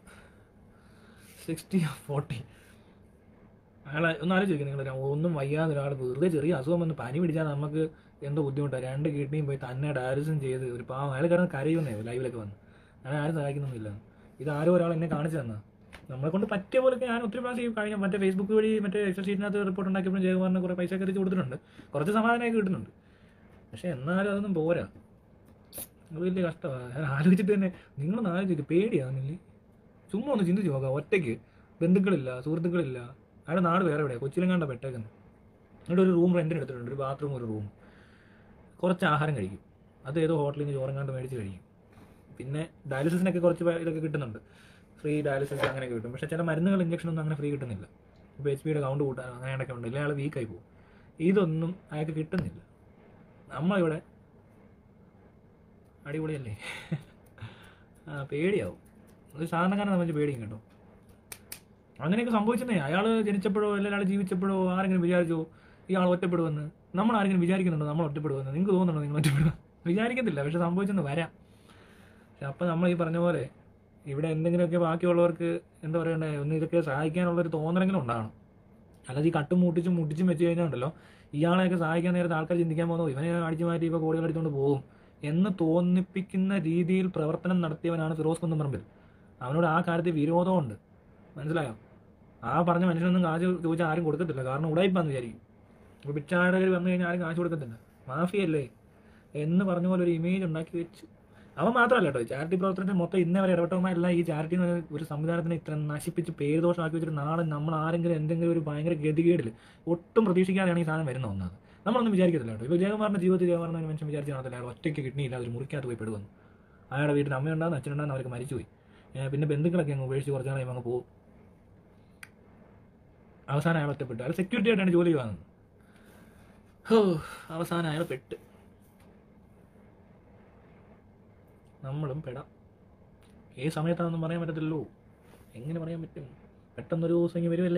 60-40. അയാളെ ഒന്ന് ആലോചിക്കും നിങ്ങൾ. ഒന്നും വയ്യാതെ ഒരാൾ വെറുതെ ചെറിയ അസുഖം വന്ന് പനി പിടിച്ചാൽ നമുക്ക് എന്തോ ബുദ്ധിമുട്ടാണ്. 2 കിഡ്നിയും പോയി തന്നെ ഡയാലിസിസും ചെയ്ത് ഒരു പാവം അയാൾ കിടന്ന് കരയുന്നേ ലൈവിലൊക്കെ വന്ന്. ഞാൻ ആരും സഹായിക്കുന്നൊന്നുമില്ല. ഇതാരോ ഒരാൾ എന്നെ കാണിച്ചു തന്നാൽ നമ്മളെ കൊണ്ട് പറ്റിയ പോലൊക്കെ ഞാൻ ഒത്തിരി പ്രാവശ്യം കഴിഞ്ഞ മറ്റേ ഫേസ്ബുക്ക് വഴി മറ്റേ എക്സൽ ഷീറ്റിനകത്ത് റിപ്പോർട്ട് ഉണ്ടാക്കിയപ്പോൾ ജയകുമാറിന് കുറേ പൈസ കയറിച്ച് കൊടുത്തിട്ടുണ്ട്. കുറച്ച് സമാധാനമൊക്കെ കിട്ടുന്നുണ്ട്. പക്ഷേ എന്നാലും അതൊന്നും പോരാ. അത് വലിയ കഷ്ടമാണ്. ഞാൻ ആലോചിച്ചിട്ട് തന്നെ നിങ്ങളൊന്ന് ആലോചിക്കും, പേടിയാവുന്നില്ലേ? ചുമ്മാ ഒന്ന് ചിന്തിച്ച് നോക്കാം. ഒറ്റയ്ക്ക്, ബന്ധുക്കളില്ല, സുഹൃത്തുക്കളില്ല. അയാളുടെ നാട് വേറെ എവിടെയാണ്, കൊച്ചിയിലെങ്ങാണ്ട പെട്ടേക്കുന്നത്. എന്നിട്ട് ഒരു റൂം റെൻറ്റിന് എടുത്തിട്ടുണ്ട്, ഒരു ബാത്റൂം, ഒരു റൂം. കുറച്ച് ആഹാരം കഴിക്കും. അത് ഏതോ ഹോട്ടലിൽ നിന്ന് ചോറങ്ങാണ്ട് മേടിച്ച് കഴിക്കും. പിന്നെ ഡയാലിസിസിനൊക്കെ കുറച്ച് ഇതൊക്കെ കിട്ടുന്നുണ്ട്, ഫ്രീ ഡയാലിസിസ് അങ്ങനെയൊക്കെ കിട്ടും. പക്ഷേ ചില മരുന്നുകൾ, ഇഞ്ചക്ഷനൊന്നും അങ്ങനെ ഫ്രീ കിട്ടുന്നില്ല. ഇപ്പോൾ HP കൗണ്ട് കൂട്ടാൻ അങ്ങനെയൊക്കെ ഉണ്ട്. ഇല്ലെങ്കിൽ അയാൾ വീക്കായി പോകും. ഇതൊന്നും അയാൾക്ക് കിട്ടുന്നില്ല. നമ്മളിവിടെ അടിപൊളിയല്ലേ? പേടിയാവും. ഒരു സാധാരണക്കാരനെ നമ്മൾ പേടിയും കേട്ടോ. അങ്ങനെയൊക്കെ സംഭവിച്ചെന്നേ. അയാൾ ജനിച്ചപ്പോഴോ അല്ലെങ്കിൽ അയാൾ ജീവിച്ചപ്പോഴോ ആരെങ്കിലും വിചാരിച്ചോ ഇയാൾ ഒറ്റപ്പെടുമെന്ന്? നമ്മൾ ആരെങ്കിലും വിചാരിക്കുന്നുണ്ടോ നമ്മൾ ഒറ്റപ്പെടുമെന്ന്? നിങ്ങൾക്ക് തോന്നുന്നുണ്ടോ നിങ്ങൾ ഒറ്റപ്പെടുക? വിചാരിക്കത്തില്ല. പക്ഷെ സംഭവിച്ചെന്ന് വരാം. പക്ഷെ അപ്പം നമ്മൾ ഈ പറഞ്ഞ പോലെ ഇവിടെ എന്തെങ്കിലുമൊക്കെ ബാക്കിയുള്ളവർക്ക് എന്താ പറയണ്ടേ, ഒന്ന് ഇതൊക്കെ സഹായിക്കാനുള്ളൊരു തോന്നലെങ്കിലും ഉണ്ടാകണം. അല്ലാതെ ഈ കട്ടും മുട്ടിച്ചും വെച്ച് കഴിഞ്ഞാൽ ഉണ്ടല്ലോ, ഇയാളെയൊക്കെ സഹായിക്കാൻ നേരത്തെ ആൾക്കാർ ചിന്തിക്കാൻ പോകുന്നു ഇവനെ അടിച്ചു മാറ്റി ഇപ്പോൾ കോടികൾ അടിച്ചുകൊണ്ട് പോകും എന്ന് തോന്നിപ്പിക്കുന്ന രീതിയിൽ പ്രവർത്തനം നടത്തിയവനാണ് ഫിറോസ് കുന്നംപറമ്പിൽ. അവനോട് ആ കാര്യത്തിൽ വിരോധമുണ്ട്. മനസ്സിലായോ? ആ പറഞ്ഞ മനുഷ്യനൊന്നും കാശ് ചോദിച്ചാൽ ആരും കൊടുക്കത്തില്ല. കാരണം ഉടായിപ്പാന്ന് വിചാരിക്കും. ഇപ്പോൾ ഭിക്ഷാടകർ വന്നു കഴിഞ്ഞാൽ ആരും കാശ് കൊടുക്കത്തില്ല. മാഫിയല്ലേ എന്ന് പറഞ്ഞ പോലെ ഒരു ഇമേജ് ഉണ്ടാക്കി വെച്ചു. അവൻ മാത്രമല്ല കേട്ടോ, ചാരിറ്റി പ്രവർത്തനത്തിൽ മൊത്തം ഇന്നേ വരെ ഇടപെട്ടവന്മാരെല്ലാം ഈ ചാരിറ്റി ഒരു സംവിധാനത്തിനെ ഇത്ര നശിപ്പിച്ച് പേരുദോഷമാക്കി വെച്ചിട്ട് നാളെ നമ്മൾ ആരെങ്കിലും എന്തെങ്കിലും ഒരു ഭയങ്കര ഗതികേടിൽ ഒട്ടും പ്രതീക്ഷിക്കാതെയാണ് ഈ സാധനം വരുന്ന ഒന്നത്. നമ്മളൊന്നും വിചാരിക്കത്തില്ല കേട്ടോ. ഇപ്പോൾ ജയകുമാറിൻ്റെ ജീവിതത്തിൽ ജയകുമാറിന് ഒരു മനുഷ്യൻ വിചാരിച്ചു കാണത്തില്ല അയാൾ ഒറ്റയ്ക്ക് കിഡ്നിയില്ല ഒരു മുറിക്കകത്ത് പോയി പെടുവന്നു. അയാളുടെ വീട്ടിൽ അമ്മയുണ്ടാകുന്ന അച്ഛനുണ്ടാകുന്ന അവർക്ക് മരിച്ചുപോയി. പിന്നെ ബന്ധുക്കളൊക്കെ അങ്ങ് ഉപേക്ഷിച്ച് കുറച്ച് നാളെ അങ്ങ് പോകും. അവസാനം അയാൾ ഒറ്റപ്പെട്ടു. അയാൾ സെക്യൂരിറ്റി ആയിട്ടാണ് ജോലി വാങ്ങുന്നത്. അവസാനം അയാൾ പെട്ട്. നമ്മളും പെടാം. ഏത് സമയത്താണെന്നും പറയാൻ പറ്റത്തില്ലല്ലോ. എങ്ങനെ പറയാൻ പറ്റും? പെട്ടെന്നൊരു ദിവസം ഇങ്ങനെ വരുമല്ലേ.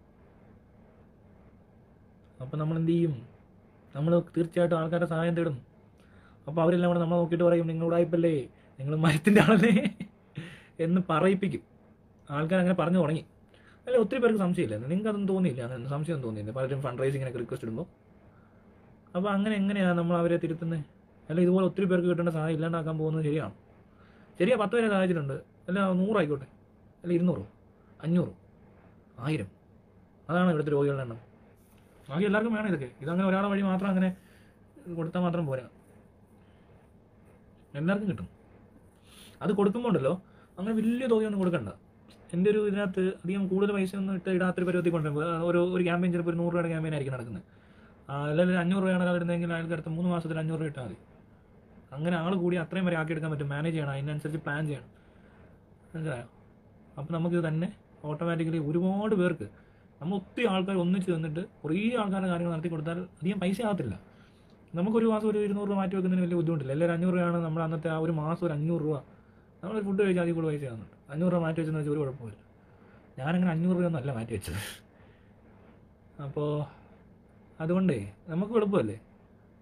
അപ്പം നമ്മൾ എന്ത് ചെയ്യും? നമ്മൾ തീർച്ചയായിട്ടും ആൾക്കാരുടെ സഹായം തേടും. അപ്പോൾ അവരെല്ലാം കൂടെ നമ്മളെ നോക്കിയിട്ട് പറയും നിങ്ങളുടായിപ്പല്ലേ, നിങ്ങൾ മരത്തിൻ്റെ ആളല്ലേ എന്ന് പറയിപ്പിക്കും. ആൾക്കാർ അങ്ങനെ പറഞ്ഞു തുടങ്ങി. അല്ല, ഒത്തിരി പേർക്ക് സംശയമില്ല. നിങ്ങൾക്ക് അതൊന്നും തോന്നിയില്ല? അങ്ങനെ സംശയം തോന്നിയില്ല പലരും ഫണ്ട് റൈസിങ്ങിനൊക്കെ റിക്വസ്റ്റ് ഇടുമ്പോൾ? അപ്പോൾ അങ്ങനെ എങ്ങനെയാണ് നമ്മൾ അവരെ തിരുത്തുന്നത്? അല്ല, ഇതുപോലെ ഒത്തിരി പേർക്ക് കിട്ടേണ്ട സഹായം ഇല്ലാണ്ടാക്കാൻ പോകുന്നത് ശരിയാണ്? ശരിയാ, 10 പേരെ സഹായിച്ചിട്ടുണ്ട്. അല്ല 100 ആയിക്കോട്ടെ, അല്ല 200, 500, 1000. അതാണ് ഇവിടുത്തെ രോഗികളുടെ എണ്ണം. ബാക്കി എല്ലാവർക്കും വേണം ഇതൊക്കെ. ഇതങ്ങനെ ഒരാളെ വഴി മാത്രം അങ്ങനെ കൊടുത്താൽ മാത്രം പോരാ, എല്ലാവർക്കും കിട്ടും. അത് കൊടുക്കുമ്പോൾ ഉണ്ടല്ലോ അങ്ങനെ വലിയ തുകയൊന്നും കൊടുക്കണ്ട. എൻ്റെ ഒരു ഇതിനകത്ത് അധികം കൂടുതൽ പൈസ ഒന്നും ഇടാത്തൊരു പരിധി കൊണ്ടുവരുമ്പോൾ ഒരു ക്യാമ്പയിൻ ചിലപ്പോൾ ഒരു 100 രൂപയുടെ ക്യാമ്പയിൻ ആയിരിക്കും നടക്കുന്നത്. അല്ലെങ്കിൽ 500 രൂപയാണ് ഇടുന്നതെങ്കിൽ അയാൾക്ക് അടുത്ത 3 മാസത്തിൽ 500 രൂപ ഇട്ടാൽ മതി. അങ്ങനെ ആൾ കൂടി അത്രയും വരെ ആക്കിയെടുക്കാൻ പറ്റും. മാനേജ് ചെയ്യണം, അതിനനുസരിച്ച് പ്ലാൻ ചെയ്യണം. മനസ്സിലായോ? അപ്പോൾ നമുക്കിത് തന്നെ ഓട്ടോമാറ്റിക്കലി ഒരുപാട് പേർക്ക് നമ്മൾ ഒത്തിരി ആൾക്കാർ ഒന്നിച്ച് തന്നിട്ട് കുറേ ആൾക്കാരുടെ കാര്യങ്ങൾ നടത്തി കൊടുത്താൽ അധികം പൈസ ആകത്തില്ല. നമുക്കൊരു മാസം ഒരു 200 രൂപ മാറ്റി വെക്കുന്നതിന് വലിയ ബുദ്ധിമുട്ടില്ല. എല്ലാവരും 500 രൂപയാണ് നമ്മൾ അന്നത്തെ ആ ഒരു മാസം ഒരു 500 രൂപ നമ്മളൊരു ഫുഡ് കഴിച്ചാൽ അതിൽ കൂടെ പൈസ ആകുന്നുണ്ട്. 500 രൂപ മാറ്റി വെച്ചെന്ന് വെച്ചാൽ ഒരു കുഴപ്പമില്ല. ഞാനങ്ങനെ 500 രൂപയൊന്നും അല്ല മാറ്റി വെച്ചത്. അപ്പോൾ അതുകൊണ്ടേ നമുക്ക് എളുപ്പമല്ലേ.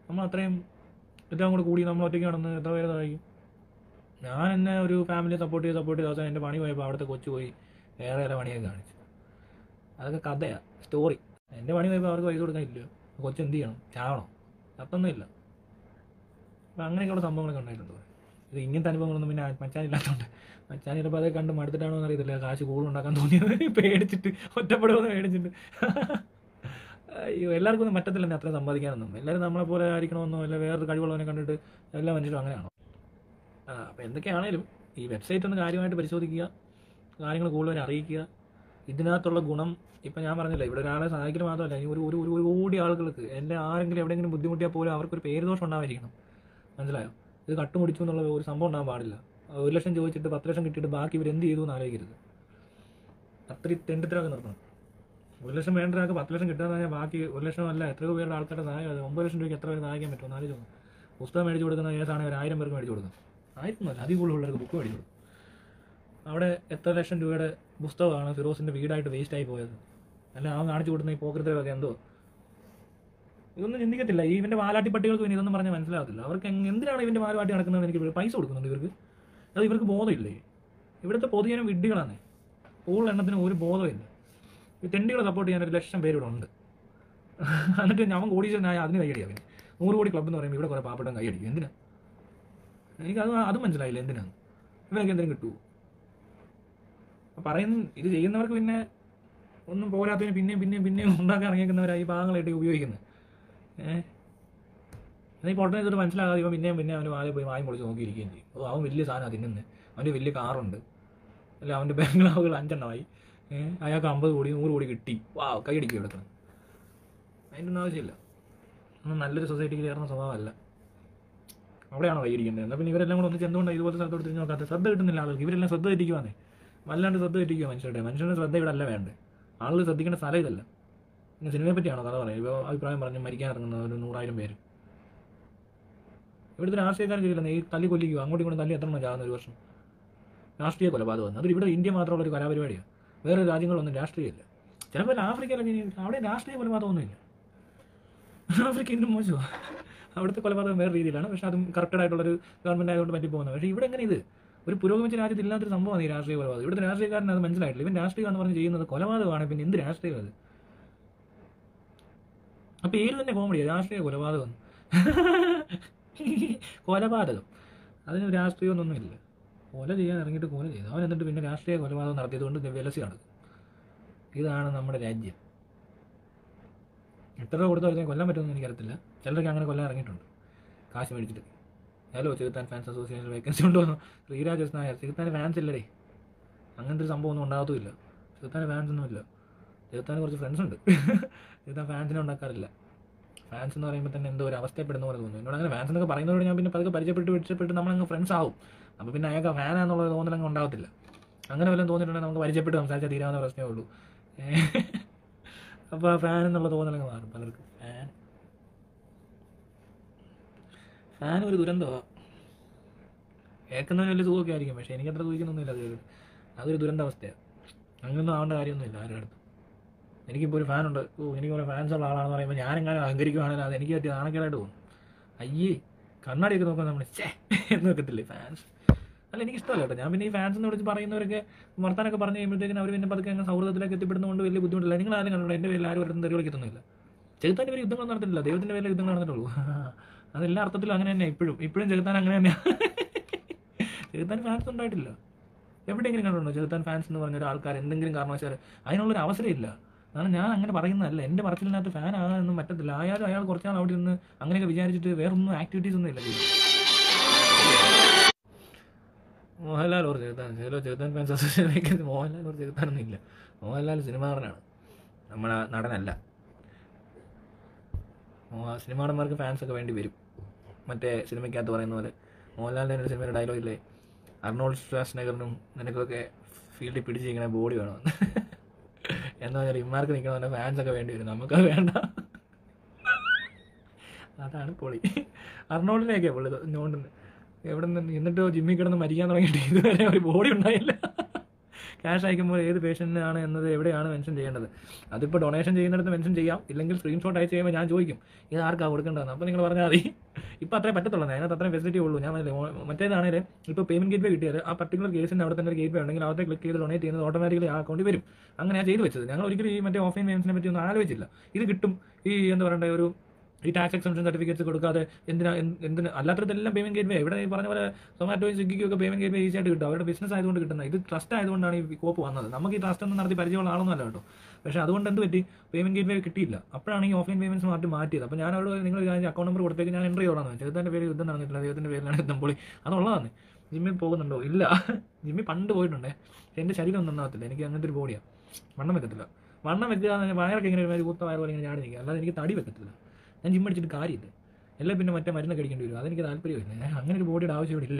നമ്മൾ അത്രയും എല്ലാം കൂടെ കൂടി നമ്മൾ ഒറ്റയ്ക്ക് നടന്ന് എത്ര പേര് സഹായിക്കും? ഞാൻ എന്നെ ഒരു ഫാമിലിയെ സപ്പോർട്ട് ചെയ്ത് അവസാനം എൻ്റെ പണി പോയപ്പോൾ അവിടുത്തെ കൊച്ചു പോയി വേറെ പണിയൊക്കെ കാണിച്ചു. അതൊക്കെ കഥയാണ്, സ്റ്റോറി. എൻ്റെ പണി പോയപ്പോൾ അവർക്ക് പൈസ കൊടുക്കാനില്ല, കൊച്ചു എന്ത് ചെയ്യണം? ചാവണം? അതൊന്നുമില്ല. അപ്പം അങ്ങനെയൊക്കെയുള്ള സംഭവങ്ങളൊക്കെ ഉണ്ടായിട്ടുണ്ട്. ഇത് ഇങ്ങനത്തെ അനുഭവങ്ങളൊന്നും പിന്നെ മച്ചാനില്ലാത്തതുകൊണ്ട്, മച്ചാൻ ചിലപ്പോൾ അതൊക്കെ കണ്ട് മടുത്തിട്ടാണോ എന്ന് അറിയത്തില്ല, കാശ് കൂടുതലുണ്ടാക്കാൻ തോന്നിയത് പേടിച്ചിട്ട്, ഒറ്റപ്പെടുമെന്ന് പേടിച്ചിട്ട്. അയ്യോ, എല്ലാവർക്കും ഒന്നും പറ്റത്തില്ല തന്നെ അത്രയും സമ്പാദിക്കാനൊന്നും. എല്ലാവരും നമ്മളെ പോലെ ആയിരിക്കണമെന്നോ അല്ല വേറൊരു കഴിവുള്ളവനെ കണ്ടിട്ട് എല്ലാ മനുഷ്യരും അങ്ങനെയാണോ? അപ്പോൾ എന്തൊക്കെയാണേലും ഈ വെബ്സൈറ്റ് ഒന്ന് കാര്യമായിട്ട് പരിശോധിക്കുക, കാര്യങ്ങൾ കൂടുതൽ അറിയിക്കുക. ഇതിനകത്തുള്ള ഗുണം ഇപ്പം ഞാൻ പറഞ്ഞില്ല, ഇവിടെ ഒരാളെ സഹായിക്കുന്നത് മാത്രമല്ല, ഈ ഒരു കോടി ആളുകൾക്ക് എൻ്റെ ആരെങ്കിലും എവിടെയെങ്കിലും ബുദ്ധിമുട്ടിയാൽ പോലും അവർക്കൊരു പേര് ദോഷം ഉണ്ടാവാതിരിക്കണം. മനസ്സിലായോ? ഇത് കട്ടുമുടിച്ചു എന്നുള്ള ഒരു സംഭവം ഉണ്ടാകാൻ പാടില്ല. 1 ലക്ഷം ചോദിച്ചിട്ട് 10 ലക്ഷം കിട്ടിയിട്ട് ബാക്കി ഇവരെന്ത് ചെയ്തു എന്ന് ആലോചിക്കരുത്. അത്രയും തെണ്ടിത്തരമൊക്കെ നിർത്തണം. 1 ലക്ഷം വേണ്ട ഒരാൾക്ക് 10 ലക്ഷം കിട്ടാന്ന് പറഞ്ഞാൽ ബാക്കി 1 ലക്ഷം അല്ല, എത്രയോ പേരുടെ ആൾക്കാരുടെ സഹായം. 9 ലക്ഷം രൂപയ്ക്ക് എത്ര പേര് സഹായിക്കാൻ പറ്റുമോ? ആലോചിച്ചു. പുസ്തകം മേടിച്ചു കൊടുക്കുന്ന ഏതാണ് 1000 പേർക്ക് മേടിച്ചു കൊടുക്കുന്നത്? 1000 അല്ല, അതിൽ കൂടുതലുള്ളവർക്ക് ബുക്ക് മേടിച്ചു കൊടുക്കും. അവിടെ എത്ര ലക്ഷം രൂപയുടെ പുസ്തകമാണ് ഫിറോസിൻ്റെ വീടായിട്ട് വേസ്റ്റായി പോയത്? അല്ല, അവൻ കാണിച്ചു കൊടുക്കുന്ന ഈ പോക്കൃത്തരൊക്കെ എന്തോ? ഇതൊന്നും ചിന്തിക്കത്തില്ല. ഇവൻ്റെ വാലാട്ടി പട്ടികൾക്ക് പിന്നെ ഇതൊന്നും പറഞ്ഞാൽ മനസ്സിലാകത്തില്ല. അവർക്ക് എന്തിനാണ് ഇവൻ്റെ വാലാട്ടി നടക്കുന്നത്? എനിക്ക് പൈസ കൊടുക്കുന്നുണ്ട് ഇവർക്ക്. അത് ഇവർക്ക് ബോധമില്ലേ? ഇവിടുത്തെ പൊതുജനം വിഡ്ഢികളാണ്. കൂടുതൽ എണ്ണത്തിന് ഒരു ബോധമില്ല. ഈ തെണ്ടികളെ സപ്പോർട്ട് ചെയ്യാൻ 1 ലക്ഷം പേര് ഇവിടെ ഉണ്ട്. എന്നിട്ട് ഞാൻ കോടീശ്വരനായ അതിന് കൈയടിയാ. പിന്നെ 100 കോടി ക്ലബ്ബ് എന്ന് പറയുമ്പോൾ ഇവിടെ കുറേ പാവപ്പെട്ടവൻ കൈയടിക്കും. എന്തിനാ? അതും മനസ്സിലായില്ല. എന്തിനാണ് ഇവനൊക്കെ എന്തെങ്കിലും കിട്ടുമോ? പറയുന്നു ഇത് ചെയ്യുന്നവർക്ക് പിന്നെ ഒന്നും പോരാത്തതിന് പിന്നെയും ഉണ്ടാക്കാൻ ഇറങ്ങിക്കുന്നവരായി പാവങ്ങളായിട്ട് ഉപയോഗിക്കുന്നത്. ഈ പൊട്ടനെ ഇതൊരു മനസ്സിലാകാതെ ഇവൻ പിന്നെയും അവന് പോയി വായും പൊളിച്ച് നോക്കിയിരിക്കുകയും ചെയ്യും. അവൻ വലിയ സാധനമാണ് തിന്നുന്നത്, അവൻ്റെ വലിയ കാറുണ്ട്, അല്ല അവൻ്റെ ബംഗ്ലാവുകൾ 5 എണ്ണമായി, അയാൾക്ക് 50 കോടി 100 കോടി കിട്ടി, കൈയടിക്കുക എടുക്കണം. അതിൻ്റെ ഒന്നും ആവശ്യമില്ല. ഒന്നും നല്ലൊരു സൊസൈറ്റിക്ക് ചേർന്ന സ്വഭാവമല്ല. അവിടെയാണോ കൈയടിക്കേണ്ടത്? എന്നാൽ പിന്നെ ഇവരെല്ലാം കൂടെ ഒന്നിച്ച് എന്തുകൊണ്ടാണ് ഇതുപോലത്തെ സ്ഥലത്തോട് തിരിഞ്ഞ് നോക്കാത്ത? ശ്രദ്ധ കിട്ടുന്നില്ല ആളുകൾക്ക്. ഇവരെല്ലാം ശ്രദ്ധ തെറ്റിക്കുവാന്നേ, വല്ലാണ്ട് ശ്രദ്ധ തെറ്റിക്കുക. മനുഷ്യരുടെ ശ്രദ്ധ ഇവിടെ അല്ല വേണ്ടത്. ആളുകൾ ശ്രദ്ധിക്കേണ്ട സ്ഥലം ഇതല്ല. പിന്നെ സിനിമയെ പറ്റിയാണോ കഥ പറയുന്നത്? ഇപ്പോൾ അഭിപ്രായം പറഞ്ഞ് മരിക്കാൻ ഇറങ്ങുന്ന ഒരു 100,000 പേര്. ഇവിടുത്തെ രാഷ്ട്രീയക്കാരൻ ചെയ്യില്ല, ഈ തല്ലി കൊല്ലിക്കുക, അങ്ങോട്ടും ഇങ്ങോട്ടും തല്ലി എത്ര ചാകുന്ന ഒരു വർഷം. രാഷ്ട്രീയ കൊലപാതകം വന്നു. അതിൽ ഇവിടെ ഇന്ത്യ മാത്രമുള്ള ഒരു കലാപരിപാടിയാണ്. വേറെ രാജ്യങ്ങളൊന്നും രാഷ്ട്രീയമില്ല. ചിലപ്പോൾ ആഫ്രിക്കയിലൊക്കെ അവിടെ രാഷ്ട്രീയ കൊലപാതകമൊന്നുമില്ല. ആഫ്രിക്ക ഇന്നും മോശമാണ്. അവിടുത്തെ കൊലപാതകം വേറെ രീതിയിലാണ്. പക്ഷേ അതും കറക്റ്റഡ് ആയിട്ടുള്ളൊരു ഗവൺമെൻറ് ആയതുകൊണ്ട് പറ്റി പോകുന്നത്. പക്ഷേ ഇവിടെ എങ്ങനെ ഇത് ഒരു പുരോഗമിച്ച രാജ്യത്ത് ഇല്ലാത്തൊരു സംഭവമാണ് ഈ രാഷ്ട്രീയ കൊലപാതകം. ഇവിടുത്തെ രാഷ്ട്രീയക്കാരന് അത് മനസ്സിലായിട്ടില്ല. ഇവൻ രാഷ്ട്രീയം എന്ന് പറഞ്ഞ് ചെയ്യുന്നത് കൊലപാതകമാണ്. പിന്നെ എന്ത് രാഷ്ട്രീയം അത്? ആ പേര് തന്നെ കോമഡിയാണ്, രാഷ്ട്രീയ കൊലപാതകം. കൊലപാതകം, അതിന് രാഷ്ട്രീയമൊന്നുമില്ല. കൊല ചെയ്യാൻ ഇറങ്ങിയിട്ട് കൊല ചെയ്തു അവൻ, എന്നിട്ട് പിന്നെ രാഷ്ട്രീയ കൊലപാതകം നടത്തിയതുകൊണ്ട് വിലസി നടക്കും. ഇതാണ് നമ്മുടെ രാജ്യം. എത്ര രൂപ കൊടുത്താൽ അതിനെ കൊല്ലാൻ പറ്റുമെന്ന് എനിക്കറിയത്തില്ല. ചിലരൊക്കെ അങ്ങനെ കൊല്ലാൻ ഇറങ്ങിയിട്ടുണ്ട് കാശ് മേടിച്ചിട്ട്. ഹലോ, ചെകുത്താൻ ഫാൻസ് അസോസിയേഷൻ വേക്കൻസി ഉണ്ടോന്നോ? ശ്രീരാജ് നായർ, ചെകുത്താൻ ഫാൻസ് ഇല്ലടേ. അങ്ങനത്തെ ഒരു സംഭവം ഒന്നും ഉണ്ടാകത്തുമില്ല. ചെകുത്താൻ ഫാൻസ് ഒന്നുമില്ല. ചെകുത്താൻ കുറച്ച് ഫ്രണ്ട്സ് ഉണ്ട്. ചെകുത്താൻ ഫാൻസിനെ ഉണ്ടാക്കാറില്ല. ഫാൻസ് എന്ന് പറയുമ്പോൾ തന്നെ എന്തോ ഒരു അവസ്ഥപ്പെടുന്ന പോലെ തോന്നുന്നു. എന്നോട് അങ്ങനെ ഫാൻസ് എന്നൊക്കെ പറയുന്നതോട് ഞാൻ പിന്നെ പതുക്കെ പരിചയപ്പെട്ട് നമ്മളങ്ങ് ഫ്രണ്ട്സ് ആവും. അപ്പോൾ പിന്നെ അയാൾക്ക് ഫാനാന്നുള്ള തോന്നലങ്ങ് ഉണ്ടാകത്തില്ല. അങ്ങനെ വല്ലതും തോന്നിയിട്ടുണ്ടെങ്കിൽ നമുക്ക് പരിചയപ്പെട്ട് സംസാരിച്ചാൽ തീരാവുന്ന പ്രശ്നമേ ഉള്ളൂ. അപ്പോൾ ആ ഫാൻ എന്നുള്ള തോന്നലങ്ങ് മാറും പലർക്കും. ഫാൻ ഒരു ദുരന്തമാണ്. കേൾക്കുന്നതിന് വലിയ സുഖമൊക്കെ ആയിരിക്കും, പക്ഷേ എനിക്കത്ര സുഖിക്കുന്നൊന്നുമില്ല. അതൊരു ദുരന്താവസ്ഥയാണ്. അങ്ങനൊന്നും ആവേണ്ട കാര്യമൊന്നുമില്ല ആരുടെ അടുത്ത്. എനിക്കിപ്പോൾ ഒരു ഫാനുണ്ട്, എനിക്കിവിടെ ഫാൻസ് ഉള്ള ആളാണെന്ന് പറയുമ്പോൾ ഞാനെങ്ങനെ അഹങ്കരിക്കുകയാണെങ്കിൽ അത് എനിക്ക് പറ്റിയ നാണക്കേടായിട്ട് പോകും. അയ്യേ, കണ്ണാടിയൊക്കെ നോക്കാൻ നമ്മൾ എന്ന് വെക്കത്തില്ലേ ഫാൻസ്? അല്ല, എനിക്കിഷ്ടമല്ല കേട്ടോ. ഞാൻ പിന്നെ ഈ ഫാൻസ് എന്ന് വിളിച്ച് പറയുന്നവരൊക്കെ വർത്താനൊക്കെ പറഞ്ഞു കഴിയുമ്പോഴത്തേക്കും അവർ പിന്നെ പതുക്കെ അങ്ങനെ സൗഹൃദത്തിലേക്ക് എത്തിപ്പെടുന്നതുകൊണ്ട് വലിയ ബുദ്ധിമുട്ടില്ല. നിങ്ങൾ ആരും കണ്ടോ? എൻ്റെ പേരിൽ ആരും ഒരിടത്തും തെറി വിളിക്കുന്നില്ല. ചെകുത്താൻ്റെ പേര് യുദ്ധങ്ങൾ നടത്തിയിട്ടില്ല, ദൈവത്തിൻ്റെ പേരിൽ യുദ്ധങ്ങൾ നടന്നിട്ടുള്ളൂ. അതെല്ലാ അർത്ഥത്തിലും അങ്ങനെ തന്നെ. ഇപ്പോഴും ചെകുത്താൻ അങ്ങനെ തന്നെയാണ്. ചെകുത്താൻ ഫാൻസ് ഉണ്ടായിട്ടില്ല. എവിടെയെങ്കിലും കണ്ടുണ്ടോ ചെകുത്താൻ ഫാൻസ് എന്ന് പറഞ്ഞ ആൾക്കാർ എന്തെങ്കിലും കാരണവശാൽ? അതിനുള്ളൊരു അവസരമില്ല. കാരണം ഞാൻ അങ്ങനെ പറയുന്നതല്ല. എൻ്റെ പറച്ചിലിനകത്ത് ഫാൻ ആകാനൊന്നും പറ്റത്തില്ല. അയാൾ കുറച്ചാൾ അവിടെ നിന്ന് അങ്ങനെയൊക്കെ വിചാരിച്ചിട്ട് വേറൊന്നും ആക്ടിവിറ്റീസ് ഒന്നും ഇല്ല. മോഹൻലാൽ ഓർ ചെകുത്താൻ, ചെകുത്താൻ ഫാൻസ് അസോസിയേഷൻ മോഹൻലാൽ ഓർ ചെകുത്താനൊന്നും ഇല്ല. മോഹൻലാൽ സിനിമാടനാണ്, നമ്മളെ നടനല്ല. സിനിമാ നടന്മാർക്ക് ഫാൻസൊക്കെ വേണ്ടി വരും. മറ്റേ സിനിമയ്ക്കകത്ത് പറയുന്ന പോലെ മോഹൻലാലിൻ്റെ ഒരു സിനിമയുടെ ഡയലോഗില്ലേ, അർണോൾഡ് ഷ്വാസ്നെഗറിനും നിനക്കൊക്കെ ഫീൽഡിൽ പിടിച്ചിരിക്കണ ബോഡി വേണമെന്ന്. എന്ന് പറഞ്ഞാൽ ഇമാർക്ക് നിൽക്കണമെന്ന് ഫാൻസൊക്കെ വേണ്ടി വരും, നമുക്കത് വേണ്ട. അതാണ് പൊളി. അർണോൾഡിനെയൊക്കെ പൊള്ളി നോണ്ടുന്നത് എവിടെ നിന്ന്. എന്നിട്ടോ ജിമ്മിൽ കിടന്ന് മരിക്കാൻ തുടങ്ങിയിട്ട് ഇതുവരെ ഒരു ബോഡി ഉണ്ടായില്ല. ക്യാഷ് അയക്കുമ്പോൾ ഏത് പേഷ്യൻ്റാണ് എന്നത് എവിടെയാണ് മെൻഷൻ ചെയ്യേണ്ടത്. അതിപ്പോൾ ഡൊണേഷൻ ചെയ്യുന്നിടത്ത് മെൻഷൻ ചെയ്യാം, ഇല്ലെങ്കിൽ സ്ക്രീൻഷോട്ട് അയച്ച് ചെയ്യുമ്പോൾ ഞാൻ ചോദിക്കും ഇത് ആർക്കാണ് കൊടുക്കേണ്ടതെന്ന്. അപ്പോൾ നിങ്ങൾ പറഞ്ഞാൽ മതി. ഇപ്പോൾ അത്രേ പറ്റത്തുള്ളൂ, അതിനകത്ത് അത്രയും ഫെസിലിറ്റി ഉള്ളൂ. ഞാൻ മറ്റേതാണെങ്കിൽ ഇപ്പോൾ പേയ്മെൻറ്റ് ഗേറ്റ് വേ കിട്ടിയാൽ ആ പർട്ടിക്കുലർ കേസിൻ്റെ അവിടെ തന്നെ ഒരു ഗേറ്റ് വേ ഉണ്ടെങ്കിൽ അവിടെ ക്ലിക്ക് ചെയ്ത് ഡൊണേറ്റ് ചെയ്യുന്നത് ഓട്ടോമാറ്റിക്കലി ആ അക്കൗണ്ടിൽ വരും. അങ്ങനെയാണ് ചെയ്ത് വെച്ചത്. ഞങ്ങൾ ഒരിക്കലും ഈ മറ്റേ ഓഫ്ലൈൻ പേയ്മെൻറ്റ്സിനെ പറ്റി ഒന്നും ആലോചിച്ചില്ല. ഇത് കിട്ടും, ഈ എന്താ പറയണ്ടേ, ഒരു ഈ ടാക്സ് എക്സംഷൻ സർട്ടിഫിക്കറ്റ്സ് കൊടുക്കാതെ എന്തിന് അല്ലാത്തതെല്ലാം പേയ്മെൻറ്റ് ഗേറ്റ് വേ. ഇവിടെ ഈ പറഞ്ഞ പോലെ സൊമാറ്റോയും സ്വിഗ്ഗിക്കൊക്കെ പേയ്മെൻറ്റ് ഗേറ്റ് വേ ഈസി ആയിട്ട് കിട്ടും. അവരുടെ ബിസിനസ് ആയതുകൊണ്ട് കിട്ടുന്നത്. ഇത് ട്രസ്റ്റ് ആയതുകൊണ്ടാണ് ഈ കോപ്പ് വന്നത്. നമുക്ക് ഈ ട്രസ്റ്റ് ഒന്നും നടത്തി പരിചയമുള്ള ആളൊന്നും അല്ല കേട്ടോ. പക്ഷേ അതുകൊണ്ട് എന്ത് പറ്റി, പേയ്മെൻറ്റ് ഗേറ്റ് വേ കിട്ടിയില്ല. അപ്പോഴാണ് ഈ ഓഫ്ലൈൻ പേയ്മെൻറ്റ്സ് മാറ്റിയത്. അപ്പോൾ ഞാനവിടെ നിങ്ങൾ അക്കൗണ്ട് നമ്പർ കൊടുത്തേക്ക് ഞാൻ എൻട്രി ചെയ്തോളാന്ന് വെച്ചാൽ ഇതിൻ്റെ പേര് യുദ്ധം നടന്നിട്ടില്ല, ദൈവത്തിൻ്റെ പേരിലാണ് യുദ്ധം പൊളി. അതുള്ളതാണ്. ജിമ്മിൽ പോകുന്നുണ്ടോ? ഇല്ല, ജിമ്മിൽ പണ്ട് പോയിട്ടുണ്ടേ. എൻ്റെ ശരീരം ഒന്നും നന്നാകത്തില്ല, എനിക്ക് അങ്ങനത്തെ ഒരു ബോഡിയാണ്. വണ്ണം വെക്കത്തില്ല. വണ്ണം വെക്കുക വയറൊക്കെ ഇങ്ങനെ ഒരു കൂത്ത വയർ പോലെ ഇങ്ങനെ ചാടി നിൽക്കുക, അല്ലാതെ എനിക്ക് തടി വെക്കത്തില്ല. ഞാൻ ജിം അടിച്ചിട്ട് കാര്യമില്ല, എല്ലാം പിന്നെ മറ്റേ മരുന്നൊക്കെ അടിക്കേണ്ടി വരും. അതെനിക്ക് താല്പര്യമില്ല. അങ്ങനെ ഒരു ബോഡിയുടെ ആവശ്യം ഇവിടെ ഇല്ല.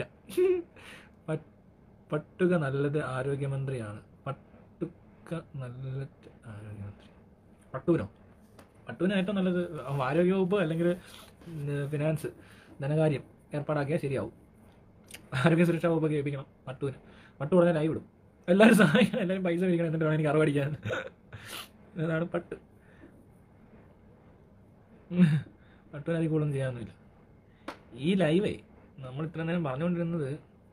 പട്ടുക നല്ലത് ആരോഗ്യമന്ത്രിയാണ്. പട്ടുക നല്ലത് ആരോഗ്യമന്ത്രി. പട്ടുവിന് ഏറ്റവും നല്ലത് ആരോഗ്യവകുപ്പ് അല്ലെങ്കിൽ ഫിനാൻസ് ധനകാര്യം ഏർപ്പാടാക്കിയാൽ ശരിയാവും. ആരോഗ്യ സുരക്ഷാ വകുപ്പൊക്കെ ഏൽപ്പിക്കണം പട്ടുവിന്. പട്ടു പറഞ്ഞാൽ ലൈവ് ഇടും, എല്ലാവരും സഹായിക്കണം, എല്ലാവരും പൈസ മേടിക്കണം, എന്നിട്ട് വേണം എനിക്ക് അറിവടിക്കാൻ. അതാണ് പട്ട്. പട്ടുവിനതിൽ കൂടുതലൊന്നും ചെയ്യാനൊന്നുമില്ല. ഈ ലൈവേ നമ്മൾ ഇത്ര നേരം പറഞ്ഞുകൊണ്ടിരുന്നത്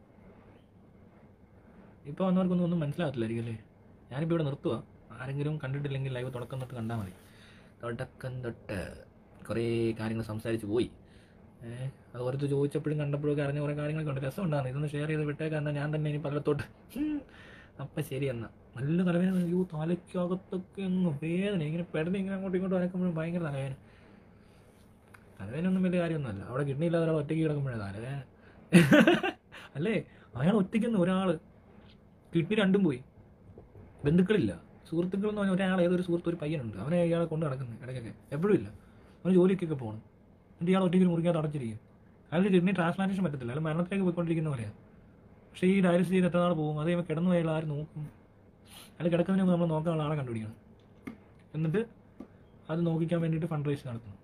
ഇപ്പോൾ വന്നവർക്കൊന്നും ഒന്നും മനസ്സിലാകത്തില്ലായിരിക്കും അല്ലേ. ഞാനിപ്പോൾ ഇവിടെ നിർത്തുക. ആരെങ്കിലും കണ്ടിട്ടില്ലെങ്കിൽ ലൈവ് തുടക്കം തൊട്ട് കണ്ടാൽ മതി. തുടക്കം തൊട്ട് കുറേ കാര്യങ്ങൾ സംസാരിച്ച് പോയി. അത് ഓരോരുത്തർ ചോദിച്ചപ്പോഴും കണ്ടപ്പോഴൊക്കെ അറിഞ്ഞ കുറേ കാര്യങ്ങളൊക്കെ ഉണ്ട്. രസമുണ്ടാകുന്നു. ഇതൊന്ന് ഷെയർ ചെയ്ത് വിട്ടേക്കാൻ എന്നാൽ ഞാൻ തന്നെ ഇനി പലത്തോട്ട്. അപ്പം ശരി എന്നാൽ. നല്ല തലവേദന. അയ്യോ, തലയ്ക്കകത്തൊക്കെ ഒന്ന് വേദന. ഇങ്ങനെ പെടന്ന് ഇങ്ങനെ അങ്ങോട്ടും ഇങ്ങോട്ടും അനക്കുമ്പോഴും ഭയങ്കര തലവേദന. തലവേദന ഒന്നും വലിയ കാര്യമൊന്നുമല്ല. അവിടെ കിഡ്നി ഇല്ലാതെ ഒരാൾ ഒറ്റയ്ക്ക് കിടക്കുമ്പോഴേ തലവേദന. അല്ലേ, അയാൾ ഒറ്റയ്ക്കുന്ന ഒരാൾ കിഡ്നി രണ്ടും പോയി. ബന്ധുക്കളില്ല, സുഹൃത്തുക്കളെന്ന് പറഞ്ഞാൽ ഒരാൾ ഏതൊരു സുഹൃത്ത് ഒരു പയ്യനുണ്ട്, അവനെ ഇയാളെ കൊണ്ട് നടക്കുന്നത് ഇടയ്ക്കൊക്കെ. എപ്പോഴും ഇല്ല, അവന് ജോലിക്കൊക്കെ പോകണം. എന്നിട്ട് ഇയാൾ ഒറ്റയ്ക്ക് മുറിക്കാതെ അടച്ചിരിക്കും. അയാൾക്ക് കിഡ്നി ട്രാൻസ്പ്ലാന്റേഷൻ പറ്റത്തില്ല, അയാൾ മരണത്തിലേക്ക് പോയിക്കൊണ്ടിരിക്കുന്ന പോലെയാണ്. പക്ഷേ ഈ ഡയാലിസിസ് ചെയ്ത് എത്ര നാൾ പോകും? അത് കഴിയുമ്പോൾ കിടന്നു പോയാൽ ആരും നോക്കും? അയാൾ കിടക്കുന്നതിന് മുമ്പ് നമ്മൾ നോക്കാനുള്ള ആളെ കണ്ടുപിടിക്കണം. എന്നിട്ട് അത് നോക്കിക്കാൻ വേണ്ടിയിട്ട് ഫണ്ട് റൈസ് നടത്തണം.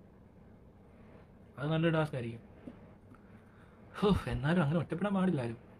അത് നല്ലൊരു ടാസ്ക് ആയിരിക്കും. എന്നാലും അങ്ങനെ ഒറ്റപ്പെടാൻ പാടില്ല ആരും.